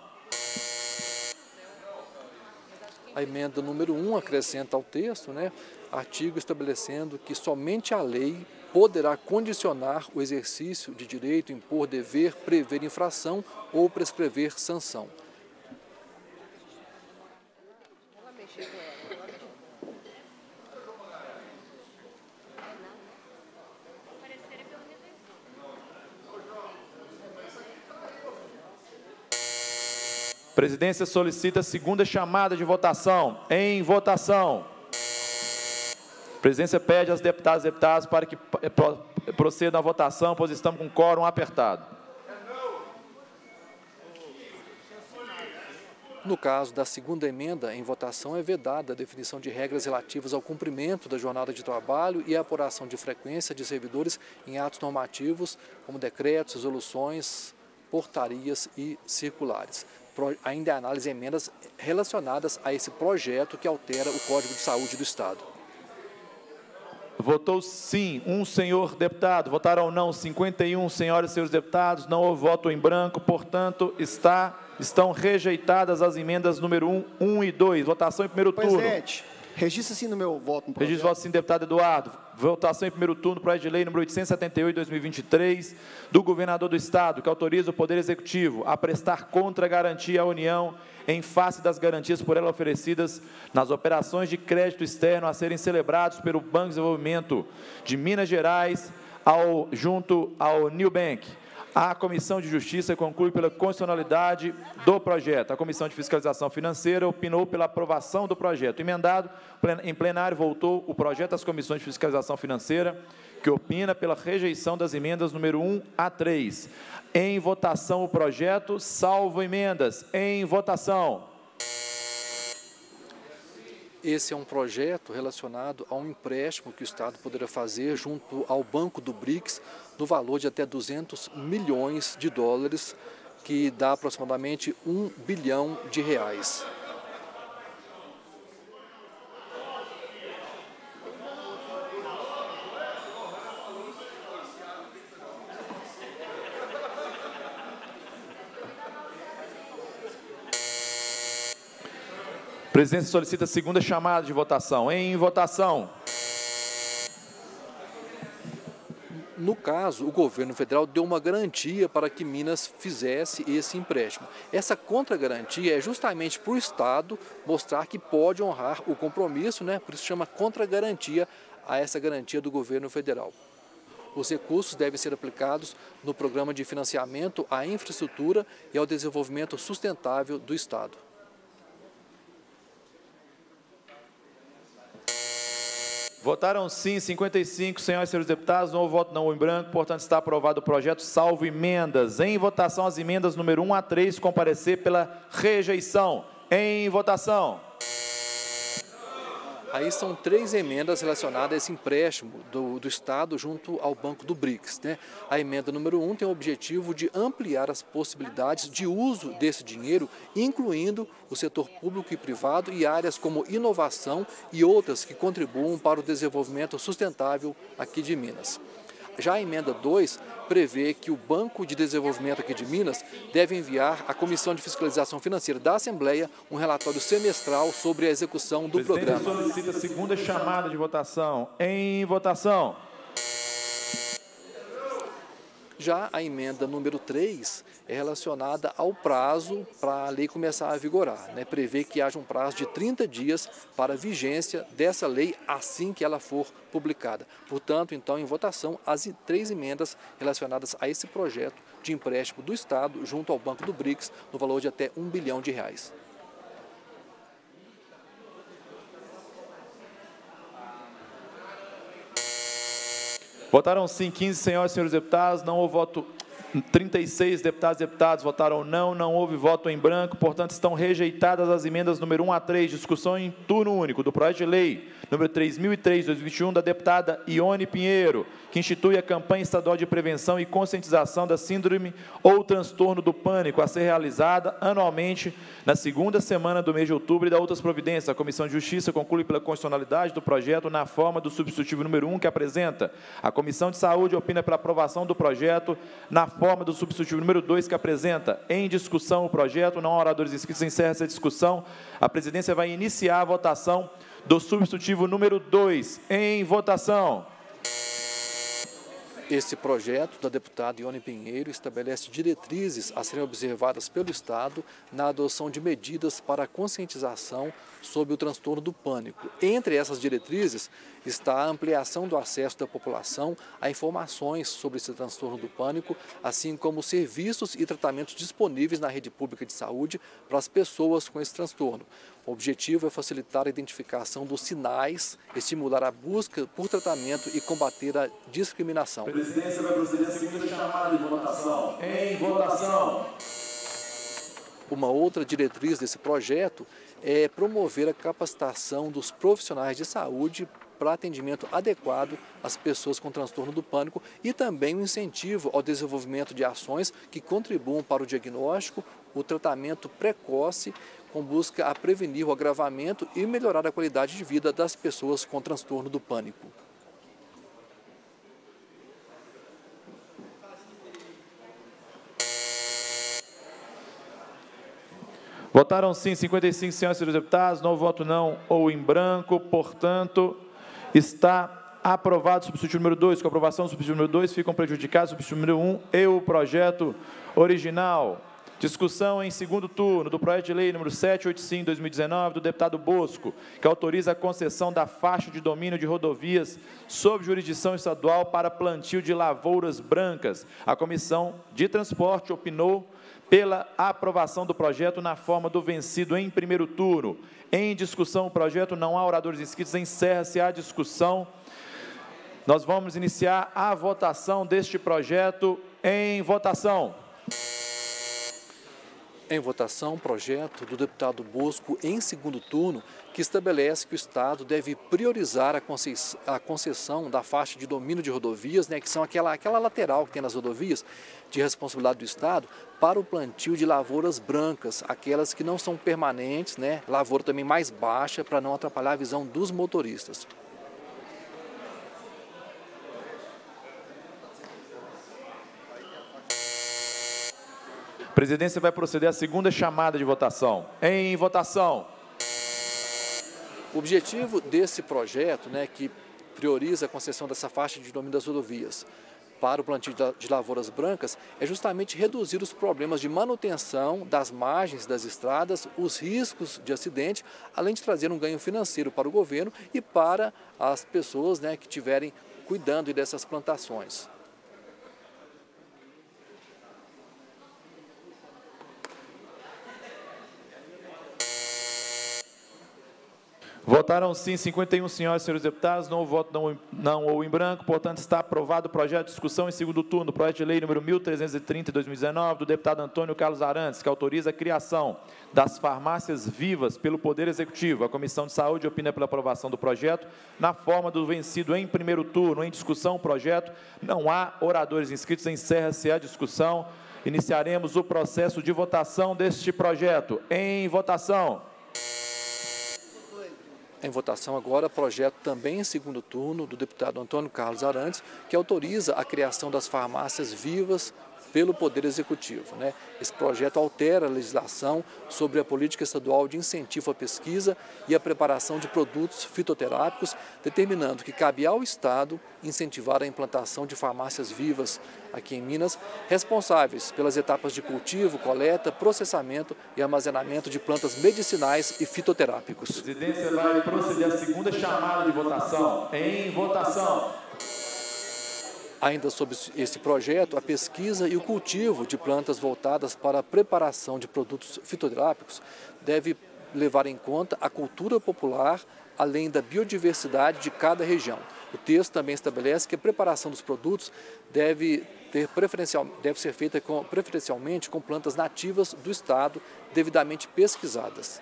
A emenda número 1 acrescenta ao texto, artigo estabelecendo que somente a lei poderá condicionar o exercício de direito, impor dever, prever infração ou prescrever sanção. Presidência solicita a segunda chamada de votação. Em votação. A presidência pede aos deputados e deputadas para que procedam à votação, pois estamos com quórum apertado. No caso da segunda emenda, em votação é vedada a definição de regras relativas ao cumprimento da jornada de trabalho e a apuração de frequência de servidores em atos normativos, como decretos, resoluções, portarias e circulares. Ainda há análise de emendas relacionadas a esse projeto que altera o Código de Saúde do Estado. Votou sim um senhor deputado, votaram não 51 senhoras e senhores deputados, não houve voto em branco, portanto estão rejeitadas as emendas número 1 e 2. Votação em primeiro turno. Presidente, registra sim no meu voto. Registro voto sim, deputado Eduardo. Votação em primeiro turno, projeto de lei número 878 de 2023, do governador do Estado, que autoriza o Poder Executivo a prestar contra-garantia à União em face das garantias por ela oferecidas nas operações de crédito externo a serem celebrados pelo Banco de Desenvolvimento de Minas Gerais junto ao New Bank. A Comissão de Justiça conclui pela constitucionalidade do projeto. A Comissão de Fiscalização Financeira opinou pela aprovação do projeto. Emendado, em plenário, voltou o projeto às Comissões de Fiscalização Financeira, que opina pela rejeição das emendas número 1 a 3. Em votação o projeto, salvo emendas. Em votação. Esse é um projeto relacionado a um empréstimo que o Estado poderá fazer junto ao Banco do BRICS, no valor de até 200 milhões de dólares, que dá aproximadamente R$1 bilhão. A presidência solicita a segunda chamada de votação. Em votação. No caso, o governo federal deu uma garantia para que Minas fizesse esse empréstimo. Essa contragarantia é justamente para o Estado mostrar que pode honrar o compromisso, por isso chama contragarantia a essa garantia do governo federal. Os recursos devem ser aplicados no programa de financiamento à infraestrutura e ao desenvolvimento sustentável do Estado. Votaram sim 55 senhoras e senhores deputados, não houve voto não em branco, portanto está aprovado o projeto, salvo emendas. Em votação as emendas número 1 a 3, com parecer pela rejeição. Em votação. Aí são 3 emendas relacionadas a esse empréstimo do Estado junto ao Banco do BRICS. A emenda número 1 tem o objetivo de ampliar as possibilidades de uso desse dinheiro, incluindo o setor público e privado e áreas como inovação e outras que contribuam para o desenvolvimento sustentável aqui de Minas. Já a emenda 2 prevê que o Banco de Desenvolvimento aqui de Minas deve enviar à Comissão de Fiscalização Financeira da Assembleia um relatório semestral sobre a execução do programa. Solicita a segunda chamada de votação. Em votação. Já a emenda número 3 é relacionada ao prazo para a lei começar a vigorar. Prevê que haja um prazo de 30 dias para a vigência dessa lei assim que ela for publicada. Portanto, então, em votação, as 3 emendas relacionadas a esse projeto de empréstimo do Estado junto ao Banco do BRICS, no valor de até R$1 bilhão. Votaram sim 15 senhoras e senhores deputados, não houve voto 36 deputados e deputadas votaram não, não houve voto em branco, portanto, estão rejeitadas as emendas número 1 a 3, discussão em turno único do projeto de lei número 3003/2021, da deputada Ione Pinheiro, que institui a campanha estadual de prevenção e conscientização da síndrome ou transtorno do pânico, a ser realizada anualmente na segunda semana do mês de outubro, e da outras providências. A Comissão de Justiça conclui pela constitucionalidade do projeto na forma do substitutivo número 1, que apresenta. A Comissão de Saúde opina pela aprovação do projeto na forma do substitutivo número 2, que apresenta. Em discussão o projeto, não há oradores inscritos, encerra essa discussão. A presidência vai iniciar a votação do substitutivo número 2. Em votação. Esse projeto da deputada Ione Pinheiro estabelece diretrizes a serem observadas pelo Estado na adoção de medidas para a conscientização sobre o transtorno do pânico. Entre essas diretrizes está a ampliação do acesso da população a informações sobre esse transtorno do pânico, assim como serviços e tratamentos disponíveis na rede pública de saúde para as pessoas com esse transtorno. O objetivo é facilitar a identificação dos sinais, estimular a busca por tratamento e combater a discriminação. A presidência vai proceder à segunda chamada de votação. Em votação. Uma outra diretriz desse projeto é promover a capacitação dos profissionais de saúde para atendimento adequado às pessoas com transtorno do pânico e também o incentivo ao desenvolvimento de ações que contribuam para o diagnóstico, o tratamento precoce, com busca a prevenir o agravamento e melhorar a qualidade de vida das pessoas com transtorno do pânico. Votaram sim 55 senhoras e senhores deputados, não voto não ou em branco, portanto, está aprovado o substitutivo número 2. Com a aprovação do substitutivo número 2, ficam prejudicados o substitutivo número 1 e o projeto original. Discussão em segundo turno do projeto de lei número 785/2019, do deputado Bosco, que autoriza a concessão da faixa de domínio de rodovias sob jurisdição estadual para plantio de lavouras brancas. A Comissão de Transporte opinou pela aprovação do projeto na forma do vencido em primeiro turno. Em discussão o projeto, não há oradores inscritos, encerra-se a discussão. Nós vamos iniciar a votação deste projeto. Em votação. Em votação, o projeto do deputado Bosco em segundo turno, que estabelece que o Estado deve priorizar a concessão da faixa de domínio de rodovias, né, que são aquela lateral que tem nas rodovias, de responsabilidade do Estado, para o plantio de lavouras brancas, aquelas que não são permanentes, né, lavoura também mais baixa, para não atrapalhar a visão dos motoristas. A presidência vai proceder à segunda chamada de votação. Em votação. O objetivo desse projeto, né, que prioriza a concessão dessa faixa de domínio das rodovias para o plantio de lavouras brancas, é justamente reduzir os problemas de manutenção das margens das estradas, os riscos de acidente, além de trazer um ganho financeiro para o governo e para as pessoas, né, que estiverem cuidando dessas plantações. Votaram sim 51 senhoras e senhores deputados, não voto não ou em branco, portanto está aprovado o projeto de discussão em segundo turno, projeto de lei número 1330/2019, do deputado Antônio Carlos Arantes, que autoriza a criação das farmácias vivas pelo Poder Executivo. A Comissão de Saúde opina pela aprovação do projeto na forma do vencido em primeiro turno. Em discussão o projeto, não há oradores inscritos, encerra-se a discussão. Iniciaremos o processo de votação deste projeto. Em votação. Em votação agora, projeto também em segundo turno do deputado Antônio Carlos Arantes, que autoriza a criação das farmácias vivas pelo Poder Executivo, né? Esse projeto altera a legislação sobre a política estadual de incentivo à pesquisa e à preparação de produtos fitoterápicos, determinando que cabe ao Estado incentivar a implantação de farmácias vivas aqui em Minas, responsáveis pelas etapas de cultivo, coleta, processamento e armazenamento de plantas medicinais e fitoterápicos. A presidência vai proceder à segunda chamada de votação. Em votação. Ainda sobre esse projeto, a pesquisa e o cultivo de plantas voltadas para a preparação de produtos fitoterápicos deve levar em conta a cultura popular, além da biodiversidade de cada região. O texto também estabelece que a preparação dos produtos deve ser feita preferencialmente com plantas nativas do estado, devidamente pesquisadas.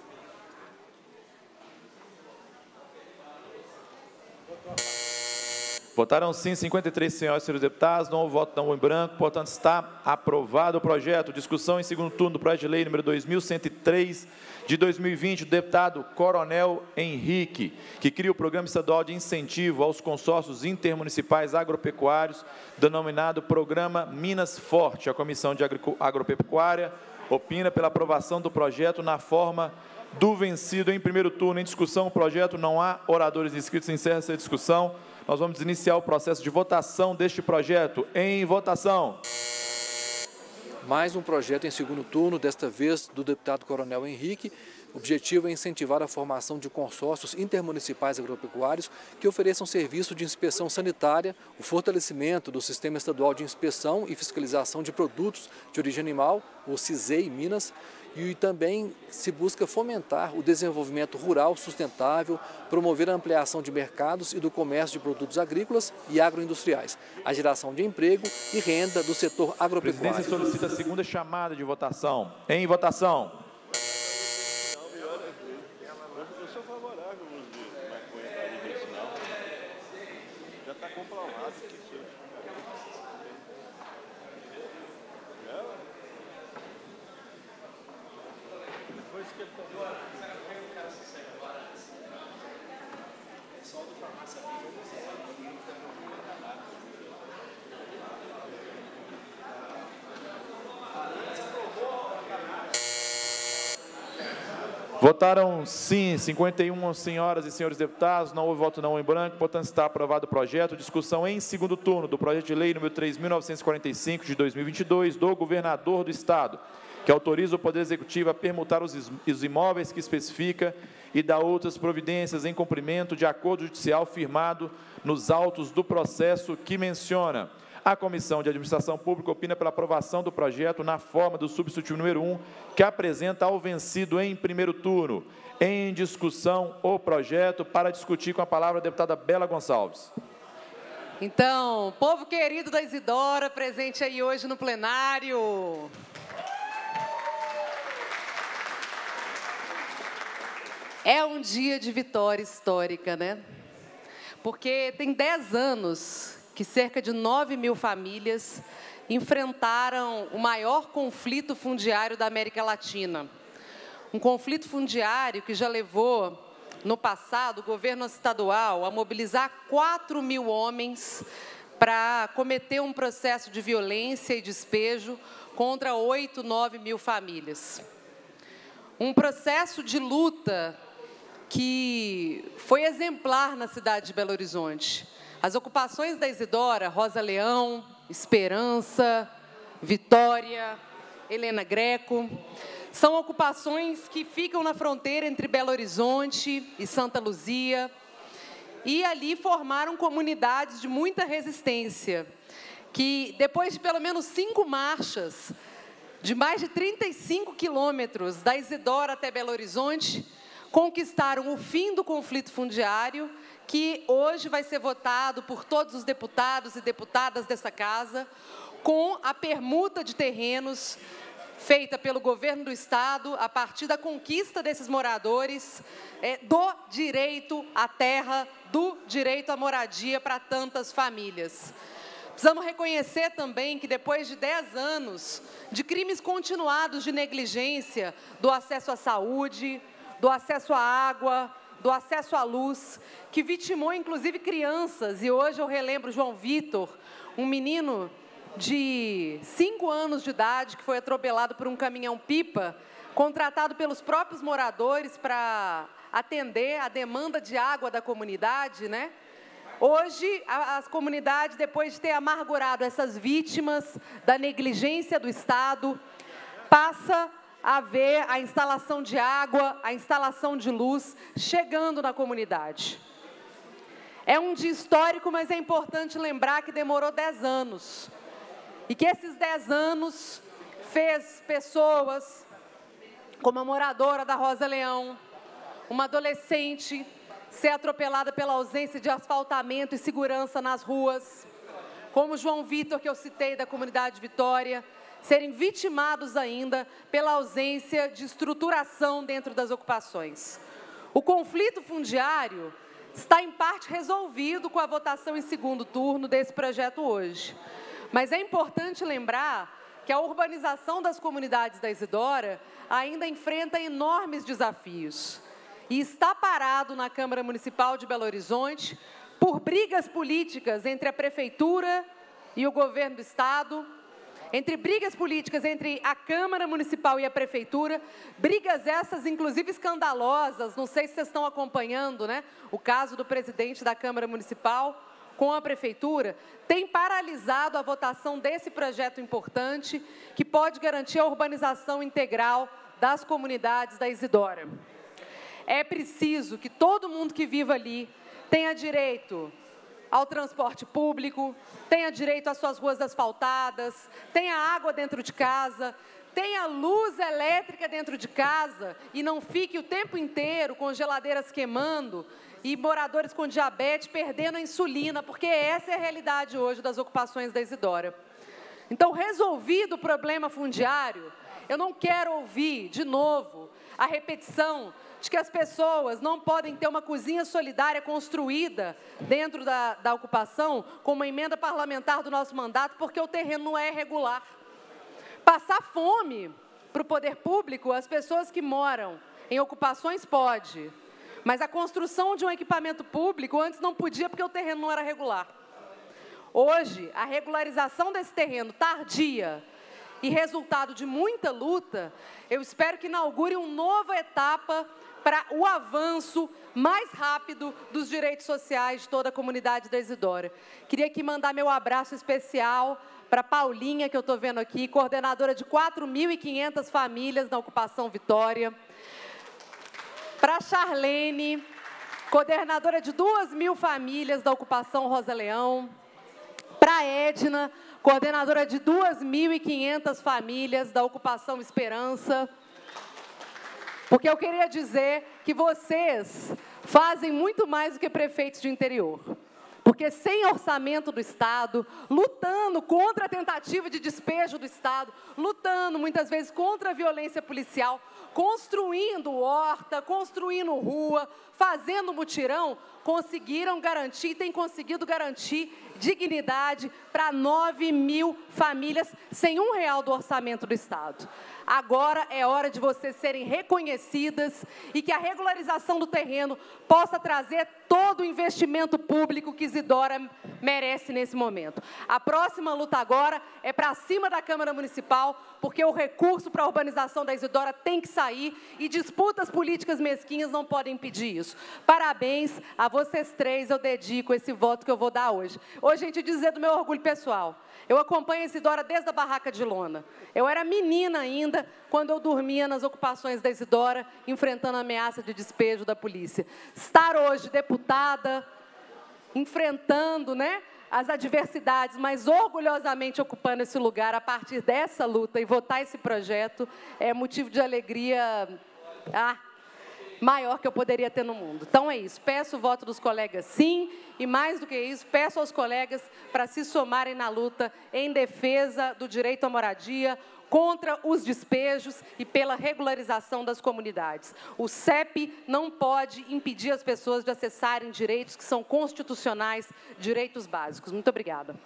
Votaram sim 53 senhoras e senhores deputados, não houve voto não em branco, portanto está aprovado o projeto. Discussão em segundo turno do projeto de lei número 2103 de 2020, do deputado Coronel Henrique, que cria o Programa Estadual de Incentivo aos Consórcios Intermunicipais Agropecuários, denominado Programa Minas Forte. A Comissão de Agropecuária opina pela aprovação do projeto na forma do vencido em primeiro turno. Em discussão, o projeto, não há oradores inscritos, encerra essa discussão. Nós vamos iniciar o processo de votação deste projeto. Em votação. Mais um projeto em segundo turno, desta vez do deputado Coronel Henrique. O objetivo é incentivar a formação de consórcios intermunicipais agropecuários que ofereçam serviço de inspeção sanitária, o fortalecimento do Sistema Estadual de Inspeção e Fiscalização de Produtos de Origem Animal, o CISEI Minas, e também se busca fomentar o desenvolvimento rural sustentável, promover a ampliação de mercados e do comércio de produtos agrícolas e agroindustriais, a geração de emprego e renda do setor agropecuário. A presidência solicita a segunda chamada de votação. Em votação. Eu sou favorável ao uso de maconha medicinal. Já está comprovado que isso. Depois que ele tomou a Votaram sim 51 senhoras e senhores deputados, não houve voto não em branco, portanto está aprovado o projeto. Discussão em segundo turno do projeto de lei número 3.945 de 2022 do governador do estado, que autoriza o Poder Executivo a permutar os imóveis que especifica e dá outras providências em cumprimento de acordo judicial firmado nos autos do processo que menciona. A Comissão de Administração Pública opina pela aprovação do projeto na forma do substitutivo número 1, que apresenta ao vencido em primeiro turno. Em discussão, o projeto. Para discutir, com a palavra a deputada Bela Gonçalves. Então, povo querido da Isidora, presente aí hoje no plenário. É um dia de vitória histórica, né? Porque tem 10 anos que cerca de 9.000 famílias enfrentaram o maior conflito fundiário da América Latina. Um conflito fundiário que já levou, no passado, o governo estadual a mobilizar 4.000 homens para cometer um processo de violência e despejo contra 8, 9.000 famílias. Um processo de luta que foi exemplar na cidade de Belo Horizonte. As ocupações da Isidora, Rosa Leão, Esperança, Vitória, Helena Greco, são ocupações que ficam na fronteira entre Belo Horizonte e Santa Luzia, e ali formaram comunidades de muita resistência, que depois de pelo menos 5 marchas, de mais de 35 quilômetros da Isidora até Belo Horizonte, conquistaram o fim do conflito fundiário, que hoje vai ser votado por todos os deputados e deputadas dessa casa, com a permuta de terrenos feita pelo governo do estado, a partir da conquista desses moradores, do direito à terra, do direito à moradia para tantas famílias. Precisamos reconhecer também que depois de 10 anos de crimes continuados de negligência, do acesso à saúde, do acesso à água, do acesso à luz, que vitimou inclusive crianças, e hoje eu relembro João Vitor, um menino de 5 anos de idade que foi atropelado por um caminhão-pipa, contratado pelos próprios moradores para atender a demanda de água da comunidade, né? Hoje, as comunidades, depois de ter amargurado essas vítimas da negligência do Estado, passa a ver a instalação de água, a instalação de luz chegando na comunidade. É um dia histórico, mas é importante lembrar que demorou 10 anos. E que esses 10 anos fez pessoas, como a moradora da Rosa Leão, uma adolescente, ser atropelada pela ausência de asfaltamento e segurança nas ruas, como João Vitor, que eu citei, da comunidade Vitória, serem vitimados ainda pela ausência de estruturação dentro das ocupações. O conflito fundiário está, em parte, resolvido com a votação em segundo turno desse projeto hoje. Mas é importante lembrar que a urbanização das comunidades da Isidora ainda enfrenta enormes desafios e está parado na Câmara Municipal de Belo Horizonte por brigas políticas entre a Prefeitura e o Governo do Estado, entre brigas políticas entre a Câmara Municipal e a Prefeitura, brigas essas, inclusive, escandalosas, não sei se vocês estão acompanhando, né? O caso do presidente da Câmara Municipal com a Prefeitura, tem paralisado a votação desse projeto importante, que pode garantir a urbanização integral das comunidades da Isidora. É preciso que todo mundo que vive ali tenha direito ao transporte público, tenha direito às suas ruas asfaltadas, tenha água dentro de casa, tenha luz elétrica dentro de casa e não fique o tempo inteiro com geladeiras queimando e moradores com diabetes perdendo a insulina, porque essa é a realidade hoje das ocupações da Isidora. Então, resolvido o problema fundiário, eu não quero ouvir, de novo, a repetição de que as pessoas não podem ter uma cozinha solidária construída dentro da ocupação, com uma emenda parlamentar do nosso mandato, porque o terreno não é irregular. Passar fome para o poder público, as pessoas que moram em ocupações pode, mas a construção de um equipamento público antes não podia porque o terreno não era regular. Hoje, a regularização desse terreno tardia e resultado de muita luta, eu espero que inaugure uma nova etapa para o avanço mais rápido dos direitos sociais de toda a comunidade da Isidora. Queria aqui mandar meu abraço especial para Paulinha, que eu estou vendo aqui, coordenadora de 4.500 famílias na ocupação Vitória. Para Charlene, coordenadora de 2.000 famílias da ocupação Rosa Leão. Para Edna, coordenadora de 2.500 famílias da ocupação Esperança. Porque eu queria dizer que vocês fazem muito mais do que prefeitos de interior. Porque sem orçamento do Estado, lutando contra a tentativa de despejo do Estado, lutando muitas vezes contra a violência policial, construindo horta, construindo rua, fazendo mutirão, conseguiram garantir, têm conseguido garantir dignidade para 9.000 famílias sem R$1 do orçamento do Estado. Agora é hora de vocês serem reconhecidas e que a regularização do terreno possa trazer todo o investimento público que Isidora merece nesse momento. A próxima luta agora é para cima da Câmara Municipal, porque o recurso para a urbanização da Isidora tem que sair e disputas políticas mesquinhas não podem impedir isso. Parabéns a vocês três, eu dedico esse voto que eu vou dar hoje. Hoje, gente, dizer do meu orgulho pessoal. Eu acompanho a Isidora desde a barraca de lona. Eu era menina ainda quando eu dormia nas ocupações da Isidora, enfrentando a ameaça de despejo da polícia. Estar hoje deputada, enfrentando, né, as adversidades, mas orgulhosamente ocupando esse lugar a partir dessa luta e votar esse projeto é motivo de alegria maior que eu poderia ter no mundo. Então é isso, peço o voto dos colegas sim, e mais do que isso, peço aos colegas para se somarem na luta em defesa do direito à moradia, contra os despejos e pela regularização das comunidades. O CEP não pode impedir as pessoas de acessarem direitos que são constitucionais, direitos básicos. Muito obrigada.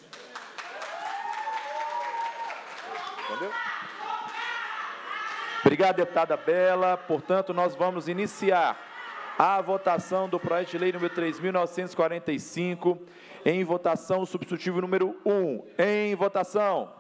Entendeu? Obrigado, deputada Bela. Portanto, nós vamos iniciar a votação do projeto de lei número 3.945, em votação, o substitutivo número 1. Em votação.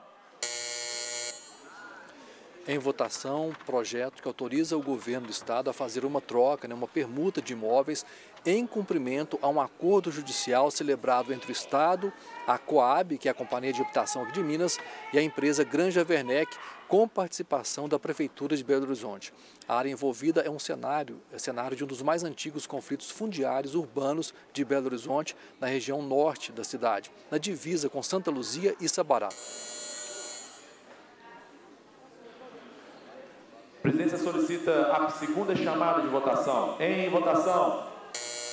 Em votação, projeto que autoriza o governo do Estado a fazer uma troca, uma permuta de imóveis em cumprimento a um acordo judicial celebrado entre o Estado, a Coab, que é a Companhia de Habitação aqui de Minas, e a empresa Granja Werneck, com participação da Prefeitura de Belo Horizonte. A área envolvida é um cenário de um dos mais antigos conflitos fundiários urbanos de Belo Horizonte, na região norte da cidade, na divisa com Santa Luzia e Sabará. A presidência solicita a segunda chamada de votação. Em votação.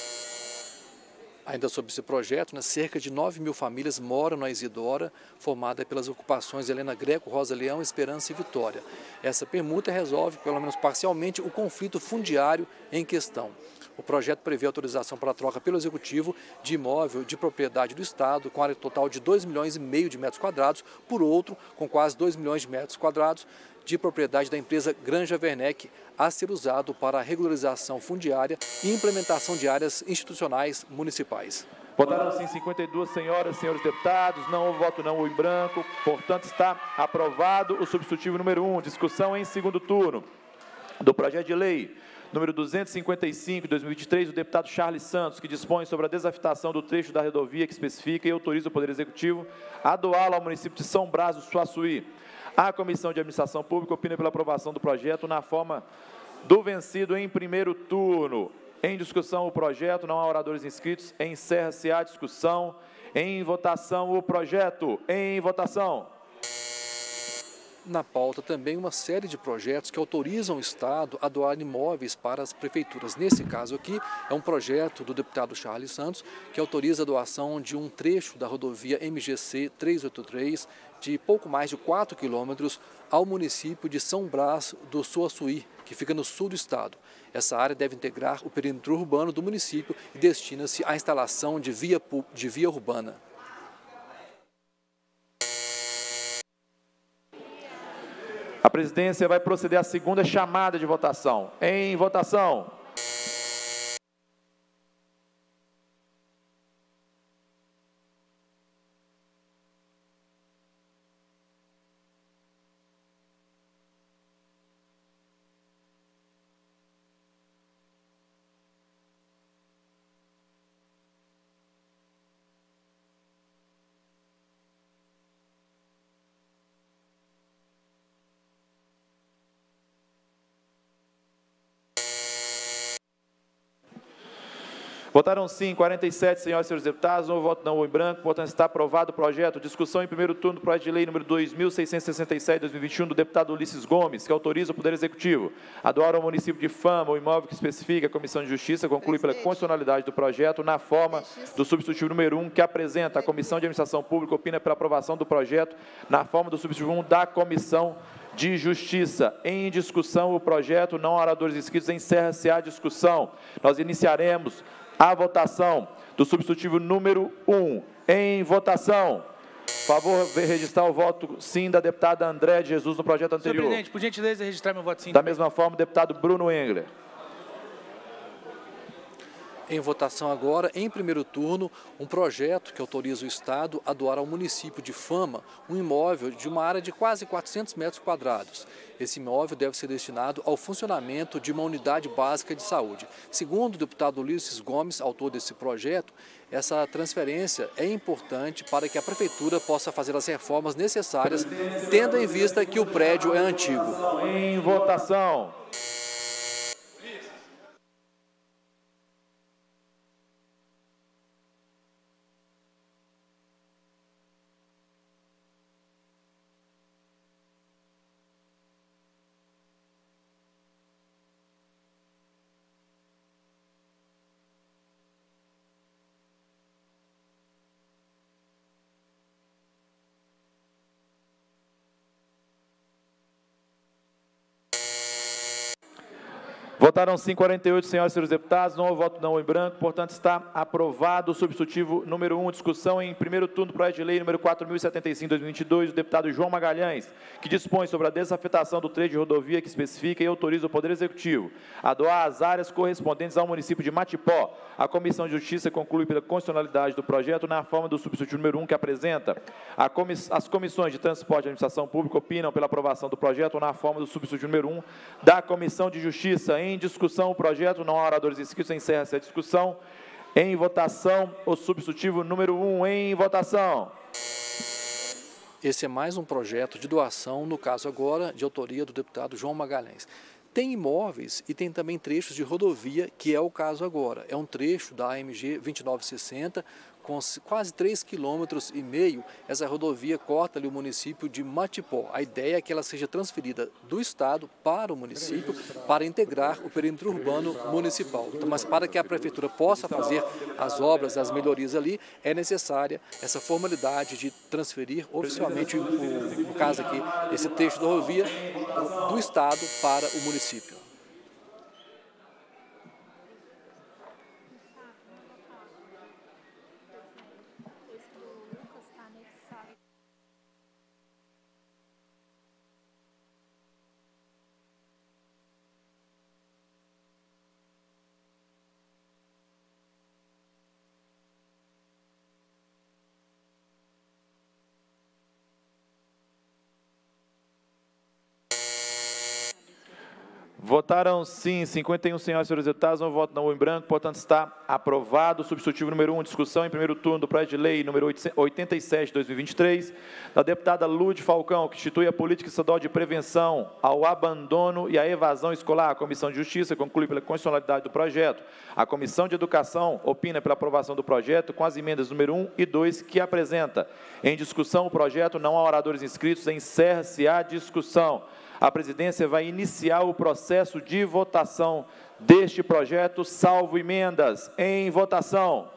Ainda sobre esse projeto, cerca de 9.000 famílias moram na Isidora, formada pelas ocupações Helena Greco, Rosa Leão, Esperança e Vitória. Essa permuta resolve, pelo menos parcialmente, o conflito fundiário em questão. O projeto prevê autorização para a troca pelo Executivo de imóvel de propriedade do Estado, com área total de 2,5 milhões de metros quadrados, por outro, com quase 2 milhões de metros quadrados, de propriedade da empresa Granja Werneck, a ser usado para a regularização fundiária e implementação de áreas institucionais municipais. Votaram sim 52 senhoras e senhores deputados, não houve voto não em branco, portanto está aprovado o substitutivo número 1, discussão em segundo turno do projeto de lei número 255 de 2023, do deputado Charles Santos, que dispõe sobre a desafetação do trecho da rodovia que especifica e autoriza o Poder Executivo a doá-lo ao município de São Brás do Suaçuí. A Comissão de Administração Pública opina pela aprovação do projeto na forma do vencido em primeiro turno. Em discussão o projeto, não há oradores inscritos, encerra-se a discussão. Em votação o projeto. Em votação. Na pauta também uma série de projetos que autorizam o Estado a doar imóveis para as prefeituras. Nesse caso aqui, é um projeto do deputado Charles Santos, que autoriza a doação de um trecho da rodovia MGC 383, de pouco mais de 4 quilômetros, ao município de São Brás do Suaçuí, que fica no sul do estado. Essa área deve integrar o perímetro urbano do município e destina-se à instalação de via urbana. A presidência vai proceder à segunda chamada de votação. Em votação. Votaram sim 47 senhoras e senhores deputados, não voto não em branco, portanto está aprovado o projeto. Discussão em primeiro turno do projeto de lei número 2667/2021 do deputado Ulisses Gomes, que autoriza o Poder Executivo a doar ao município de Fama o imóvel que especifica a Comissão de Justiça, conclui pela constitucionalidade do projeto na forma do substitutivo número 1, que apresenta a Comissão de Administração Pública, opina pela aprovação do projeto na forma do substitutivo 1 da Comissão de Justiça. Em discussão o projeto, não há oradores inscritos, encerra-se a discussão. Nós iniciaremos a votação do substitutivo número 1. Em votação. Por favor, registrar o voto sim da deputada André de Jesus no projeto anterior. Senhor presidente, por gentileza, registrar meu voto sim. Da mesma forma, o deputado Bruno Engler. Em votação agora, em primeiro turno, um projeto que autoriza o Estado a doar ao município de Fama um imóvel de uma área de quase 400 metros quadrados. Esse imóvel deve ser destinado ao funcionamento de uma unidade básica de saúde. Segundo o deputado Ulisses Gomes, autor desse projeto, essa transferência é importante para que a Prefeitura possa fazer as reformas necessárias, tendo em vista que o prédio é antigo. Em votação. Votaram sim 48 senhoras e senhores deputados, não houve voto não em branco, portanto está aprovado o substitutivo número 1, discussão em primeiro turno do projeto de lei número 4075/2022, do deputado João Magalhães, que dispõe sobre a desafetação do trecho de rodovia que especifica e autoriza o Poder Executivo a doar as áreas correspondentes ao município de Matipó. A Comissão de Justiça conclui pela constitucionalidade do projeto na forma do substitutivo número 1, que apresenta. As comissões de Transporte e Administração Pública opinam pela aprovação do projeto na forma do substitutivo número 1 da Comissão de Justiça. Em discussão o projeto, não há oradores inscritos, encerra-se a discussão. Em votação, o substitutivo número 1, em votação. Esse é mais um projeto de doação, no caso agora, de autoria do deputado João Magalhães. Tem imóveis e tem também trechos de rodovia, que é o caso agora. É um trecho da AMG 2960, com quase 3,5 km, essa rodovia corta ali o município de Matipó. A ideia é que ela seja transferida do Estado para o município para integrar o perímetro urbano municipal. Então, mas para que a Prefeitura possa fazer as obras, as melhorias ali, é necessária essa formalidade de transferir oficialmente, no caso aqui, esse trecho da rodovia do Estado para o município. Votaram sim 51 senhoras e senhores deputados, um voto não em branco, portanto está aprovado o substitutivo número 1, discussão em primeiro turno do projeto de lei número 87 de 2023, da deputada Lude Falcão, que institui a política estadual de prevenção ao abandono e à evasão escolar. A Comissão de Justiça conclui pela constitucionalidade do projeto. A Comissão de Educação opina pela aprovação do projeto com as emendas número 1 e 2 que apresenta. Em discussão o projeto, não há oradores inscritos, encerra-se a discussão. A presidência vai iniciar o processo de votação deste projeto, salvo emendas. Em votação.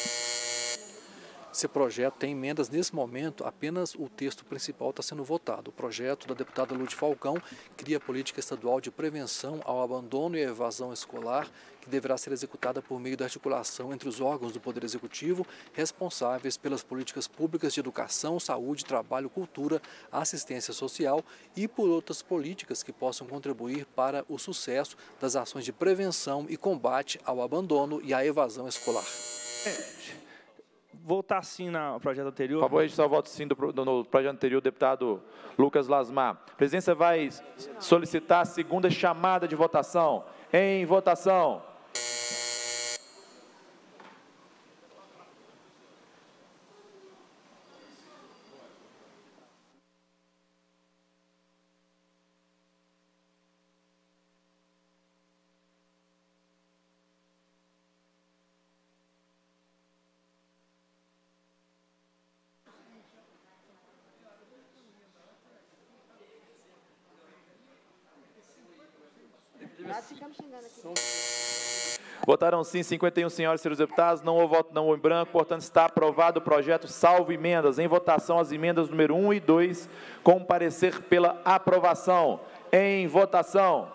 Esse projeto tem emendas nesse momento, apenas o texto principal está sendo votado. O projeto da deputada Lude Falcão cria a política estadual de prevenção ao abandono e à evasão escolar, que deverá ser executada por meio da articulação entre os órgãos do Poder Executivo responsáveis pelas políticas públicas de educação, saúde, trabalho, cultura, assistência social e por outras políticas que possam contribuir para o sucesso das ações de prevenção e combate ao abandono e à evasão escolar. Votar sim no projeto anterior. Por favor, registrar o voto sim no projeto anterior, deputado Lucas Lasmar. A presidência vai solicitar a segunda chamada de votação. Em votação. Votaram sim 51 senhoras e senhores deputados, não houve voto não em branco, portanto está aprovado o projeto salvo emendas. Em votação as emendas número 1 e 2, com parecer pela aprovação. Em votação.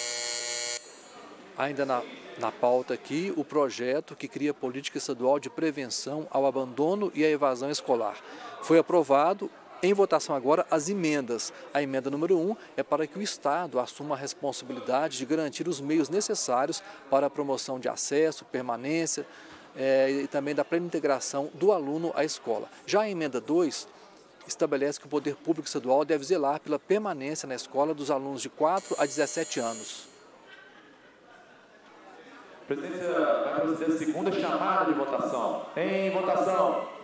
Ainda na pauta aqui, o projeto que cria a política estadual de prevenção ao abandono e à evasão escolar. Foi aprovado. Em votação agora, as emendas. A emenda número 1 é para que o Estado assuma a responsabilidade de garantir os meios necessários para a promoção de acesso, permanência e também da plena integração do aluno à escola. Já a emenda 2 estabelece que o Poder Público Estadual deve zelar pela permanência na escola dos alunos de 4 a 17 anos. A presidência vai proceder a segunda chamada de votação. Em votação.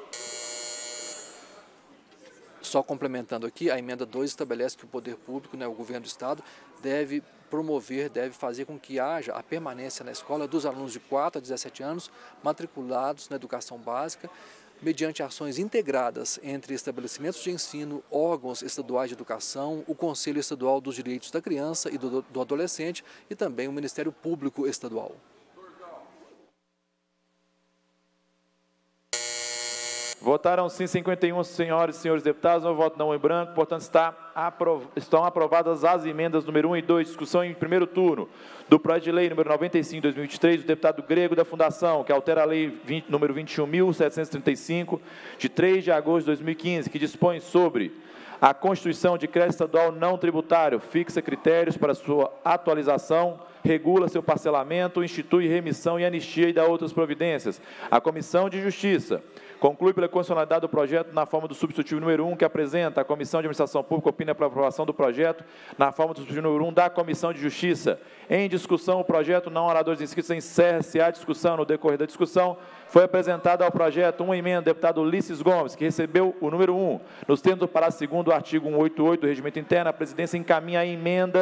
Só complementando aqui, a emenda 2 estabelece que o poder público, o governo do Estado, deve promover, deve fazer com que haja a permanência na escola dos alunos de 4 a 17 anos matriculados na educação básica, mediante ações integradas entre estabelecimentos de ensino, órgãos estaduais de educação, o Conselho Estadual dos Direitos da Criança e do Adolescente e também o Ministério Público Estadual. Votaram sim 51 senhoras e senhores deputados, não voto não em branco, portanto estão aprovadas as emendas número 1 e 2, discussão em primeiro turno do projeto de lei número 95 de 2023, do deputado Grego da Fundação, que altera a lei número 21.735, de 3 de agosto de 2015, que dispõe sobre a constituição de crédito estadual não tributário, fixa critérios para sua atualização, regula seu parcelamento, institui remissão e anistia e dá outras providências. A Comissão de Justiça conclui pela constitucionalidade do projeto na forma do substitutivo número 1, que apresenta. A Comissão de Administração Pública opina pela aprovação do projeto na forma do substitutivo número 1 da Comissão de Justiça. Em discussão, o projeto, não oradores inscritos, encerra-se a discussão. No decorrer da discussão, foi apresentada ao projeto uma emenda do deputado Ulisses Gomes, que recebeu o número 1. Nos termos do parágrafo 2º do artigo 188 do Regimento Interno, a presidência encaminha a emenda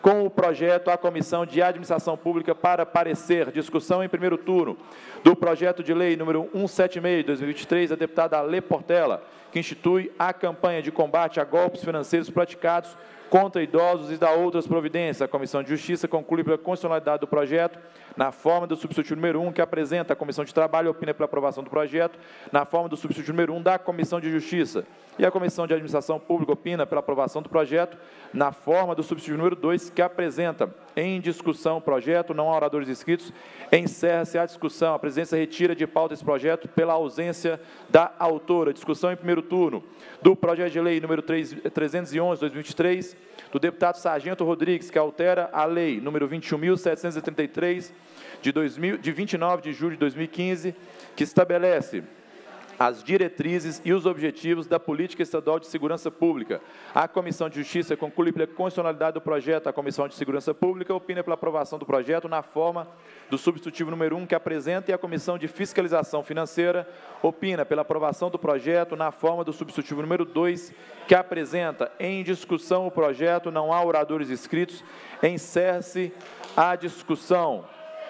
com o projeto à Comissão de Administração Pública para parecer. Discussão em primeiro turno do projeto de lei número 176 de 2023, da deputada Alê Portela, que institui a campanha de combate a golpes financeiros praticados contra idosos e dá outras providências. A Comissão de Justiça conclui pela constitucionalidade do projeto na forma do substitutivo número 1, que apresenta a Comissão de Trabalho e opina pela aprovação do projeto na forma do substitutivo número 1 da Comissão de Justiça. E a Comissão de Administração Pública opina pela aprovação do projeto na forma do substitutivo número 2, que apresenta em discussão o projeto, não há oradores inscritos, encerra-se a discussão. A presidência retira de pauta esse projeto pela ausência da autora. Discussão em primeiro turno do projeto de lei número 311, 2023, do deputado Sargento Rodrigues, que altera a lei número 21.733, de 29 de julho de 2015, que estabelece as diretrizes e os objetivos da Política Estadual de Segurança Pública. A Comissão de Justiça conclui pela constitucionalidade do projeto. A Comissão de Segurança Pública opina pela aprovação do projeto na forma do substitutivo número 1, que apresenta, e a Comissão de Fiscalização Financeira opina pela aprovação do projeto na forma do substitutivo número 2, que apresenta. Em discussão o projeto, não há oradores inscritos, encerra-se a discussão.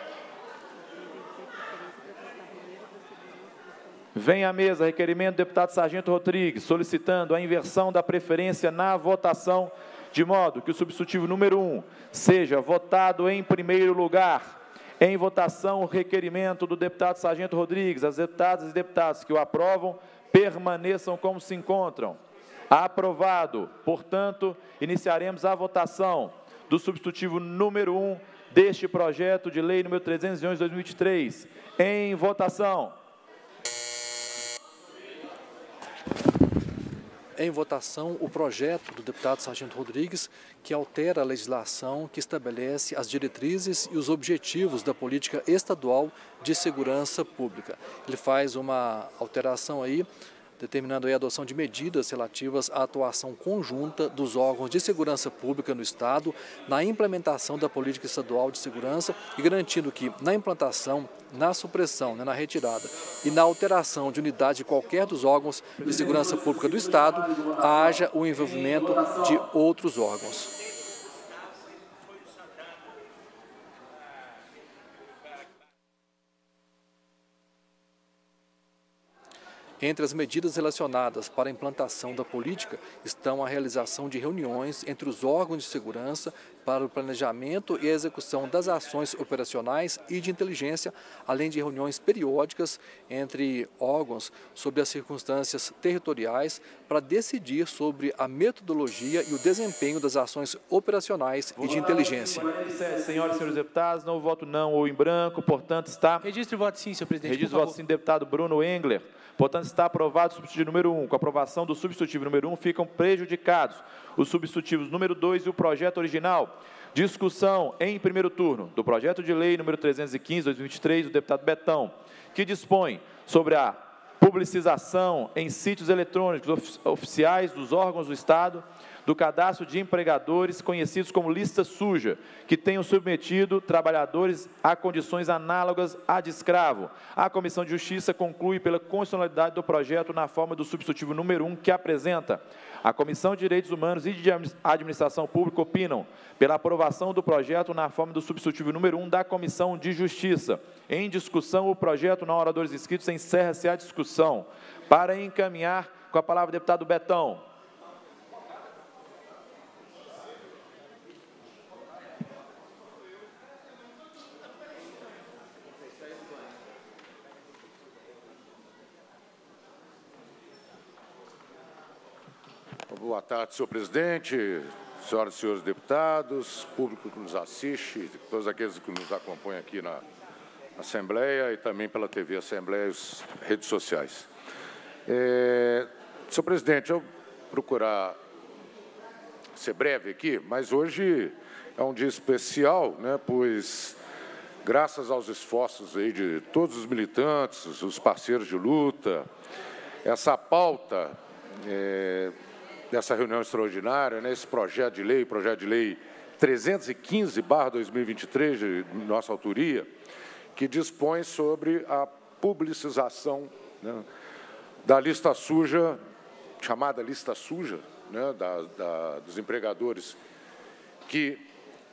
Vem à mesa requerimento do deputado Sargento Rodrigues, solicitando a inversão da preferência na votação, de modo que o substitutivo número 1 seja votado em primeiro lugar. Em votação, o requerimento do deputado Sargento Rodrigues. As deputadas e deputados que o aprovam permaneçam como se encontram. Aprovado. Portanto, iniciaremos a votação do substitutivo número 1 deste projeto de lei número 311 de 2023. Em votação. Em votação, o projeto do deputado Sargento Rodrigues, que altera a legislação que estabelece as diretrizes e os objetivos da política estadual de segurança pública. Ele faz uma alteração aí, determinando aí a adoção de medidas relativas à atuação conjunta dos órgãos de segurança pública no Estado, na implementação da política estadual de segurança e garantindo que na implantação, na supressão, na retirada e na alteração de unidade de qualquer dos órgãos de segurança pública do Estado, haja o envolvimento de outros órgãos. Entre as medidas relacionadas para a implantação da política estão a realização de reuniões entre os órgãos de segurança para o planejamento e a execução das ações operacionais e de inteligência, além de reuniões periódicas entre órgãos sobre as circunstâncias territoriais para decidir sobre a metodologia e o desempenho das ações operacionais e de inteligência. Senhoras e senhores deputados, não voto não ou em branco, portanto está... Registro e voto sim, senhor presidente. Registro e voto sim, deputado Bruno Engler. Portanto, está aprovado o substitutivo número 1. Com a aprovação do substitutivo número 1, ficam prejudicados os substitutivos número 2 e o projeto original. Discussão em primeiro turno do projeto de lei número 315, 2023, do deputado Betão, que dispõe sobre a publicização em sítios eletrônicos oficiais dos órgãos do Estado do cadastro de empregadores conhecidos como lista suja, que tenham submetido trabalhadores a condições análogas à de escravo. A Comissão de Justiça conclui pela constitucionalidade do projeto na forma do substitutivo número 1, que apresenta. A Comissão de Direitos Humanos e de Administração Pública opinam pela aprovação do projeto na forma do substitutivo número 1 da Comissão de Justiça. Em discussão, o projeto, não há oradores inscritos, encerra-se a discussão. Para encaminhar, com a palavra o deputado Betão. Boa tarde, senhor presidente, senhoras e senhores deputados, público que nos assiste, todos aqueles que nos acompanham aqui na Assembleia e também pela TV Assembleia e as redes sociais. Senhor presidente, eu vou procurar ser breve aqui, mas hoje é um dia especial, né, pois, graças aos esforços aí de todos os militantes, os parceiros de luta, essa pauta dessa reunião extraordinária, né, esse projeto de lei 315/2023, de nossa autoria, que dispõe sobre a publicização, né, da lista suja, chamada lista suja, né, dos empregadores que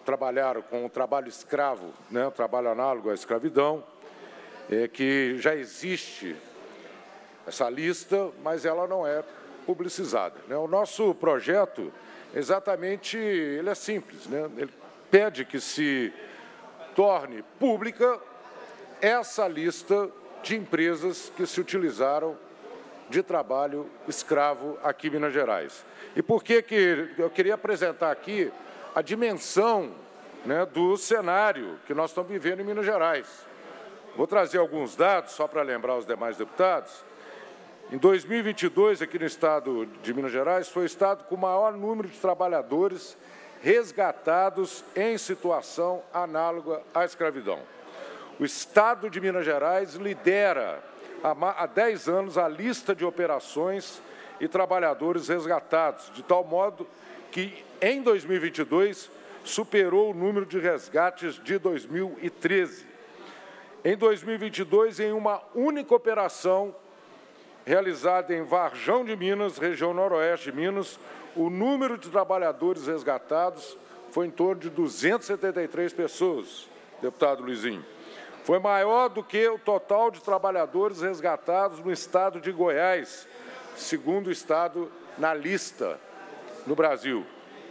trabalharam com o trabalho escravo, né, o trabalho análogo à escravidão, que já existe essa lista, mas ela não é publicizada, né? O nosso projeto, exatamente, ele é simples, né? Ele pede que se torne pública essa lista de empresas que se utilizaram de trabalho escravo aqui em Minas Gerais. E por que eu queria apresentar aqui a dimensão, né, do cenário que nós estamos vivendo em Minas Gerais. Vou trazer alguns dados, só para lembrar os demais deputados. Em 2022, aqui no estado de Minas Gerais, foi o estado com o maior número de trabalhadores resgatados em situação análoga à escravidão. O estado de Minas Gerais lidera há 10 anos a lista de operações e trabalhadores resgatados, de tal modo que, em 2022, superou o número de resgates de 2013. Em 2022, em uma única operação realizada em Varjão de Minas, região noroeste de Minas, o número de trabalhadores resgatados foi em torno de 273 pessoas, deputado Luizinho. Foi maior do que o total de trabalhadores resgatados no estado de Goiás, segundo o estado na lista no Brasil.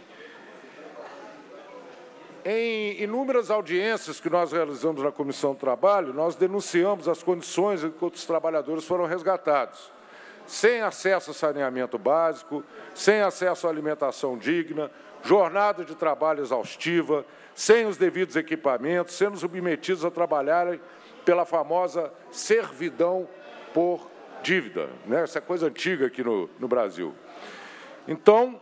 Em inúmeras audiências que nós realizamos na Comissão do Trabalho, nós denunciamos as condições em que os trabalhadores foram resgatados. Sem acesso a saneamento básico, sem acesso à alimentação digna, jornada de trabalho exaustiva, sem os devidos equipamentos, sendo submetidos a trabalharem pela famosa servidão por dívida, né? Essa é coisa antiga aqui no Brasil. Então,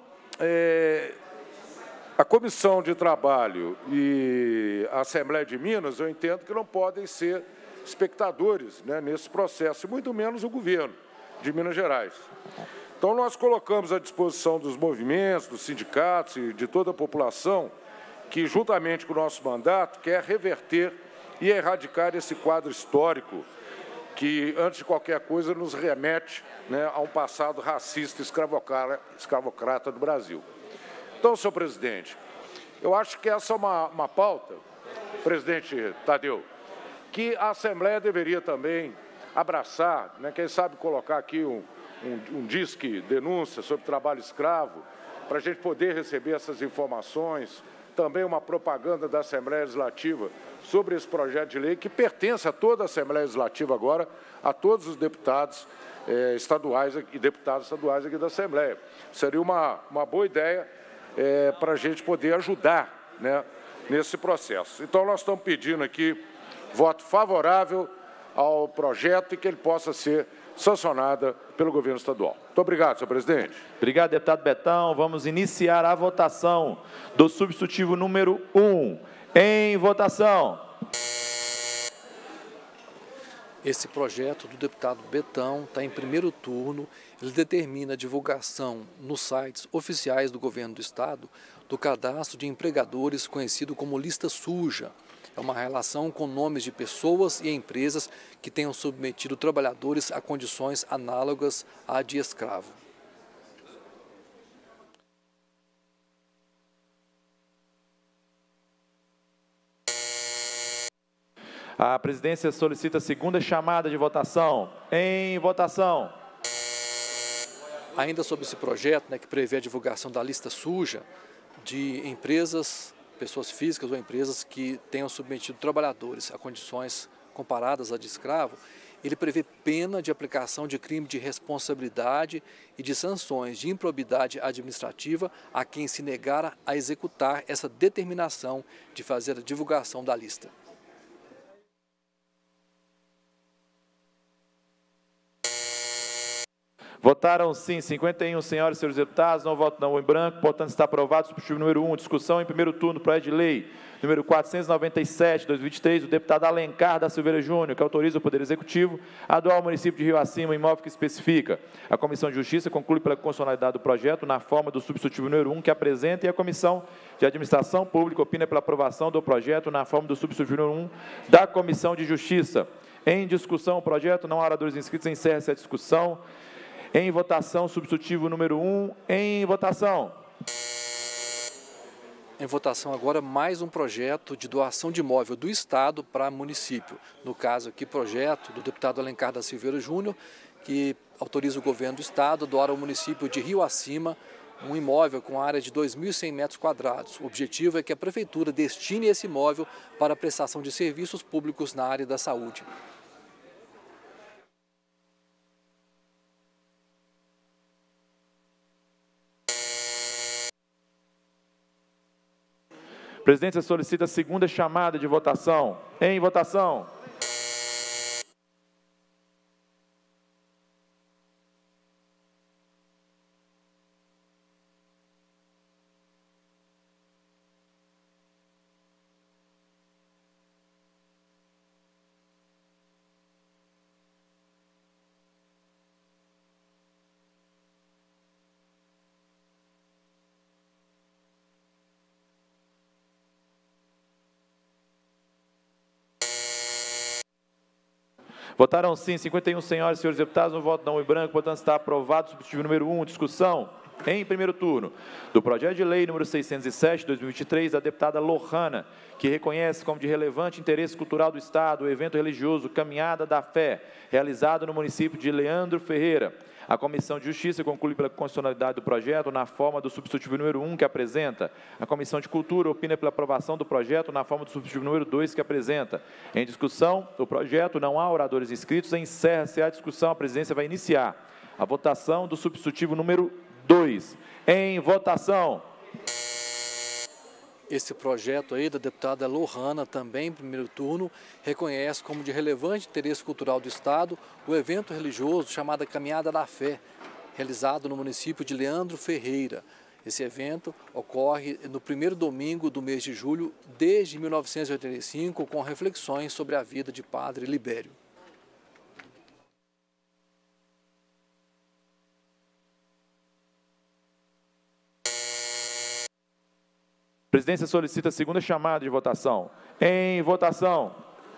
a Comissão de Trabalho e a Assembleia de Minas, eu entendo que não podem ser espectadores, né, nesse processo, e muito menos o governo de Minas Gerais. Então, nós colocamos à disposição dos movimentos, dos sindicatos e de toda a população que, juntamente com o nosso mandato, quer reverter e erradicar esse quadro histórico que, antes de qualquer coisa, nos remete, né, a um passado racista escravocrata do Brasil. Então, senhor presidente, eu acho que essa é uma pauta, presidente Tadeu, que a Assembleia deveria também abraçar, né, quem sabe colocar aqui um disque denúncia sobre trabalho escravo, para a gente poder receber essas informações, também uma propaganda da Assembleia Legislativa sobre esse projeto de lei, que pertence a toda a Assembleia Legislativa agora, a todos os deputados estaduais e deputados estaduais aqui da Assembleia. Seria uma boa ideia para a gente poder ajudar, né, nesse processo. Então, nós estamos pedindo aqui voto favorável ao projeto e que ele possa ser sancionado pelo governo estadual. Muito obrigado, senhor presidente. Obrigado, deputado Betão. Vamos iniciar a votação do substitutivo número 1. Em votação. Esse projeto do deputado Betão está em primeiro turno. Ele determina a divulgação nos sites oficiais do governo do estado do cadastro de empregadores conhecido como lista suja. É uma relação com nomes de pessoas e empresas que tenham submetido trabalhadores a condições análogas à de escravo. A presidência solicita a segunda chamada de votação. Em votação. Ainda sobre esse projeto, né, que prevê a divulgação da lista suja de empresas, pessoas físicas ou empresas que tenham submetido trabalhadores a condições comparadas à de escravo, ele prevê pena de aplicação de crime de responsabilidade e de sanções de improbidade administrativa a quem se negar a executar essa determinação de fazer a divulgação da lista. Votaram sim 51 senhoras e senhores deputados, não voto não em branco, portanto está aprovado o substitutivo número 1, discussão em primeiro turno, projeto de lei número 497, 2023, do deputado Alencar da Silveira Júnior, que autoriza o Poder Executivo a doar ao município de Rio Acima um imóvel que especifica. A Comissão de Justiça conclui pela constitucionalidade do projeto na forma do substitutivo número 1 que apresenta e a Comissão de Administração Pública opina pela aprovação do projeto na forma do substitutivo número 1 da Comissão de Justiça. Em discussão o projeto, não há oradores inscritos, encerra-se a discussão. Em votação, substitutivo número 1, em votação. Em votação agora mais um projeto de doação de imóvel do Estado para município. No caso aqui, projeto do deputado Alencar da Silveira Júnior, que autoriza o governo do Estado a doar ao município de Rio Acima um imóvel com área de 2.100 metros quadrados. O objetivo é que a Prefeitura destine esse imóvel para a prestação de serviços públicos na área da saúde. A presidência solicita a segunda chamada de votação. Em votação. Votaram sim 51 senhoras e senhores deputados, no voto não em branco, portanto está aprovado o substitutivo número 1, discussão em primeiro turno do projeto de lei número 607 de 2023 da deputada Lohana, que reconhece como de relevante interesse cultural do Estado o evento religioso Caminhada da Fé, realizado no município de Leandro Ferreira. A Comissão de Justiça conclui pela constitucionalidade do projeto na forma do substitutivo número 1, que apresenta. A Comissão de Cultura opina pela aprovação do projeto na forma do substitutivo número 2, que apresenta. Em discussão do projeto, não há oradores inscritos. Encerra-se a discussão. A presidência vai iniciar a votação do substitutivo número 2. Em votação. Esse projeto aí da deputada Lohana, também em primeiro turno, reconhece como de relevante interesse cultural do Estado o evento religioso chamado Caminhada da Fé, realizado no município de Leandro Ferreira. Esse evento ocorre no primeiro domingo do mês de julho, desde 1985, com reflexões sobre a vida de Padre Libério. A presidência solicita a segunda chamada de votação. Em votação.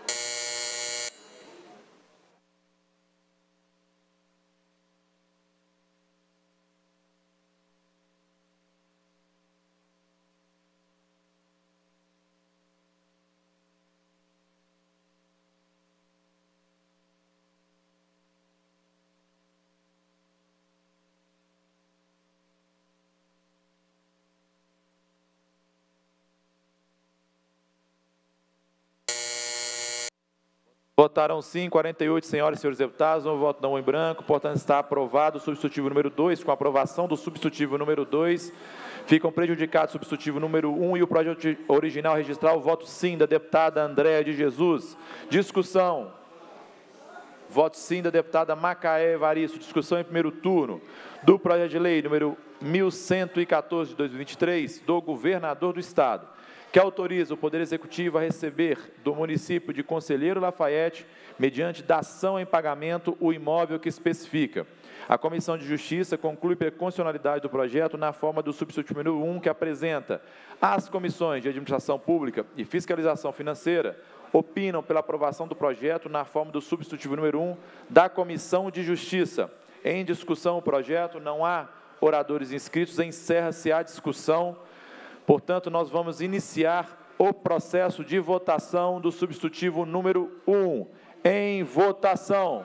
Votaram sim 48 senhoras e senhores deputados, um voto não em branco, portanto está aprovado o substitutivo número 2. Com a aprovação do substitutivo número 2, ficam prejudicados o substitutivo número 1 e o projeto original registrar o voto sim da deputada Andréa de Jesus. Discussão. Voto sim da deputada Macaé Evaristo. Discussão em primeiro turno do projeto de lei número 1114 de 2023 do governador do Estado, que autoriza o Poder Executivo a receber do município de Conselheiro Lafaiete, mediante dação em pagamento, o imóvel que especifica. A Comissão de Justiça conclui pela constitucionalidade do projeto na forma do substitutivo número 1, que apresenta. As comissões de Administração Pública e Fiscalização Financeira opinam pela aprovação do projeto na forma do substitutivo número 1 da Comissão de Justiça. Em discussão o projeto, não há oradores inscritos, encerra-se a discussão. Portanto, nós vamos iniciar o processo de votação do substitutivo número 1. Em votação.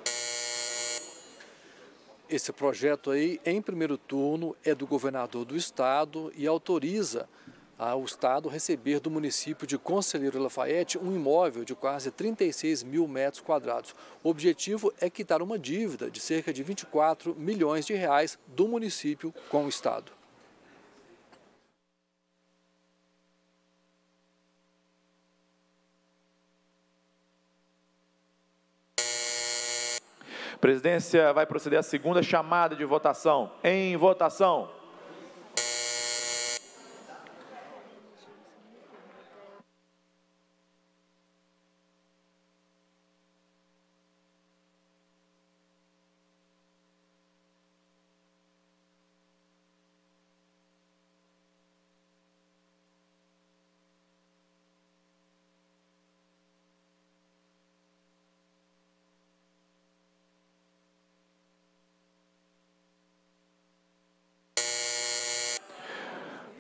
Esse projeto aí, em primeiro turno, é do governador do Estado e autoriza ao Estado receber do município de Conselheiro Lafaiete um imóvel de quase 36 mil metros quadrados. O objetivo é quitar uma dívida de cerca de 24 milhões de reais do município com o Estado. A presidência vai proceder à segunda chamada de votação. Em votação.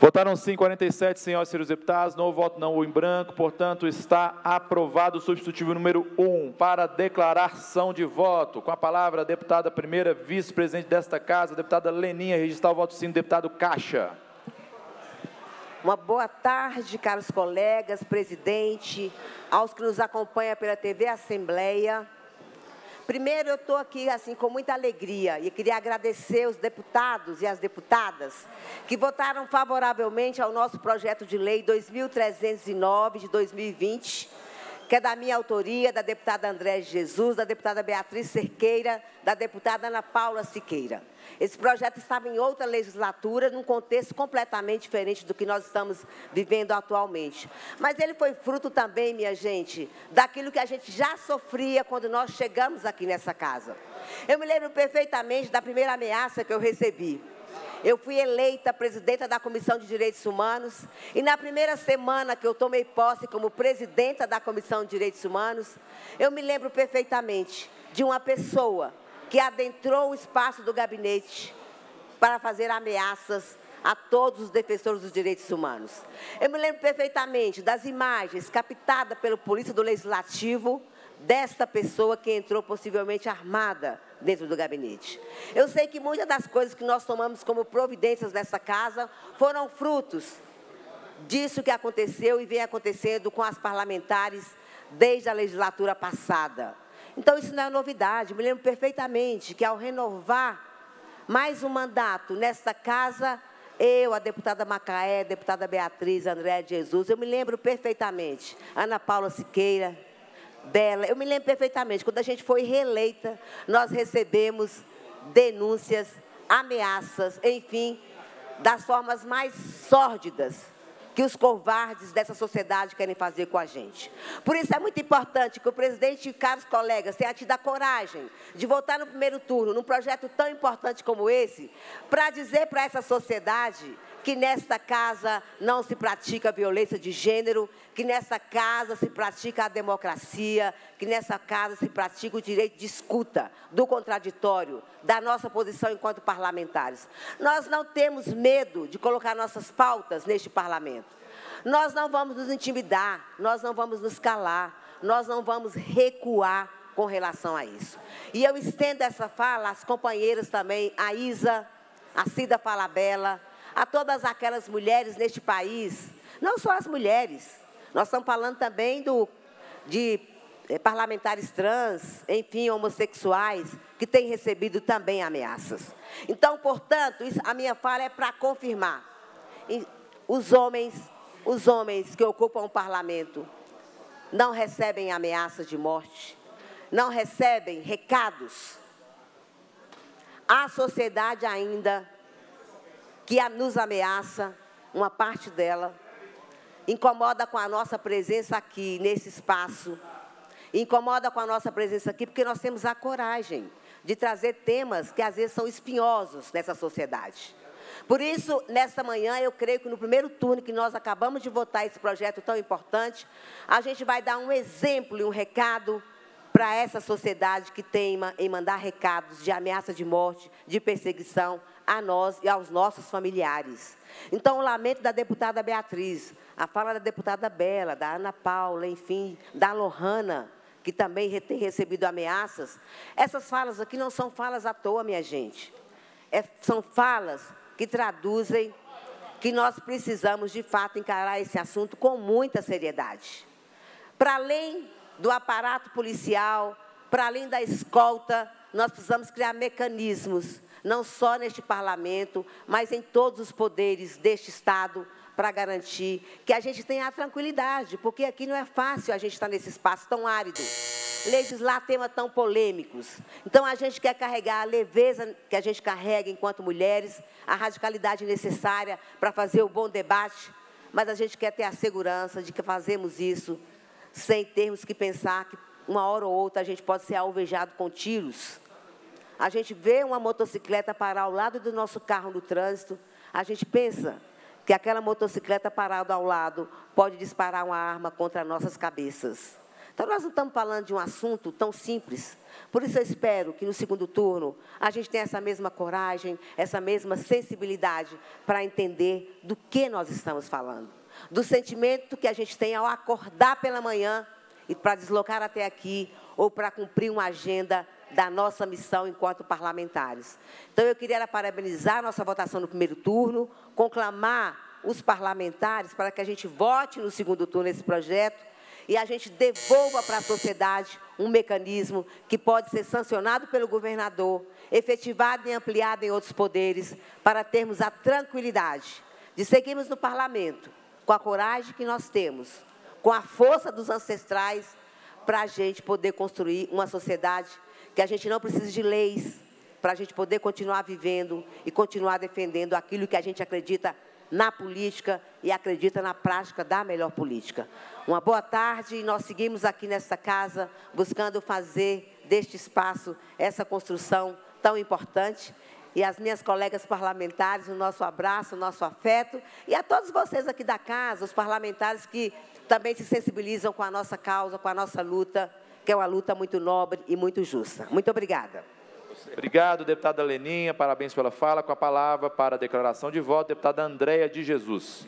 Votaram sim 47, senhoras e senhores deputados, não voto não ou em branco, portanto, está aprovado o substitutivo número 1 para declaração de voto. Com a palavra, a deputada primeira vice-presidente desta casa, a deputada Leninha, registrar o voto sim do deputado Caixa. Uma boa tarde, caros colegas, presidente, aos que nos acompanham pela TV Assembleia. Primeiro, eu estou aqui assim, com muita alegria e queria agradecer os deputados e as deputadas que votaram favoravelmente ao nosso projeto de lei 2309 de 2020, que é da minha autoria, da deputada André Jesus, da deputada Beatriz Cerqueira, da deputada Ana Paula Siqueira. Esse projeto estava em outra legislatura, num contexto completamente diferente do que nós estamos vivendo atualmente. Mas ele foi fruto também, minha gente, daquilo que a gente já sofria quando nós chegamos aqui nessa casa. Eu me lembro perfeitamente da primeira ameaça que eu recebi. Eu fui eleita presidenta da Comissão de Direitos Humanos e na primeira semana que eu tomei posse como presidenta da Comissão de Direitos Humanos, eu me lembro perfeitamente de uma pessoa que adentrou o espaço do gabinete para fazer ameaças a todos os defensores dos direitos humanos. Eu me lembro perfeitamente das imagens captadas pelo Polícia do Legislativo desta pessoa que entrou possivelmente armada dentro do gabinete. Eu sei que muitas das coisas que nós tomamos como providências nessa casa foram frutos disso que aconteceu e vem acontecendo com as parlamentares desde a legislatura passada. Então, isso não é novidade. Me lembro perfeitamente que, ao renovar mais um mandato nesta casa, eu, a deputada Macaé, a deputada Beatriz, André de Jesus, eu me lembro perfeitamente, Ana Paula Siqueira, Bela, eu me lembro perfeitamente, quando a gente foi reeleita, nós recebemos denúncias, ameaças, enfim, das formas mais sórdidas que os covardes dessa sociedade querem fazer com a gente. Por isso é muito importante que o presidente e caros colegas tenham tido a coragem de votar no primeiro turno, num projeto tão importante como esse, para dizer para essa sociedade que nesta casa não se pratica violência de gênero, que nessa casa se pratica a democracia, que nessa casa se pratica o direito de escuta, do contraditório, da nossa posição enquanto parlamentares. Nós não temos medo de colocar nossas pautas neste parlamento. Nós não vamos nos intimidar, nós não vamos nos calar, nós não vamos recuar com relação a isso. E eu estendo essa fala às companheiras também, a Isa, a Cida Falabella, a todas aquelas mulheres neste país, não só as mulheres, nós estamos falando também de parlamentares trans, enfim, homossexuais, que têm recebido também ameaças. Então, portanto, a minha fala é para confirmar. Os homens que ocupam o parlamento não recebem ameaças de morte, não recebem recados. A sociedade ainda que nos ameaça, uma parte dela, incomoda com a nossa presença aqui, nesse espaço, incomoda com a nossa presença aqui, porque nós temos a coragem de trazer temas que, às vezes, são espinhosos nessa sociedade. Por isso, nesta manhã, eu creio que no primeiro turno que nós acabamos de votar esse projeto tão importante, a gente vai dar um exemplo e um recado para essa sociedade que teima em mandar recados de ameaça de morte, de perseguição a nós e aos nossos familiares. Então, o lamento da deputada Beatriz, a fala da deputada Bela, da Ana Paula, enfim, da Lohana, que também tem recebido ameaças, essas falas aqui não são falas à toa, minha gente. São falas que traduzem que nós precisamos, de fato, encarar esse assunto com muita seriedade. Para além do aparato policial, para além da escolta, nós precisamos criar mecanismos, não só neste parlamento, mas em todos os poderes deste Estado, para garantir que a gente tenha a tranquilidade, porque aqui não é fácil a gente estar nesse espaço tão árido, legislar temas tão polêmicos. Então, a gente quer carregar a leveza que a gente carrega enquanto mulheres, a radicalidade necessária para fazer o bom debate, mas a gente quer ter a segurança de que fazemos isso sem termos que pensar que uma hora ou outra a gente pode ser alvejado com tiros. A gente vê uma motocicleta parar ao lado do nosso carro no trânsito, a gente pensa que aquela motocicleta parada ao lado pode disparar uma arma contra nossas cabeças. Então, nós não estamos falando de um assunto tão simples. Por isso, eu espero que, no segundo turno, a gente tenha essa mesma coragem, essa mesma sensibilidade para entender do que nós estamos falando. Do sentimento que a gente tem ao acordar pela manhã e para deslocar até aqui ou para cumprir uma agenda da nossa missão enquanto parlamentares. Então, eu queria parabenizar a nossa votação no primeiro turno, conclamar os parlamentares para que a gente vote no segundo turno esse projeto e a gente devolva para a sociedade um mecanismo que pode ser sancionado pelo governador, efetivado e ampliado em outros poderes, para termos a tranquilidade de seguirmos no parlamento, com a coragem que nós temos, com a força dos ancestrais, para a gente poder construir uma sociedade que a gente não precise de leis, para a gente poder continuar vivendo e continuar defendendo aquilo que a gente acredita na política e acredita na prática da melhor política. Uma boa tarde, e nós seguimos aqui nesta casa, buscando fazer deste espaço essa construção tão importante. E as minhas colegas parlamentares, o nosso abraço, o nosso afeto, e a todos vocês aqui da casa, os parlamentares que também se sensibilizam com a nossa causa, com a nossa luta, que é uma luta muito nobre e muito justa. Muito obrigada. Obrigado, deputada Leninha, parabéns pela fala. Com a palavra para a declaração de voto, deputada Andréia de Jesus.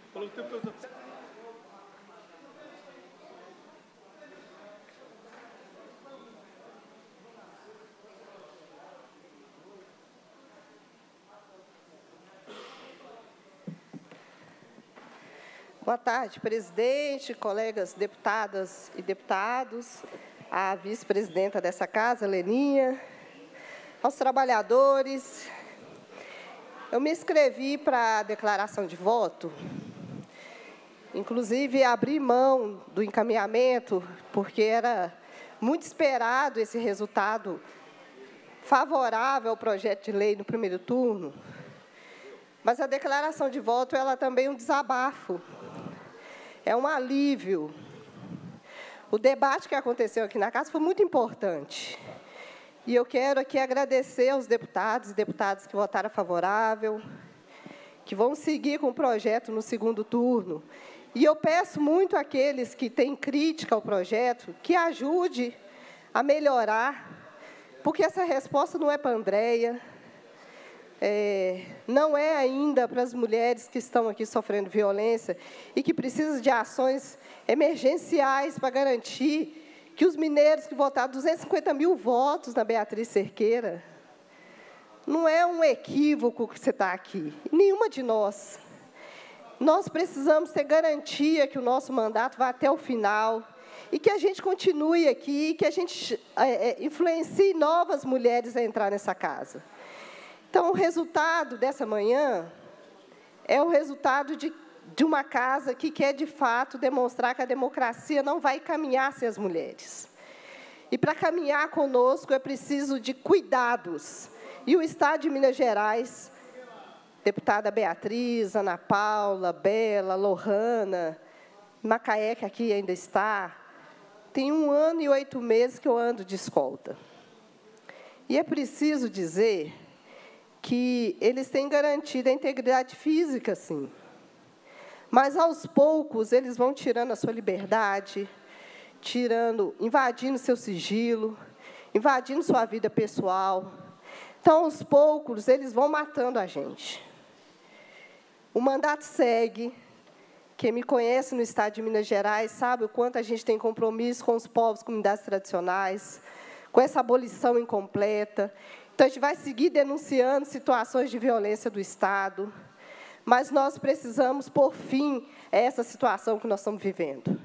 Boa tarde, presidente, colegas deputadas e deputados, a vice-presidenta dessa casa, Leninha, aos trabalhadores. Eu me inscrevi para a declaração de voto, inclusive abri mão do encaminhamento, porque era muito esperado esse resultado favorável ao projeto de lei no primeiro turno. Mas a declaração de voto, ela também é um desabafo, é um alívio. O debate que aconteceu aqui na casa foi muito importante. E eu quero aqui agradecer aos deputados e deputadas que votaram favorável, que vão seguir com o projeto no segundo turno. E eu peço muito àqueles que têm crítica ao projeto que ajude a melhorar, porque essa resposta não é para a Andréia, não é ainda para as mulheres que estão aqui sofrendo violência e que precisam de ações emergenciais para garantir que os mineiros que votaram 250 mil votos na Beatriz Cerqueira, não é um equívoco que você está aqui, nenhuma de nós. Nós precisamos ter garantia que o nosso mandato vá até o final e que a gente continue aqui, que a gente influencie novas mulheres a entrar nessa casa. Então, o resultado dessa manhã é o resultado de uma casa que quer, de fato, demonstrar que a democracia não vai caminhar sem as mulheres. E, para caminhar conosco, é preciso de cuidados. E o Estado de Minas Gerais, deputada Beatriz, Ana Paula, Bela, Lohana, Macaé, que aqui ainda está, tem 1 ano e 8 meses que eu ando de escolta. E é preciso dizer que eles têm garantido a integridade física, sim. Mas, aos poucos, eles vão tirando a sua liberdade, invadindo seu sigilo, invadindo sua vida pessoal. Então, aos poucos, eles vão matando a gente. O mandato segue. Quem me conhece no Estado de Minas Gerais sabe o quanto a gente tem compromisso com os povos, comunidades tradicionais, com essa abolição incompleta. Então, a gente vai seguir denunciando situações de violência do Estado, mas nós precisamos pôr fim a essa situação que nós estamos vivendo.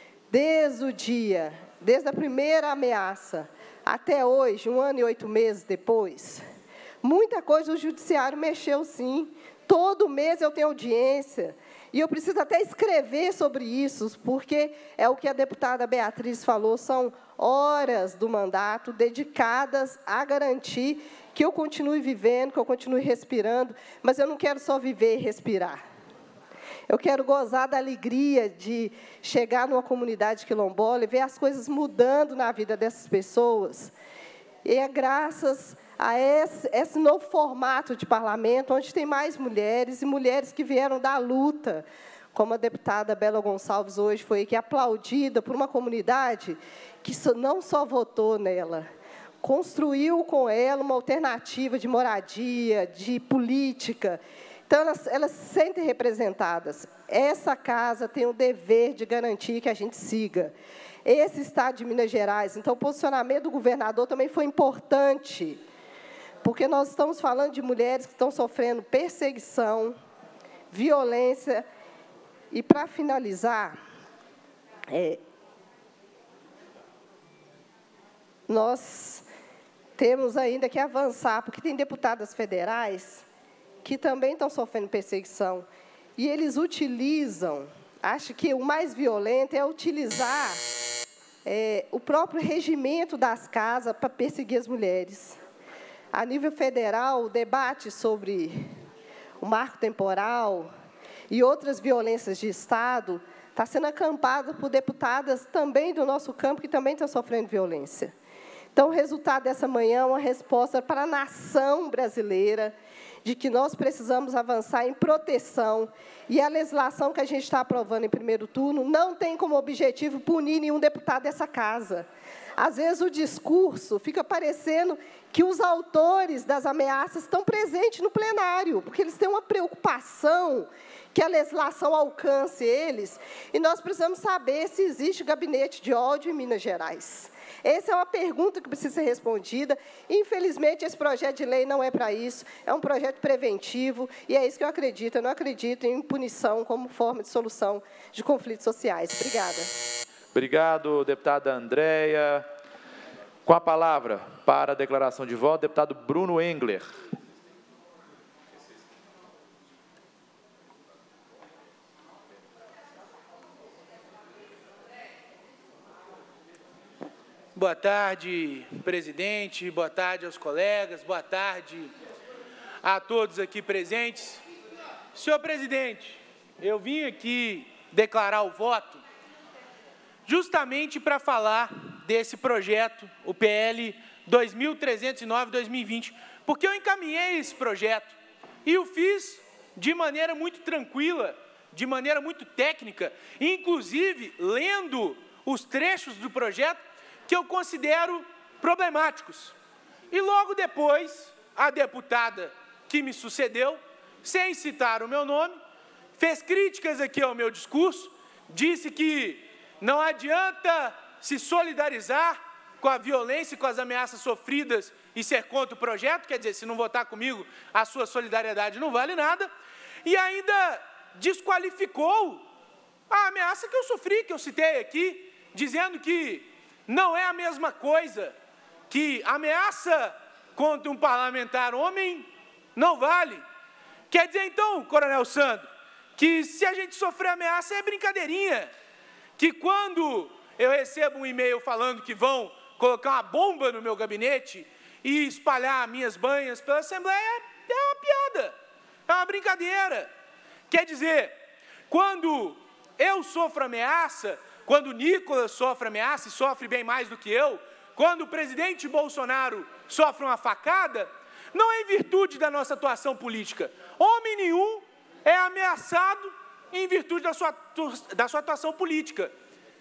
Desde a primeira ameaça até hoje, 1 ano e 8 meses depois, muita coisa o judiciário mexeu, sim. Todo mês eu tenho audiência, e eu preciso até escrever sobre isso, porque é o que a deputada Beatriz falou, são horas do mandato dedicadas a garantir que eu continue vivendo, que eu continue respirando, mas eu não quero só viver e respirar. Eu quero gozar da alegria de chegar numa comunidade quilombola e ver as coisas mudando na vida dessas pessoas. E é graças a esse novo formato de parlamento, onde tem mais mulheres, e mulheres que vieram da luta como a deputada Bela Gonçalves hoje foi aqui aplaudida por uma comunidade que não só votou nela, construiu com ela uma alternativa de moradia, de política. Então, elas se sentem representadas. Essa casa tem o dever de garantir que a gente siga. Esse Estado de Minas Gerais, então, o posicionamento do governador também foi importante, porque nós estamos falando de mulheres que estão sofrendo perseguição, violência. E, para finalizar, nós temos ainda que avançar, porque tem deputadas federais que também estão sofrendo perseguição, e eles utilizam, acho que o mais violento é utilizar o próprio regimento das casas para perseguir as mulheres. A nível federal, o debate sobre o marco temporal e outras violências de Estado está sendo acampado por deputadas também do nosso campo, que também estão sofrendo violência. Então, o resultado dessa manhã é uma resposta para a nação brasileira de que nós precisamos avançar em proteção, e a legislação que a gente está aprovando em primeiro turno não tem como objetivo punir nenhum deputado dessa casa. Às vezes, o discurso fica parecendo que os autores das ameaças estão presentes no plenário, porque eles têm uma preocupação que a legislação alcance eles, e nós precisamos saber se existe gabinete de ódio em Minas Gerais. Essa é uma pergunta que precisa ser respondida. Infelizmente, esse projeto de lei não é para isso, é um projeto preventivo, e é isso que eu acredito. Eu não acredito em punição como forma de solução de conflitos sociais. Obrigada. Obrigado, deputada Andréia. Com a palavra, para a declaração de voto, deputado Bruno Engler. Boa tarde, presidente, boa tarde aos colegas, boa tarde a todos aqui presentes. Senhor presidente, eu vim aqui declarar o voto justamente para falar desse projeto, o PL 2309-2020, porque eu encaminhei esse projeto e o fiz de maneira muito tranquila, de maneira muito técnica, inclusive lendo os trechos do projeto que eu considero problemáticos. E logo depois, a deputada que me sucedeu, sem citar o meu nome, fez críticas aqui ao meu discurso, disse que não adianta se solidarizar com a violência e com as ameaças sofridas e ser contra o projeto, quer dizer, se não votar comigo, a sua solidariedade não vale nada, e ainda desqualificou a ameaça que eu sofri, que eu citei aqui, dizendo que não é a mesma coisa, que ameaça contra um parlamentar homem não vale. Quer dizer, então, Coronel Sandro, que se a gente sofrer ameaça é brincadeirinha, que quando eu recebo um e-mail falando que vão colocar uma bomba no meu gabinete e espalhar minhas banhas pela Assembleia, é uma piada, é uma brincadeira. Quer dizer, quando eu sofro ameaça, quando o Nicolas sofre ameaça e sofre bem mais do que eu, quando o presidente Bolsonaro sofre uma facada, não é em virtude da nossa atuação política. Homem nenhum é ameaçado em virtude da sua atuação política.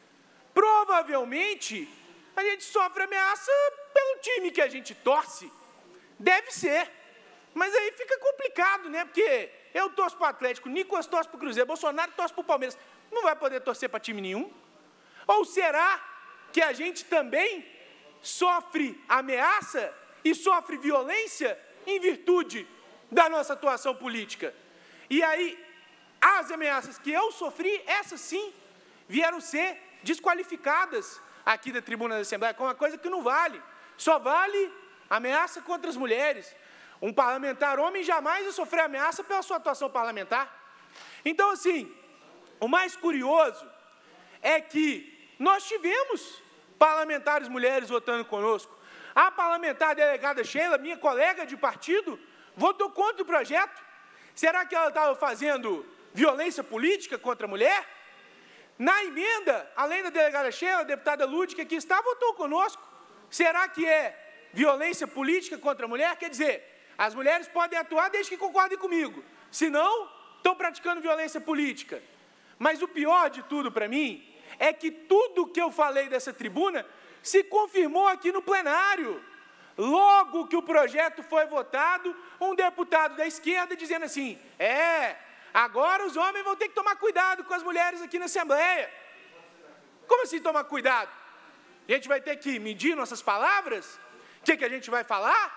Provavelmente, a gente sofre ameaça pelo time que a gente torce. Deve ser. Mas aí fica complicado, né? Porque eu torço para o Atlético, Nicolas torce para o Cruzeiro, Bolsonaro torce para o Palmeiras. Não vai poder torcer para time nenhum? Ou será que a gente também sofre ameaça e sofre violência em virtude da nossa atuação política? E aí, as ameaças que eu sofri, essas sim, vieram ser desqualificadas aqui da tribuna da Assembleia, com uma coisa que não vale. Só vale ameaça contra as mulheres. Um parlamentar homem jamais vai sofrer ameaça pela sua atuação parlamentar. Então, assim, o mais curioso é que nós tivemos parlamentares mulheres votando conosco. A parlamentar delegada Sheila, minha colega de partido, votou contra o projeto. Será que ela estava fazendo violência política contra a mulher? Na emenda, além da delegada Sheila, a deputada Lúdica, que está, votou conosco. Será que é violência política contra a mulher? Quer dizer, as mulheres podem atuar desde que concordem comigo. Se não, estão praticando violência política. Mas o pior de tudo para mim é que tudo que eu falei dessa tribuna se confirmou aqui no plenário. Logo que o projeto foi votado, um deputado da esquerda dizendo assim, agora os homens vão ter que tomar cuidado com as mulheres aqui na Assembleia. Como assim tomar cuidado? A gente vai ter que medir nossas palavras? O que a gente vai falar?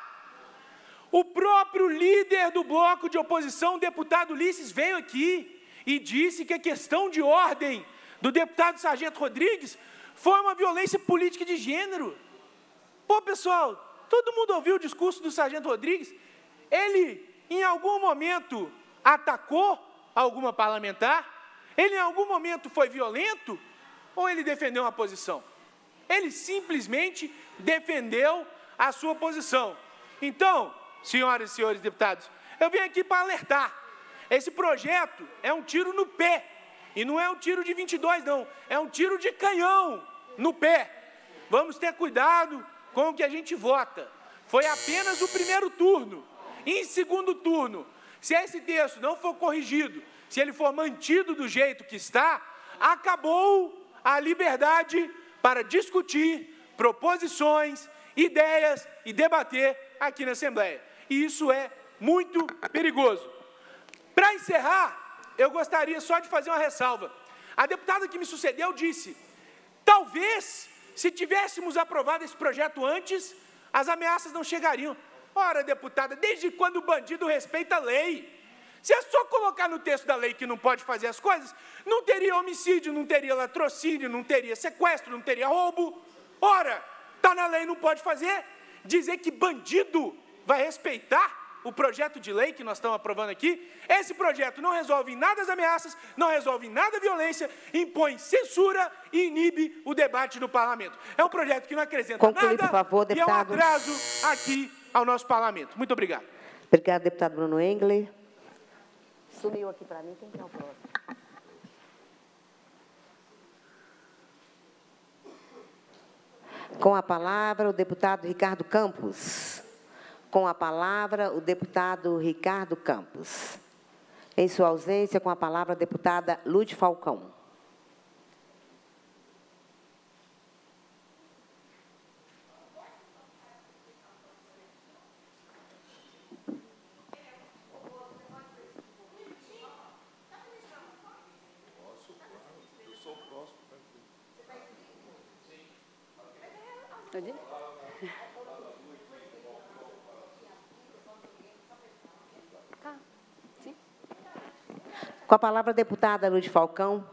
O próprio líder do bloco de oposição, o deputado Ulisses, veio aqui e disse que a questão de ordem do deputado Sargento Rodrigues foi uma violência política de gênero. Pô, pessoal, todo mundo ouviu o discurso do Sargento Rodrigues? Ele, em algum momento, atacou alguma parlamentar? Ele, em algum momento, foi violento? Ou ele defendeu uma posição? Ele simplesmente defendeu a sua posição. Então, senhoras e senhores deputados, eu vim aqui para alertar. Esse projeto é um tiro no pé. E não é um tiro de 22, não. É um tiro de canhão no pé. Vamos ter cuidado com o que a gente vota. Foi apenas o primeiro turno. Em segundo turno, se esse texto não for corrigido, se ele for mantido do jeito que está, acabou a liberdade para discutir proposições, ideias e debater aqui na Assembleia. E isso é muito perigoso. Para encerrar, eu gostaria só de fazer uma ressalva. A deputada que me sucedeu disse, talvez, se tivéssemos aprovado esse projeto antes, as ameaças não chegariam. Ora, deputada, desde quando o bandido respeita a lei? Se é só colocar no texto da lei que não pode fazer as coisas, não teria homicídio, não teria latrocínio, não teria sequestro, não teria roubo. Ora, está na lei, não pode fazer. Dizer que bandido vai respeitar o projeto de lei que nós estamos aprovando aqui, esse projeto não resolve em nada as ameaças, não resolve em nada a violência, impõe censura e inibe o debate no parlamento. É um projeto que não acrescenta Conclui, nada por favor, e é um deputado. atraso aqui ao nosso parlamento. Muito obrigado. Obrigado, deputado Bruno Engler. Sumiu aqui para mim, quem que é o próximo? Com a palavra, o deputado Ricardo Campos. Com a palavra, o deputado Ricardo Campos. Em sua ausência, com a palavra, a deputada Lude Falcão. Com a palavra, a deputada Lude Falcão.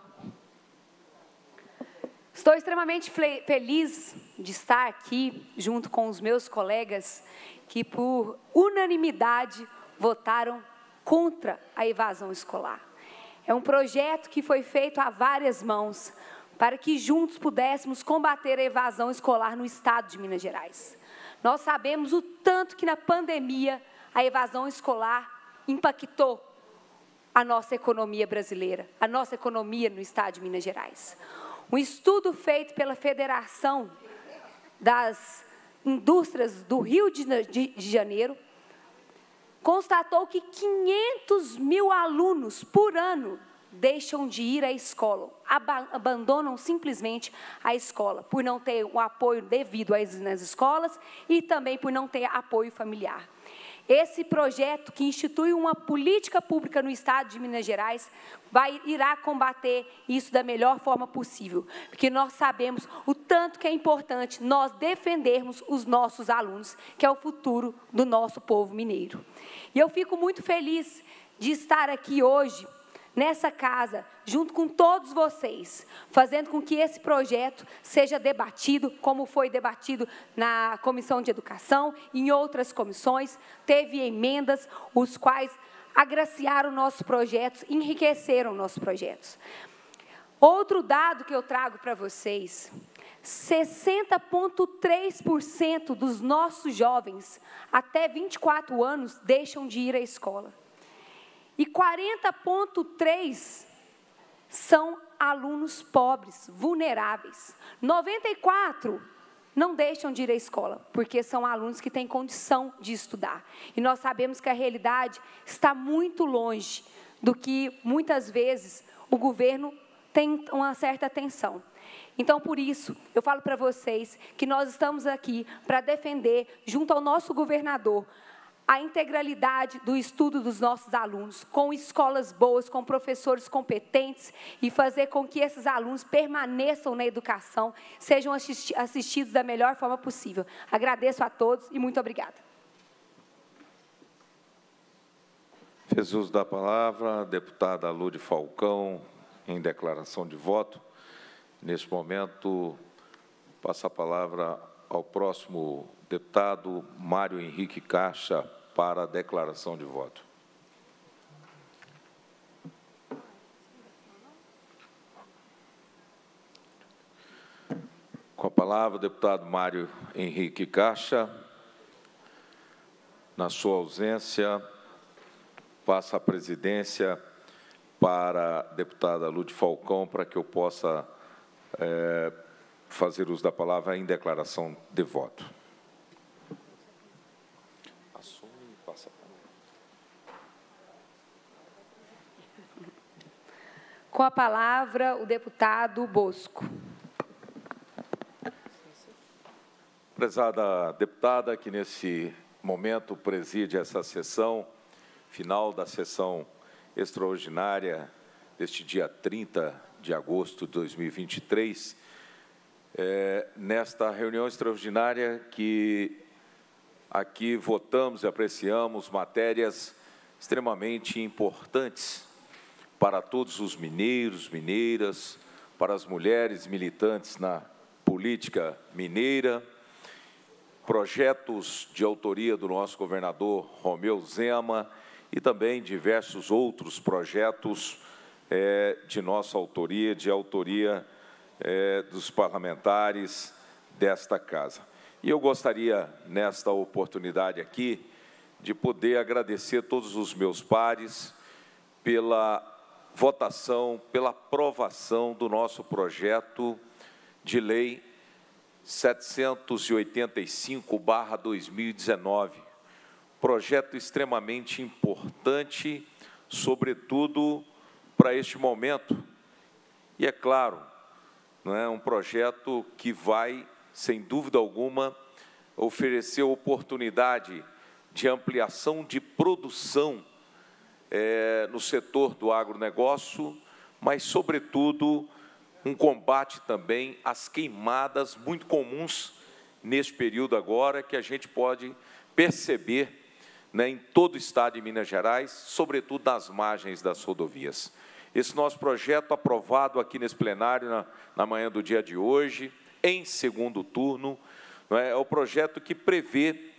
Estou extremamente feliz de estar aqui, junto com os meus colegas, que por unanimidade votaram contra a evasão escolar. É um projeto que foi feito a várias mãos, para que juntos pudéssemos combater a evasão escolar no estado de Minas Gerais. Nós sabemos o tanto que na pandemia a evasão escolar impactou a nossa economia brasileira, a nossa economia no estado de Minas Gerais. Um estudo feito pela Federação das Indústrias do Rio de Janeiro constatou que 500 mil alunos por ano deixam de ir à escola, abandonam simplesmente a escola, por não ter o apoio devido nas escolas e também por não ter apoio familiar. Esse projeto, que institui uma política pública no estado de Minas Gerais, irá combater isso da melhor forma possível, porque nós sabemos o tanto que é importante nós defendermos os nossos alunos, que é o futuro do nosso povo mineiro. E eu fico muito feliz de estar aqui hoje, nessa casa, junto com todos vocês, fazendo com que esse projeto seja debatido, como foi debatido na Comissão de Educação, em outras comissões, teve emendas, os quais agraciaram nossos projetos, enriqueceram nossos projetos. Outro dado que eu trago para vocês, 60,3% dos nossos jovens até 24 anos deixam de ir à escola. E 40,3% são alunos pobres, vulneráveis. 94% não deixam de ir à escola, porque são alunos que têm condição de estudar. E nós sabemos que a realidade está muito longe do que, muitas vezes, o governo tem uma certa atenção. Então, por isso, eu falo para vocês que nós estamos aqui para defender, junto ao nosso governador, a integralidade do estudo dos nossos alunos, com escolas boas, com professores competentes, e fazer com que esses alunos permaneçam na educação, sejam assistidos da melhor forma possível. Agradeço a todos e muito obrigada. Fez uso da palavra a deputada Lude Falcão, em declaração de voto. Neste momento, passo a palavra ao próximo deputado, Mário Henrique Caixa, para a declaração de voto. Com a palavra, o deputado Mário Henrique Caixa. Na sua ausência, passa a presidência para a deputada Lude Falcão, para que eu possa fazer uso da palavra em declaração de voto. Com a palavra, o deputado Bosco. Prezada deputada, que nesse momento preside essa sessão, final da sessão extraordinária deste dia 30 de agosto de 2023, nesta reunião extraordinária que aqui votamos e apreciamos matérias extremamente importantes para todos os mineiros, mineiras, para as mulheres militantes na política mineira, projetos de autoria do nosso governador Romeu Zema e também diversos outros projetos de nossa autoria, de autoria dos parlamentares desta casa. E eu gostaria, nesta oportunidade aqui, de poder agradecer todos os meus pares pela votação, pela aprovação do nosso projeto de lei 785/2019, projeto extremamente importante, sobretudo para este momento. E é claro, não é um projeto que vai, sem dúvida alguma, oferecer oportunidade de ampliação de produção no setor do agronegócio, mas, sobretudo, um combate também às queimadas muito comuns neste período agora, que a gente pode perceber, né, em todo o estado de Minas Gerais, sobretudo nas margens das rodovias. Esse nosso projeto, aprovado aqui nesse plenário na manhã do dia de hoje, em segundo turno, é o projeto que prevê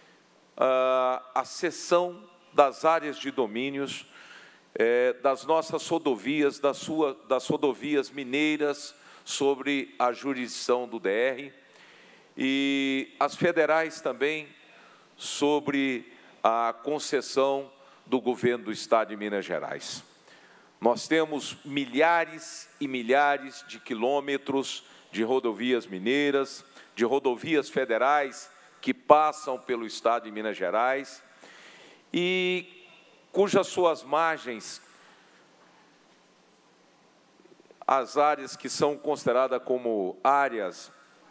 a cessão das áreas de domínios das nossas rodovias, das rodovias mineiras sobre a jurisdição do DR, e as federais também sobre a concessão do governo do Estado de Minas Gerais. Nós temos milhares e milhares de quilômetros de rodovias mineiras, de rodovias federais que passam pelo Estado de Minas Gerais e cujas suas margens, as áreas que são consideradas como áreas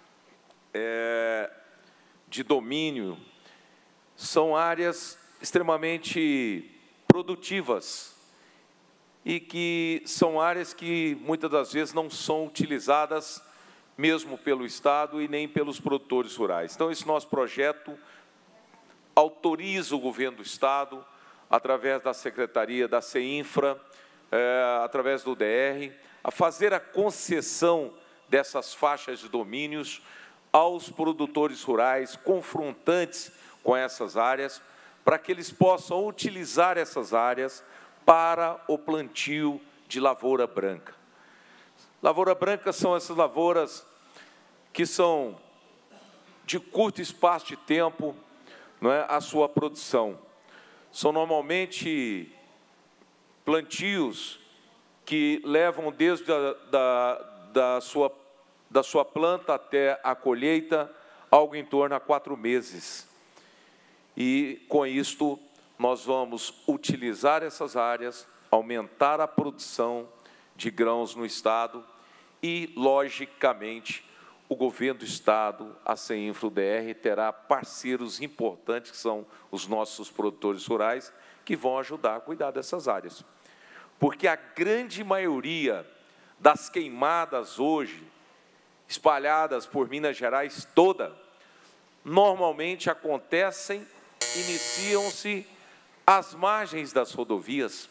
de domínio, são áreas extremamente produtivas e que são áreas que, muitas das vezes, não são utilizadas mesmo pelo Estado e nem pelos produtores rurais. Então, esse nosso projeto autoriza o governo do Estado, através da Secretaria da CEINFRA, através do DR, a fazer a concessão dessas faixas de domínios aos produtores rurais confrontantes com essas áreas, para que eles possam utilizar essas áreas para o plantio de lavoura branca. Lavoura branca são essas lavouras que são de curto espaço de tempo, não é, a sua produção. São normalmente plantios que levam desde da sua planta até a colheita algo em torno a 4 meses. E, com isto, nós vamos utilizar essas áreas, aumentar a produção de grãos no Estado e, logicamente, o governo do Estado, a CEINFRA-UDR, terá parceiros importantes, que são os nossos produtores rurais, que vão ajudar a cuidar dessas áreas. Porque a grande maioria das queimadas hoje, espalhadas por Minas Gerais toda, normalmente acontecem, iniciam-se às margens das rodovias.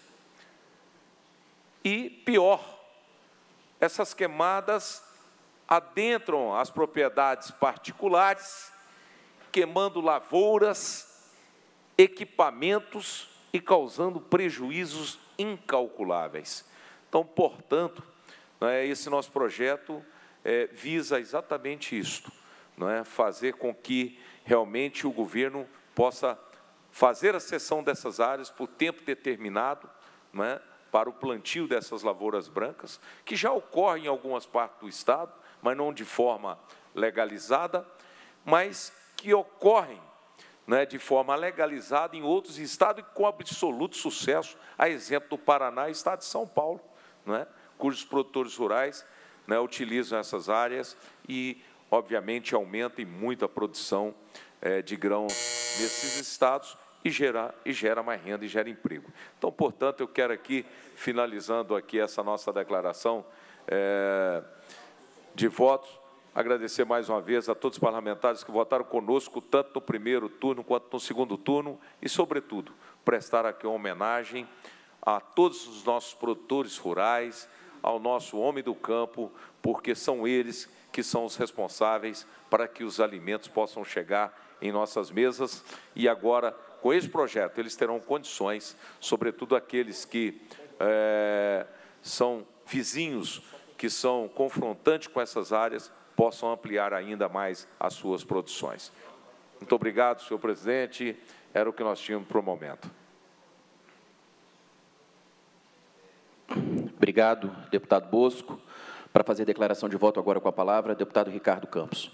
E, pior, essas queimadas adentram as propriedades particulares, queimando lavouras, equipamentos e causando prejuízos incalculáveis. Então, portanto, esse nosso projeto visa exatamente isto, fazer com que realmente o governo possa fazer a cessão dessas áreas por tempo determinado, para o plantio dessas lavouras brancas, que já ocorre em algumas partes do Estado, mas não de forma legalizada, mas que ocorrem de forma legalizada em outros estados e com absoluto sucesso, a exemplo do Paraná e Estado de São Paulo, cujos produtores rurais utilizam essas áreas e, obviamente, aumentam muito a produção de grãos nesses estados e gera mais renda e gera emprego. Então, portanto, eu quero aqui, finalizando aqui essa nossa declaração de votos, agradecer mais uma vez a todos os parlamentares que votaram conosco, tanto no primeiro turno quanto no segundo turno, e, sobretudo, prestar aqui uma homenagem a todos os nossos produtores rurais, ao nosso homem do campo, porque são eles que são os responsáveis para que os alimentos possam chegar em nossas mesas. E agora, com esse projeto, eles terão condições, sobretudo aqueles que são vizinhos, que são confrontantes com essas áreas, possam ampliar ainda mais as suas produções. Muito obrigado, senhor presidente. Era o que nós tínhamos para o momento. Obrigado, deputado Bosco. Para fazer a declaração de voto agora com a palavra, deputado Ricardo Campos.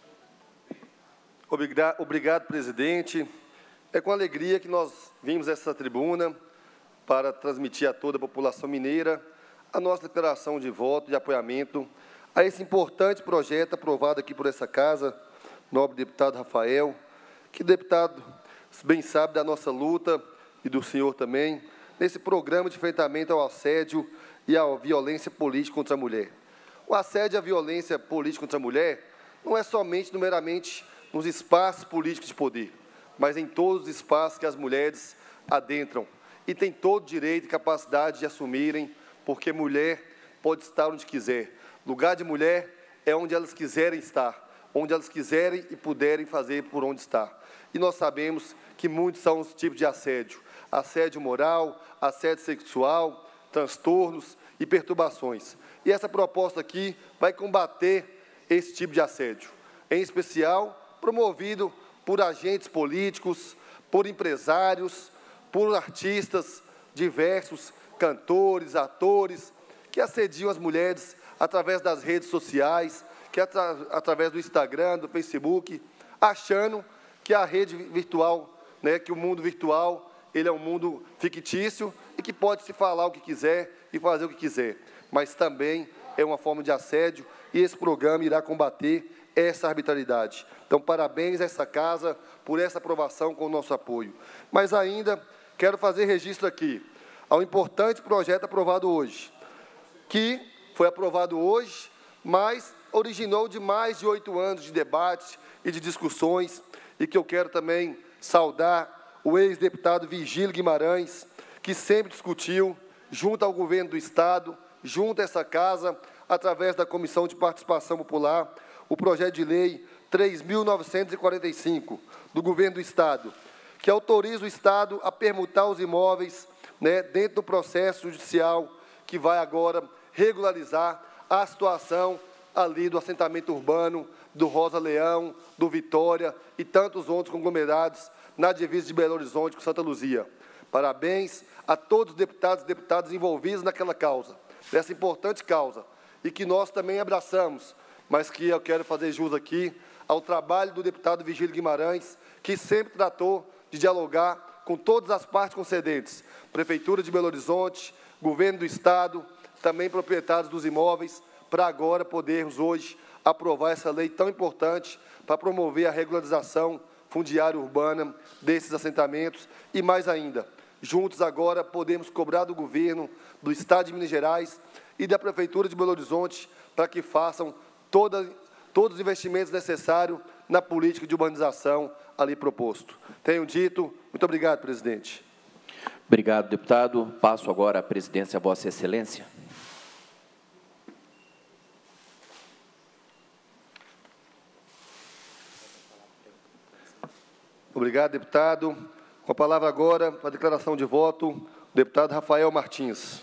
Obrigado, presidente. É com alegria que nós vimos essa tribuna para transmitir a toda a população mineira a nossa declaração de voto de apoiamento a esse importante projeto aprovado aqui por essa casa, nobre deputado Rafael, que o deputado bem sabe da nossa luta, e do senhor também, nesse programa de enfrentamento ao assédio e à violência política contra a mulher. O assédio e a violência política contra a mulher não é somente, meramente, nos espaços políticos de poder, mas em todos os espaços que as mulheres adentram e têm todo o direito e capacidade de assumirem, porque mulher pode estar onde quiser. Lugar de mulher é onde elas quiserem estar, onde elas quiserem e puderem fazer por onde está. E nós sabemos que muitos são os tipos de assédio: assédio moral, assédio sexual, transtornos e perturbações. E essa proposta aqui vai combater esse tipo de assédio, em especial promovido por agentes políticos, por empresários, por artistas diversos, cantores, atores, que assediam as mulheres através das redes sociais, que através do Instagram, do Facebook, achando que a rede virtual, que o mundo virtual, ele é um mundo fictício e que pode se falar o que quiser e fazer o que quiser. Mas também é uma forma de assédio e esse programa irá combater essa arbitrariedade. Então, parabéns a essa casa por essa aprovação com o nosso apoio. Mas ainda quero fazer registro aqui ao importante projeto aprovado hoje, que foi aprovado hoje, mas originou de mais de 8 anos de debate e de discussões, e que eu quero também saudar o ex-deputado Virgílio Guimarães, que sempre discutiu, junto ao governo do Estado, junto a essa casa, através da Comissão de Participação Popular, o projeto de lei 3.945, do governo do Estado, que autoriza o Estado a permutar os imóveis dentro do processo judicial, que vai agora regularizar a situação ali do assentamento urbano, do Rosa Leão, do Vitória e tantos outros conglomerados na divisa de Belo Horizonte com Santa Luzia. Parabéns a todos os deputados e deputadas envolvidos naquela causa, nessa importante causa, e que nós também abraçamos, mas que eu quero fazer jus aqui ao trabalho do deputado Virgílio Guimarães, que sempre tratou de dialogar com todas as partes concedentes, Prefeitura de Belo Horizonte, Governo do Estado, também proprietários dos imóveis, para agora podermos hoje aprovar essa lei tão importante para promover a regularização fundiária urbana desses assentamentos e, mais ainda, juntos agora podemos cobrar do Governo do Estado de Minas Gerais e da Prefeitura de Belo Horizonte para que façam todos os investimentos necessários na política de urbanização ali proposto. Tenho dito. Muito obrigado, presidente. Obrigado, deputado. Passo agora a presidência a Vossa Excelência. Obrigado, deputado. Com a palavra agora, para a declaração de voto, o deputado Rafael Martins.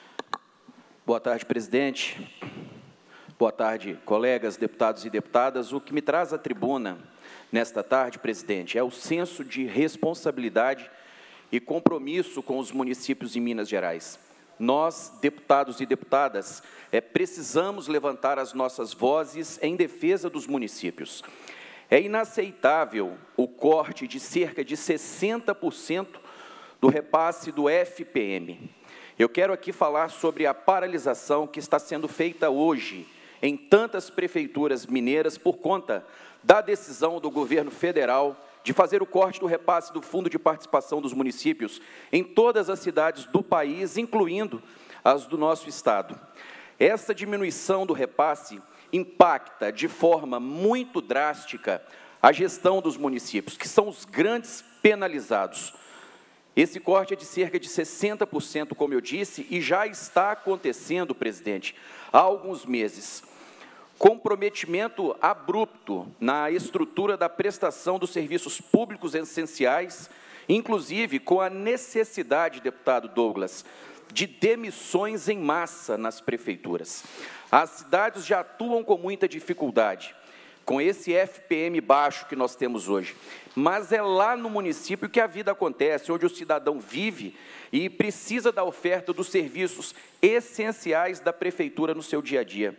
Boa tarde, presidente. Boa tarde, colegas, deputados e deputadas. O que me traz à tribuna nesta tarde, presidente, é o senso de responsabilidade e compromisso com os municípios de Minas Gerais. Nós, deputados e deputadas, precisamos levantar as nossas vozes em defesa dos municípios. É inaceitável o corte de cerca de 60% do repasse do FPM. Eu quero aqui falar sobre a paralisação que está sendo feita hoje em tantas prefeituras mineiras por conta da decisão do governo federal de fazer o corte do repasse do Fundo de Participação dos Municípios em todas as cidades do país, incluindo as do nosso estado. Essa diminuição do repasse impacta de forma muito drástica a gestão dos municípios, que são os grandes penalizados. Esse corte é de cerca de 60%, como eu disse, e já está acontecendo, presidente, há alguns meses. Comprometimento abrupto na estrutura da prestação dos serviços públicos essenciais, inclusive com a necessidade, deputado Douglas, de demissões em massa nas prefeituras. As cidades já atuam com muita dificuldade, com esse FPM baixo que nós temos hoje. Mas é lá no município que a vida acontece, onde o cidadão vive e precisa da oferta dos serviços essenciais da prefeitura no seu dia a dia.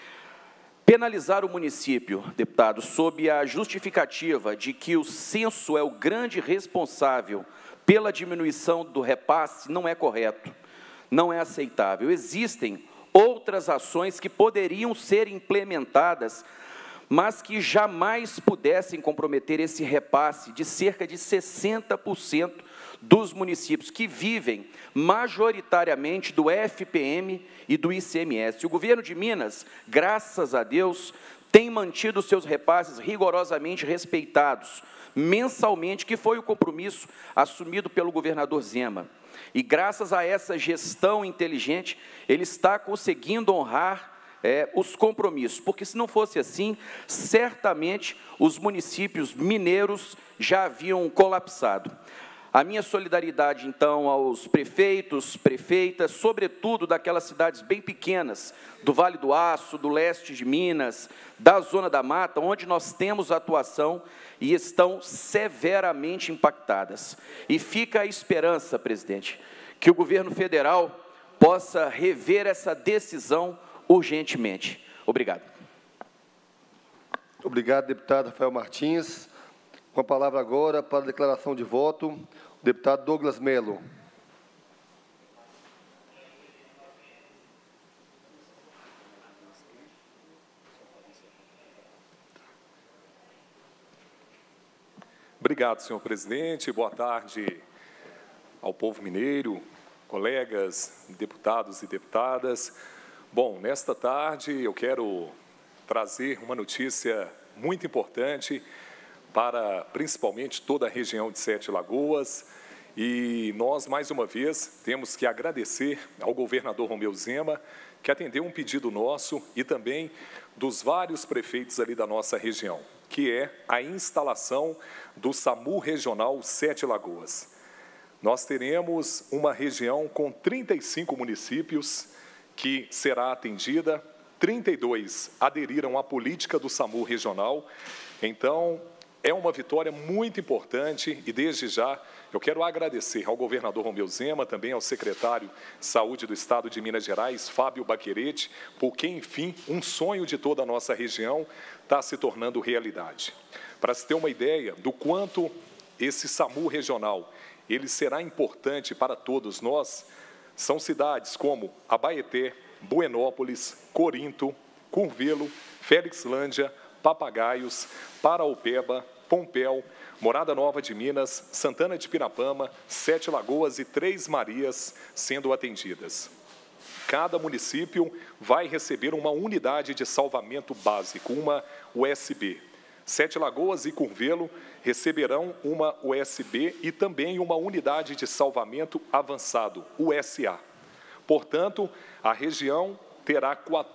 Penalizar o município, deputado, sob a justificativa de que o censo é o grande responsável pela diminuição do repasse, não é correto, não é aceitável. Existem outras ações que poderiam ser implementadas, mas que jamais pudessem comprometer esse repasse de cerca de 60% dos municípios que vivem majoritariamente do FPM e do ICMS. O governo de Minas, graças a Deus, tem mantido seus repasses rigorosamente respeitados, mensalmente, que foi o compromisso assumido pelo governador Zema. E graças a essa gestão inteligente, ele está conseguindo honrar os compromissos, porque se não fosse assim, certamente os municípios mineiros já haviam colapsado. A minha solidariedade, então, aos prefeitos, prefeitas, sobretudo daquelas cidades bem pequenas, do Vale do Aço, do leste de Minas, da Zona da Mata, onde nós temos atuação e estão severamente impactadas. E fica a esperança, presidente, que o governo federal possa rever essa decisão urgentemente. Obrigado. Obrigado, deputado Rafael Martins. Com a palavra agora, para a declaração de voto, o deputado Douglas Melo. Obrigado, senhor presidente. Boa tarde ao povo mineiro, colegas, deputados e deputadas. Bom, nesta tarde eu quero trazer uma notícia muito importante para principalmente toda a região de Sete Lagoas. E nós, mais uma vez, temos que agradecer ao governador Romeu Zema, que atendeu um pedido nosso e também dos vários prefeitos ali da nossa região, que é a instalação do SAMU Regional Sete Lagoas. Nós teremos uma região com 35 municípios que será atendida, 32 aderiram à política do SAMU Regional. Então, é uma vitória muito importante e, desde já, eu quero agradecer ao governador Romeu Zema, também ao secretário de Saúde do Estado de Minas Gerais, Fábio Baquerete, porque, enfim, um sonho de toda a nossa região está se tornando realidade. Para se ter uma ideia do quanto esse SAMU regional ele será importante para todos nós, são cidades como Abaeté, Buenópolis, Corinto, Curvelo, Félixlândia, Papagaios, Paraupeba, Pompéu, Morada Nova de Minas, Santana de Pirapama, Sete Lagoas e Três Marias sendo atendidas. Cada município vai receber uma unidade de salvamento básico, uma USB. Sete Lagoas e Curvelo receberão uma USB e também uma unidade de salvamento avançado, USA. Portanto, a região terá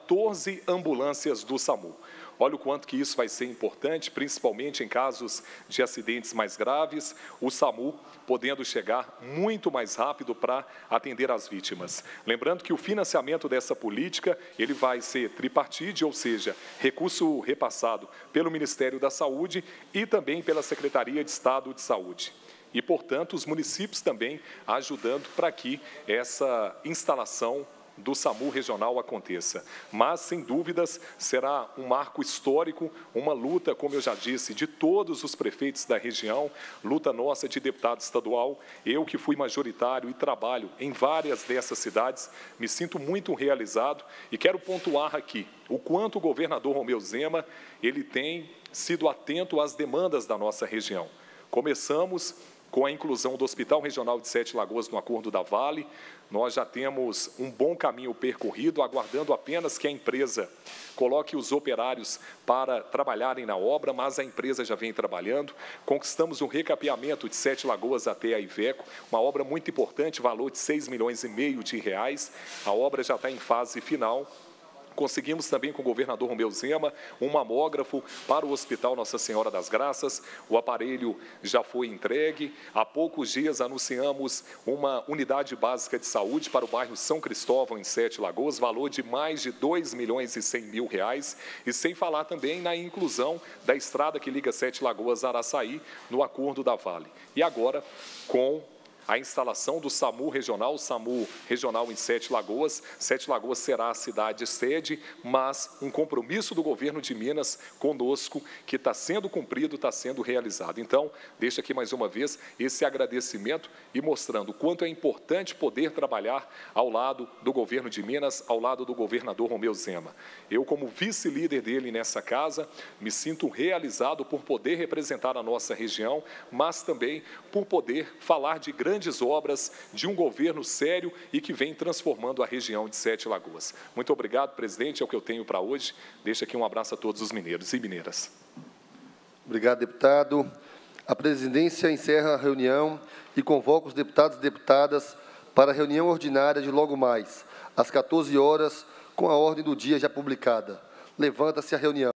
14 ambulâncias do SAMU. Olha o quanto que isso vai ser importante, principalmente em casos de acidentes mais graves, o SAMU podendo chegar muito mais rápido para atender as vítimas. Lembrando que o financiamento dessa política, ele vai ser tripartite, ou seja, recurso repassado pelo Ministério da Saúde e também pela Secretaria de Estado de Saúde. E, portanto, os municípios também ajudando para que essa instalação do SAMU regional aconteça. Mas, sem dúvidas, será um marco histórico, uma luta, como eu já disse, de todos os prefeitos da região, luta nossa de deputado estadual. Eu, que fui majoritário e trabalho em várias dessas cidades, me sinto muito realizado e quero pontuar aqui o quanto o governador Romeu Zema ele tem sido atento às demandas da nossa região. Começamos com a inclusão do Hospital Regional de Sete Lagoas no Acordo da Vale. Nós já temos um bom caminho percorrido, aguardando apenas que a empresa coloque os operários para trabalharem na obra, mas a empresa já vem trabalhando. Conquistamos um recapeamento de Sete Lagoas até a Iveco, uma obra muito importante, valor de R$6,5 milhões. A obra já está em fase final. Conseguimos também com o governador Romeu Zema um mamógrafo para o Hospital Nossa Senhora das Graças. O aparelho já foi entregue. Há poucos dias anunciamos uma unidade básica de saúde para o bairro São Cristóvão, em Sete Lagoas, valor de mais de R$2,1 milhões. E sem falar também na inclusão da estrada que liga Sete Lagoas a Araçaí, no Acordo da Vale. E agora, com a instalação do SAMU regional em Sete Lagoas. Sete Lagoas será a cidade sede, mas um compromisso do governo de Minas conosco, que está sendo cumprido, está sendo realizado. Então, deixo aqui mais uma vez esse agradecimento e mostrando o quanto é importante poder trabalhar ao lado do governo de Minas, ao lado do governador Romeu Zema. Eu, como vice-líder dele nessa casa, me sinto realizado por poder representar a nossa região, mas também por poder falar de grandes obras de um governo sério e que vem transformando a região de Sete Lagoas. Muito obrigado, presidente, é o que eu tenho para hoje. Deixo aqui um abraço a todos os mineiros e mineiras. Obrigado, deputado. A presidência encerra a reunião e convoca os deputados e deputadas para a reunião ordinária de logo mais, às 14 horas, com a ordem do dia já publicada. Levanta-se a reunião.